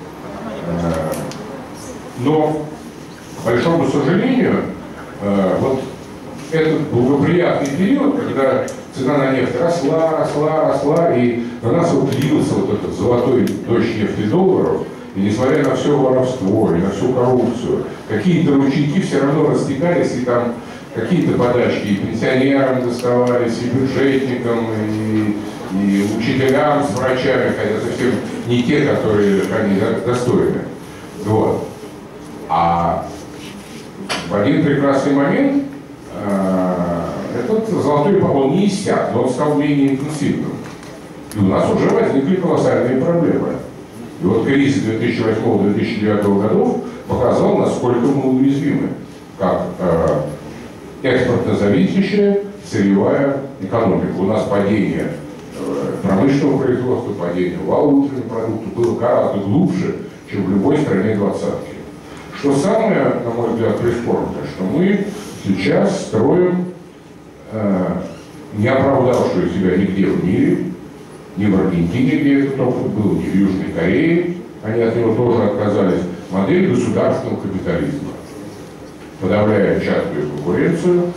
Но, к большому сожалению, вот этот благоприятный период, когда цена на нефть росла, росла, росла, и на нас вот лился вот этот золотой дождь нефтедолларов, и несмотря на все воровство и на всю коррупцию, какие-то ручейки все равно растекались, и там какие-то подачки и пенсионерам доставались, и бюджетникам, и, и учителям с врачами, хотя совсем не те, которые они достойны. Вот. А в один прекрасный момент э, этот золотой баллон не иссяк, но он стал менее интенсивным. И у нас уже возникли колоссальные проблемы. И вот кризис две тысячи восьмого — две тысячи девятого годов показал, насколько мы уязвимы, как э, экспортно зависящая сырьевая экономика. У нас падение э, промышленного производства, падение валового внутреннего продукта было гораздо глубже, чем в любой стране двадцатки. Что самое, на мой взгляд, прискорбное, что мы сейчас строим э, не оправдавшую себя нигде в мире, ни в Аргентине, где этот опыт был, ни в Южной Корее, они от него тоже отказались, модель государственного капитализма, подавляя частную конкуренцию,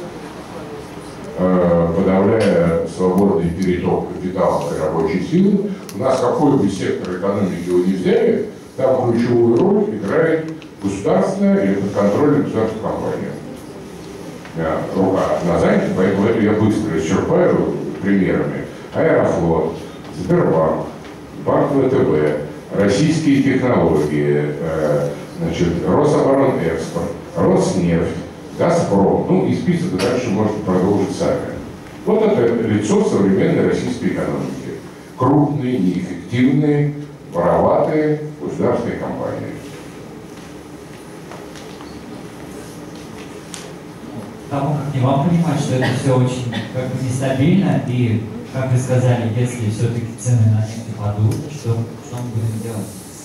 э, подавляя свободный переток капитала и рабочей силы. У нас какой бы сектор экономики вы ни взяли, там ключевую роль играет государственная или подконтрольная государственная компания. Я рука на занята, поэтому это я быстро исчерпаю примерами. Аэрофлот, Сбербанк, Банк ВТБ, российские технологии, э, значит, Рособоронэкспорт, Роснефть, Газпром, ну и список дальше можете продолжить сами. Вот это лицо современной российской экономики. Крупные, неэффективные, вороватые государственные компании. Потому как не вам понимать, что это все очень как бы нестабильно, и, как вы сказали, если все-таки цены на нефть упадут, что, что мы будем делать?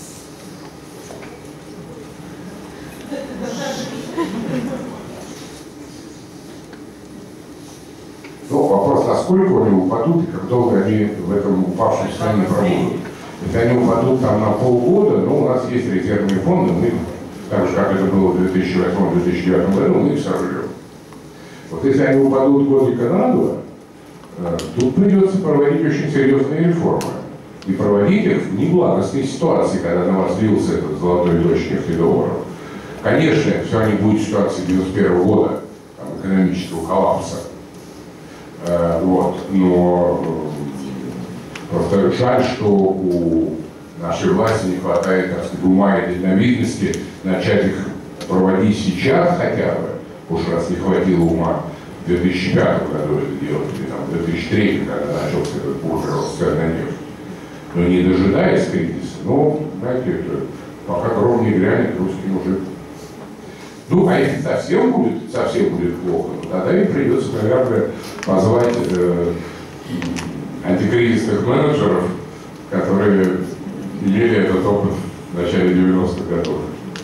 Ну, вопрос, насколько они упадут и как долго они в этом упавшем состоянии пробудут. Если они упадут там на полгода, ну, у нас есть резервные фонды, мы, так же, как это было в две тысячи восьмом — две тысячи девятом году, мы их сожрем. Вот если они упадут годика на два, тут придется проводить очень серьезные реформы. И проводить их в неблагостной ситуации, когда на вас лился этот золотой дождь нефтедолларов. Конечно, все не будет ситуации девяносто первого года, там, экономического коллапса. Э, вот, но э, просто жаль, что у нашей власти не хватает, так сказать, ума и дальновидности начать их проводить сейчас хотя бы. Уж раз не хватило ума в две тысячи пятом году это делать, или там, в две тысячи третьем, когда начался этот бурный рост цен на нефть. Но не дожидаясь кризиса, ну, знаете, это, пока гром не грянет, русский мужик. Ну, а если совсем будет, совсем будет плохо, то тогда им придется, наверное, позвать э, антикризисных менеджеров, которые имели этот опыт в начале девяностых годов.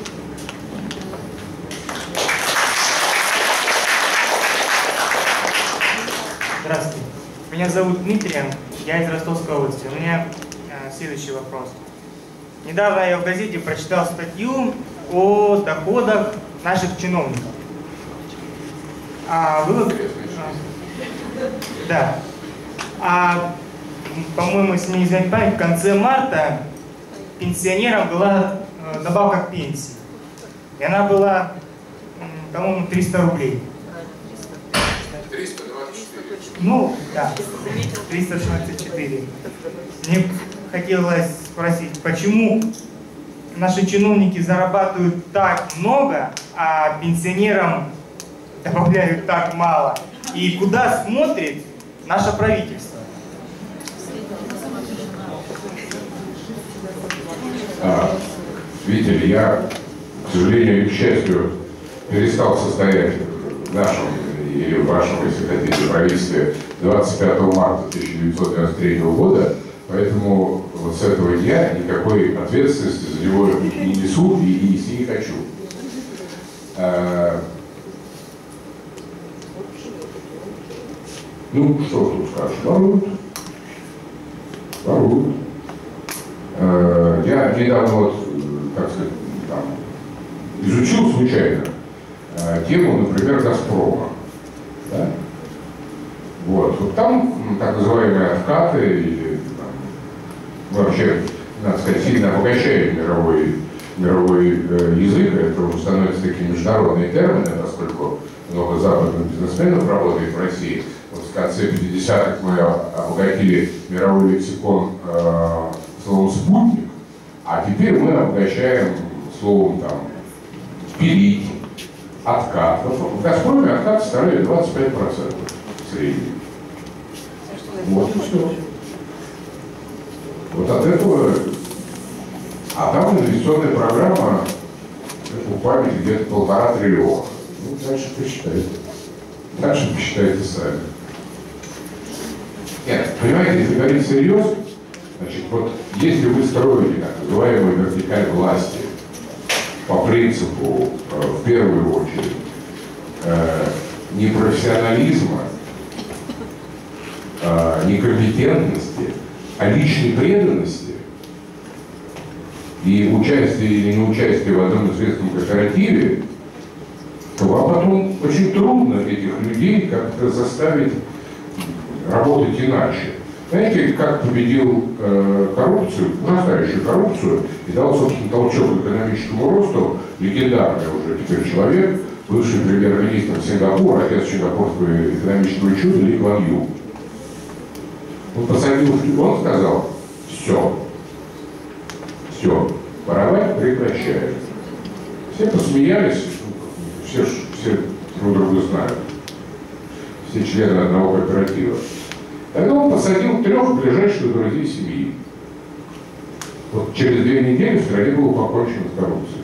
Здравствуйте. Меня зовут Дмитрий, я из Ростовской области. У меня э, следующий вопрос. Недавно я в газете прочитал статью о доходах наших чиновников. А вы... А, да. А, по-моему, если не изменить память, в конце марта пенсионерам была э, добавка к пенсии. И она была, э, по-моему, триста рублей. триста двадцать четыре. Ну, да, триста шестьдесят четыре. Мне хотелось спросить, почему наши чиновники зарабатывают так много, а пенсионерам добавляют так мало? И куда смотрит наше правительство? А, видите ли, я, к сожалению или к счастью, перестал состоять в нашем или в вашем, если хотите, правительстве двадцать пятого марта тысяча девятьсот девяносто третьего года, поэтому вот с этого дня никакой ответственности за него не несу и, и нести не хочу. А, ну, что тут скажешь? Воруют. Воруют. А, я недавно, вот, как сказать, там, изучил случайно а, тему, например, «Газпрома». Да? Вот. Вот там так называемые откаты или там, вообще, надо сказать, сильно обогащают мировой мировой э, язык, это уже становится такими международными терминами, поскольку много западных бизнесменов работает в России. Вот в конце пятидесятых мы обогатили мировой лексикон э, словом «спутник», а теперь мы обогащаем словом там «пилить», «откат». В «Газпроме» откат составляет двадцать пять процентов в среднем. Вот и все. Вот от этого... А там инвестиционная программа, по памяти, где-то полтора триллиона. Ну, дальше посчитайте. Дальше посчитайте сами. Нет, понимаете, если говорить серьезно, значит, вот если вы строите так называемую вертикаль власти по принципу, э, в первую очередь, э, не профессионализма, э, не компетентности, а личной преданности, и участие или не участие в одном известном кооперативе, то вам потом очень трудно этих людей как-то заставить работать иначе. Знаете, как победил э, коррупцию, ужасающую коррупцию, и дал, собственно, толчок экономическому росту легендарный уже теперь человек, бывший премьер-министр Сингапура, отец сингапурского экономического чуда Ли Куан Ю. Он посадил, он сказал: все. Все, воровать прекращают. Все посмеялись, все, все друг друга знают, все члены одного кооператива. Тогда он посадил трех ближайших друзей семьи. Вот через две недели в стране было покончено с коррупцией.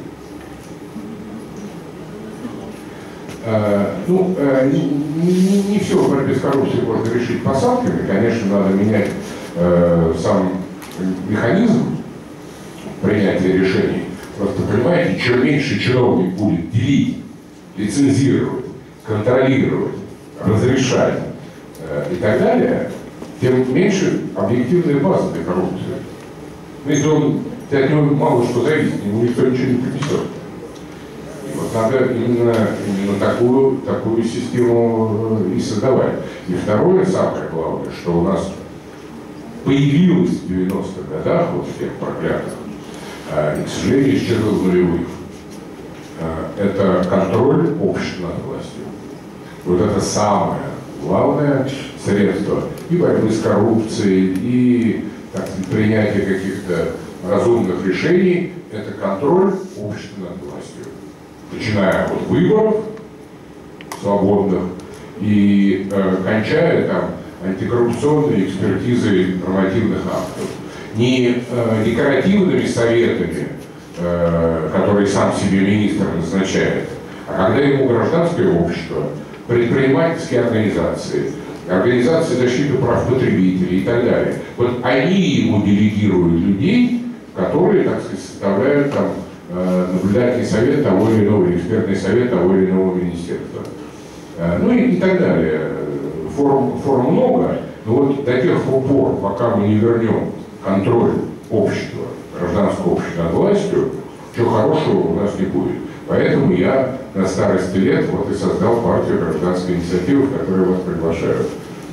А, ну, а, не, не, не все в борьбе с коррупцией можно решить посадками. Конечно, надо менять а, сам механизм принятия решений. Просто понимаете, чем меньше чиновник будет делить, лицензировать, контролировать, разрешать э, и так далее, тем меньше объективная база для коррупции. Но если он, от него мало что зависит, ему никто ничего не принесет. И вот надо именно, именно такую, такую систему и создавать. И второе, самое главное, что у нас появилось в девяностых годах, вот в тех проклятых, и, к сожалению, исчезло в нулевых. Это контроль общества над властью. Вот это самое главное средство и борьбы с коррупцией, и так сказать, принятие каких-то разумных решений – это контроль общества над властью. Начиная от выборов свободных и э, кончая там антикоррупционной экспертизой нормативных актов. Не э, декоративными советами, э, которые сам себе министр назначает, а когда ему гражданское общество, предпринимательские организации, организации защиты прав потребителей и так далее. Вот они ему делегируют людей, которые, так сказать, составляют там э, наблюдательный совет того или иного, экспертный совет того или иного министерства. Э, ну и, и так далее. Форм, форм много, но вот до тех пор, пока мы не вернем контроль общества, гражданского общества над властью, чего хорошего у нас не будет. Поэтому я на старости лет вот и создал партию гражданской инициативы, в которую вас приглашаю.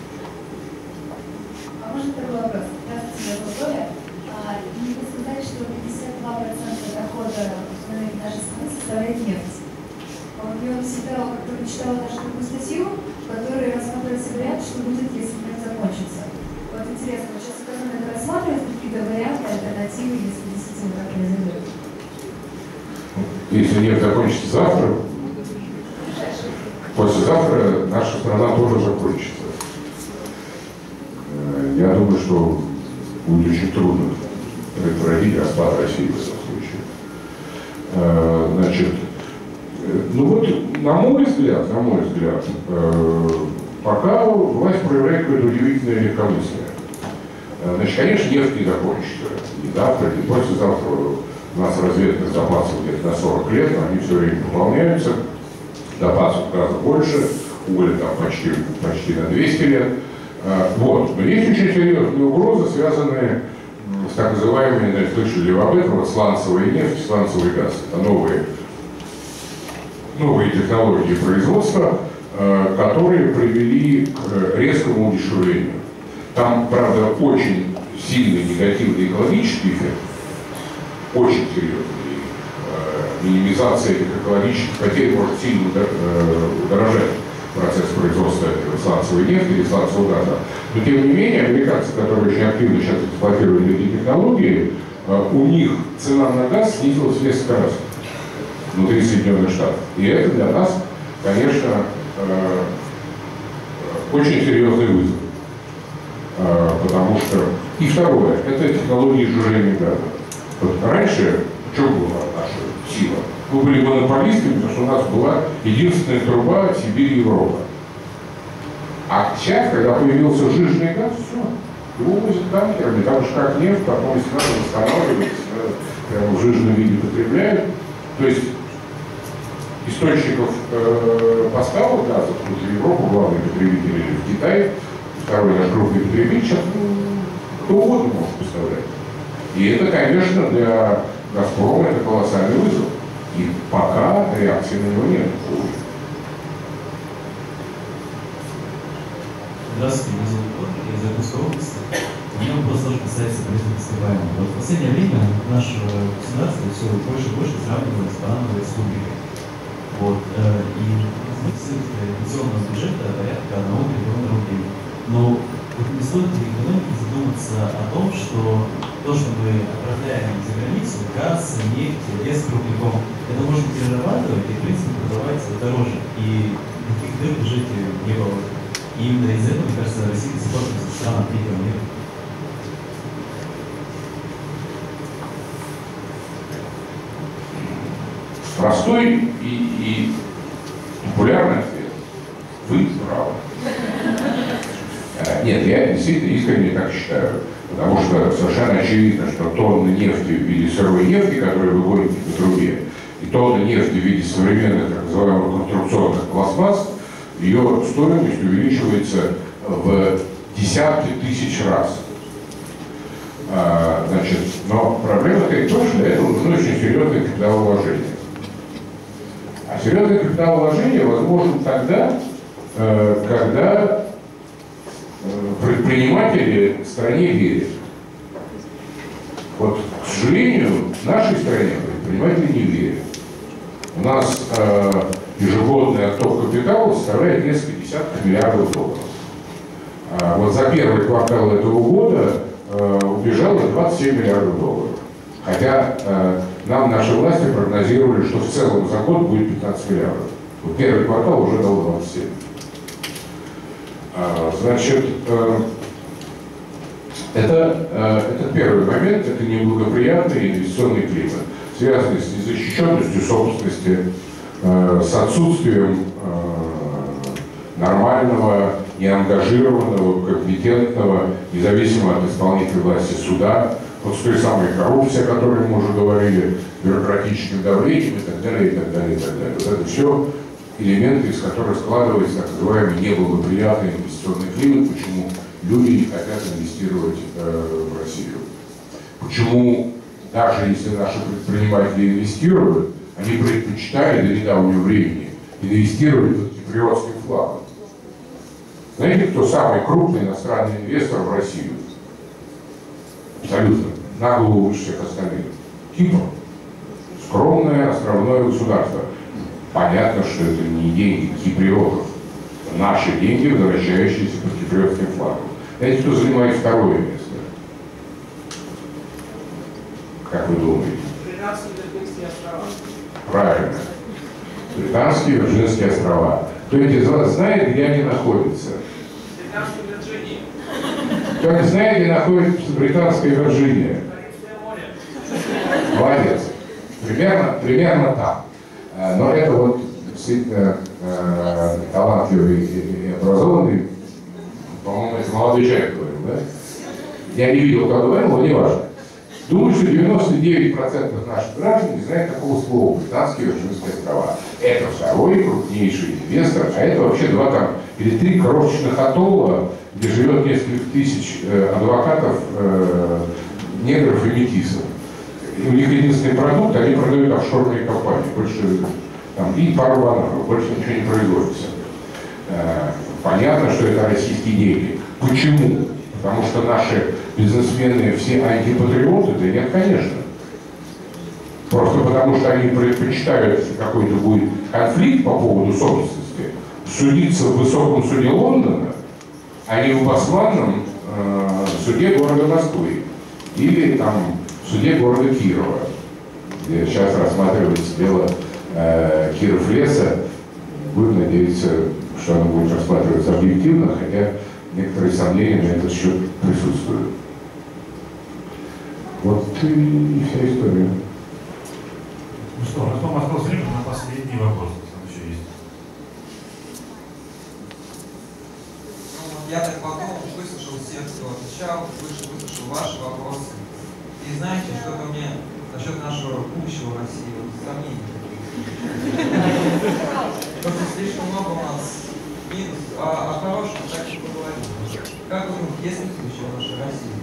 А можно такой вопрос? Здравствуйте, меня зовут Оля. И вы сказали, что пятьдесят два процента дохода нашей страны составляет нефть. А вот я всегда как-то читала даже такую статью, в которой рассматривается вариант, что будет, если нефть закончится. Вот интересно, сейчас экономика рассматривает какие-то варианты, альтернативы, если действительно так произойдет? Если нефть закончится завтра, послезавтра наша страна тоже закончится. Я думаю, что будет очень трудно предотвратить распад России в этом случае. Значит, ну вот, на мой взгляд, на мой взгляд, пока власть проявляет какое-то удивительное легкомыслие. Значит, конечно, нефть не закончится. И завтра, и послезавтра у нас разведных запасов где-то на сорок лет, но они все время пополняются. Запасов гораздо больше, уголь там почти, почти на двести лет. Вот. Но есть очень серьезные угрозы, связанные с так называемыми, значит, слышали ли вы об этом, сланцевая нефть, сланцевый газ. Это новые, новые технологии производства, которые привели к резкому удешевлению. Там, правда, очень сильный негативный экологический эффект, очень серьезный. минимизация этих экологических потерь может сильно удорожать процесс производства сланцевой нефти или сланцевого газа. Но тем не менее, американцы, которые очень активно сейчас эксплуатируют эти технологии, у них цена на газ снизилась в несколько раз внутри Соединенных Штатов. И это для нас, конечно, очень серьезный вызов. Потому что... И второе, это технологии сжижения газа. Вот раньше, в чем была наша сила? Мы были монополистами, потому что у нас была единственная труба в Сибири и Европа. А сейчас, когда появился сжиженный газ, все, его возят танкерами, там же как нефть, потом если надо восстанавливать, прямо в сжиженном виде потребляют. То есть источников э, поставок газа, в Европу главный потребитель, в Китай, второй наш крупный потребитель, сейчас ну, кто угодно может поставлять. И это, конечно, для «Газпрома» это колоссальный вызов. И пока реакции на него нет. Здравствуйте, меня зовут Кот, я из Иркутской области. У меня вопрос тоже касается производства ВМ. Вот в последнее время наше государство все больше и больше сравнивает с банановой республикой. Вот, э, и дефицит пенсионного бюджета порядка одного триллиона рублей. Но вот не стоит ли экономике задуматься о том, что то, что мы отправляем за границу, газ, нефть, лес кругляком, это можно перерабатывать и, в принципе, продавать дороже. И никаких дыр в бюджете не было. И именно из этого, мне кажется, Россия до сих пор страна третьего мира. Простой и, и популярный ответ. Вы правы. Нет, я действительно искренне так считаю. Потому что совершенно очевидно, что тонны нефти в виде сырой нефти, которую вы гоните по трубе, и тонны нефти в виде современных, так называемых, конструкционных пластмасс, ее стоимость увеличивается в десятки тысяч раз. А, значит, но проблема стоит в том, что для этого нужно очень серьезное капиталовложение. А серьезное капиталовложение возможно тогда, когда предприниматели стране верят. Вот, к сожалению, в нашей стране предприниматели не верят. У нас э, ежегодный отток капитала составляет несколько десятков миллиардов долларов. А вот за первый квартал этого года э, убежало двадцать семь миллиардов долларов. Хотя э, нам наши власти прогнозировали, что в целом за год будет пятнадцать миллиардов. Вот первый квартал уже дал двадцать семь. Значит, это, это первый момент, это неблагоприятный инвестиционный климат, связанный с незащищенностью собственности, с отсутствием нормального, неангажированного, компетентного, независимо от исполнительной власти суда, вот с той самой коррупцией, о которой мы уже говорили, бюрократическим давлением и так далее, и так далее, и так далее. Вот это все элементы, из которых складывается так называемый неблагоприятный инвестиционный климат, почему люди не хотят инвестировать э, в Россию. Почему даже если наши предприниматели инвестируют, они предпочитали до недавнего времени инвестировать в киприотским флагом. Знаете, кто самый крупный иностранный инвестор в Россию? Абсолютно. На голову выше всех остальных. Кипр. Скромное островное государство. Понятно, что это не деньги киприотов. Наши деньги, возвращающиеся под киприотским флагом. Знаете, кто занимает второе место? Как вы думаете? Британские Вирджинские острова. Правильно. Британские Вирджинские острова. Кто-нибудь из вас знает, где они находятся? Британская Вирджиния. Кто не знает, где находится Британская Вирджиния? Молодец. Примерно, примерно там. Но это вот действительно э, талантливый и образованный, по-моему, это молодой человек говорил, да? Я не видел, как говорил, но не важно. Думаю, что девяносто девять процентов наших граждан не знают такого слова «Британские Вирджинские острова». Это второй крупнейший инвестор, а это вообще два там или три крошечных атолла, где живет несколько тысяч э, адвокатов, э, негров и метисов. И у них единственный продукт, они продают офшорные компании, больше там, и пару бананов, больше ничего не производится. Э, понятно, что это российские деньги. Почему? Потому что наши бизнесмены все антипатриоты? Да нет, конечно. Просто потому, что они предпочитают, если какой-то будет конфликт по поводу собственности, судиться в высоком суде Лондона, а не в обоснованном э, суде города Москвы или там в суде города Кирова, где сейчас рассматривается дело э, Киров-Леса. Будем надеяться, что оно будет рассматриваться объективно, хотя некоторые сомнения на этот счет присутствуют. Вот и вся история. Ну что, на том осталось время на последний вопрос. Там еще есть. Ну, я так подумал, выслушал всех, кто отвечал, выслушал ваши вопросы. И знаете, что-то мне насчет нашего будущего в России, вот сомнений. Просто слишком много у нас минус, а о хорошем так и поговорим. Как вы думаете, есть ли будущее в нашей России?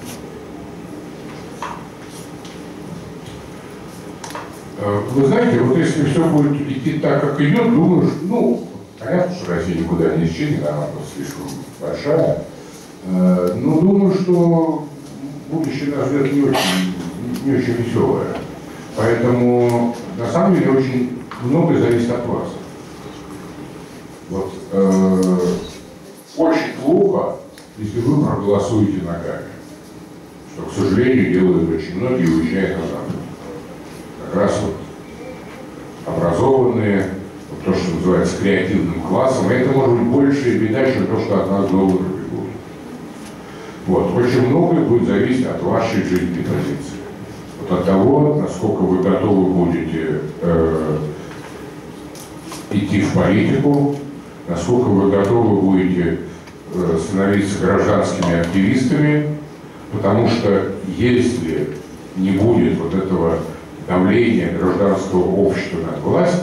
Вы знаете, вот если все будет идти так, как идет, думаю, что, ну, понятно, что Россия никуда не исчезнет, она просто слишком большая, но думаю, что будущее нас ждет не очень, не очень веселое. Поэтому, на самом деле, очень многое зависит от вас. Вот, э, очень плохо, если вы проголосуете ногами, что, к сожалению, делают очень многие, уезжая на Запад. Как раз вот образованные, вот то, что называется креативным классом, а это может быть большая беда, чем то, что от нас доллары бегут. Вот, очень многое будет зависеть от вашей жизненной позиции. Вот от того, насколько вы готовы будете э, идти в политику, насколько вы готовы будете э, становиться гражданскими активистами, потому что если не будет вот этого давление гражданского общества над властью,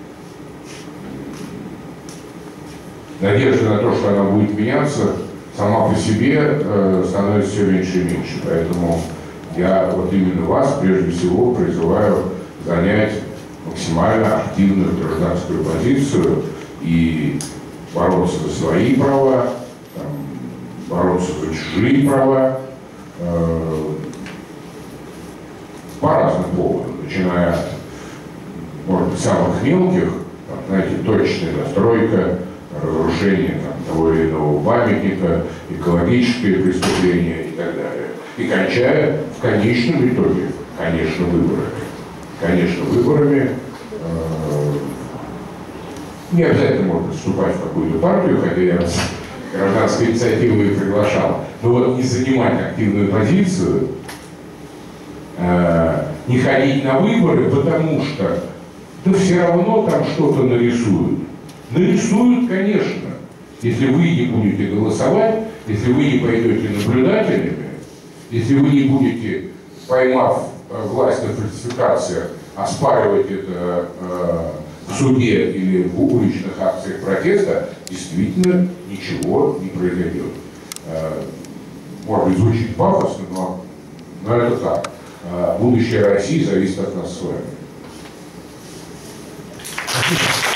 надежда на то, что она будет меняться, сама по себе э, становится все меньше и меньше. Поэтому я вот именно вас прежде всего призываю занять максимально активную гражданскую позицию и бороться за свои права, там, бороться за чужие права, э, по разным поводам, начиная от, может быть, самых мелких, там, знаете, точечная настройка, разрушение там, того или иного памятника, экологические преступления и так далее. И кончая в конечном итоге, конечно, выборами. Конечно, выборами. Э, не обязательно можно вступать в какую-то партию, хотя я вас гражданской инициативы и приглашал. Но вот не занимать активную позицию, не ходить на выборы, потому что да все равно там что-то нарисуют. Нарисуют, конечно, если вы не будете голосовать, если вы не пойдете наблюдателями, если вы не будете, поймав власть на фальсификациях, оспаривать это э, в суде или в уличных акциях протеста, действительно ничего не произойдет. Э, может быть, звучит пафосно, но, но это так. Будущее России зависит от нас с вами.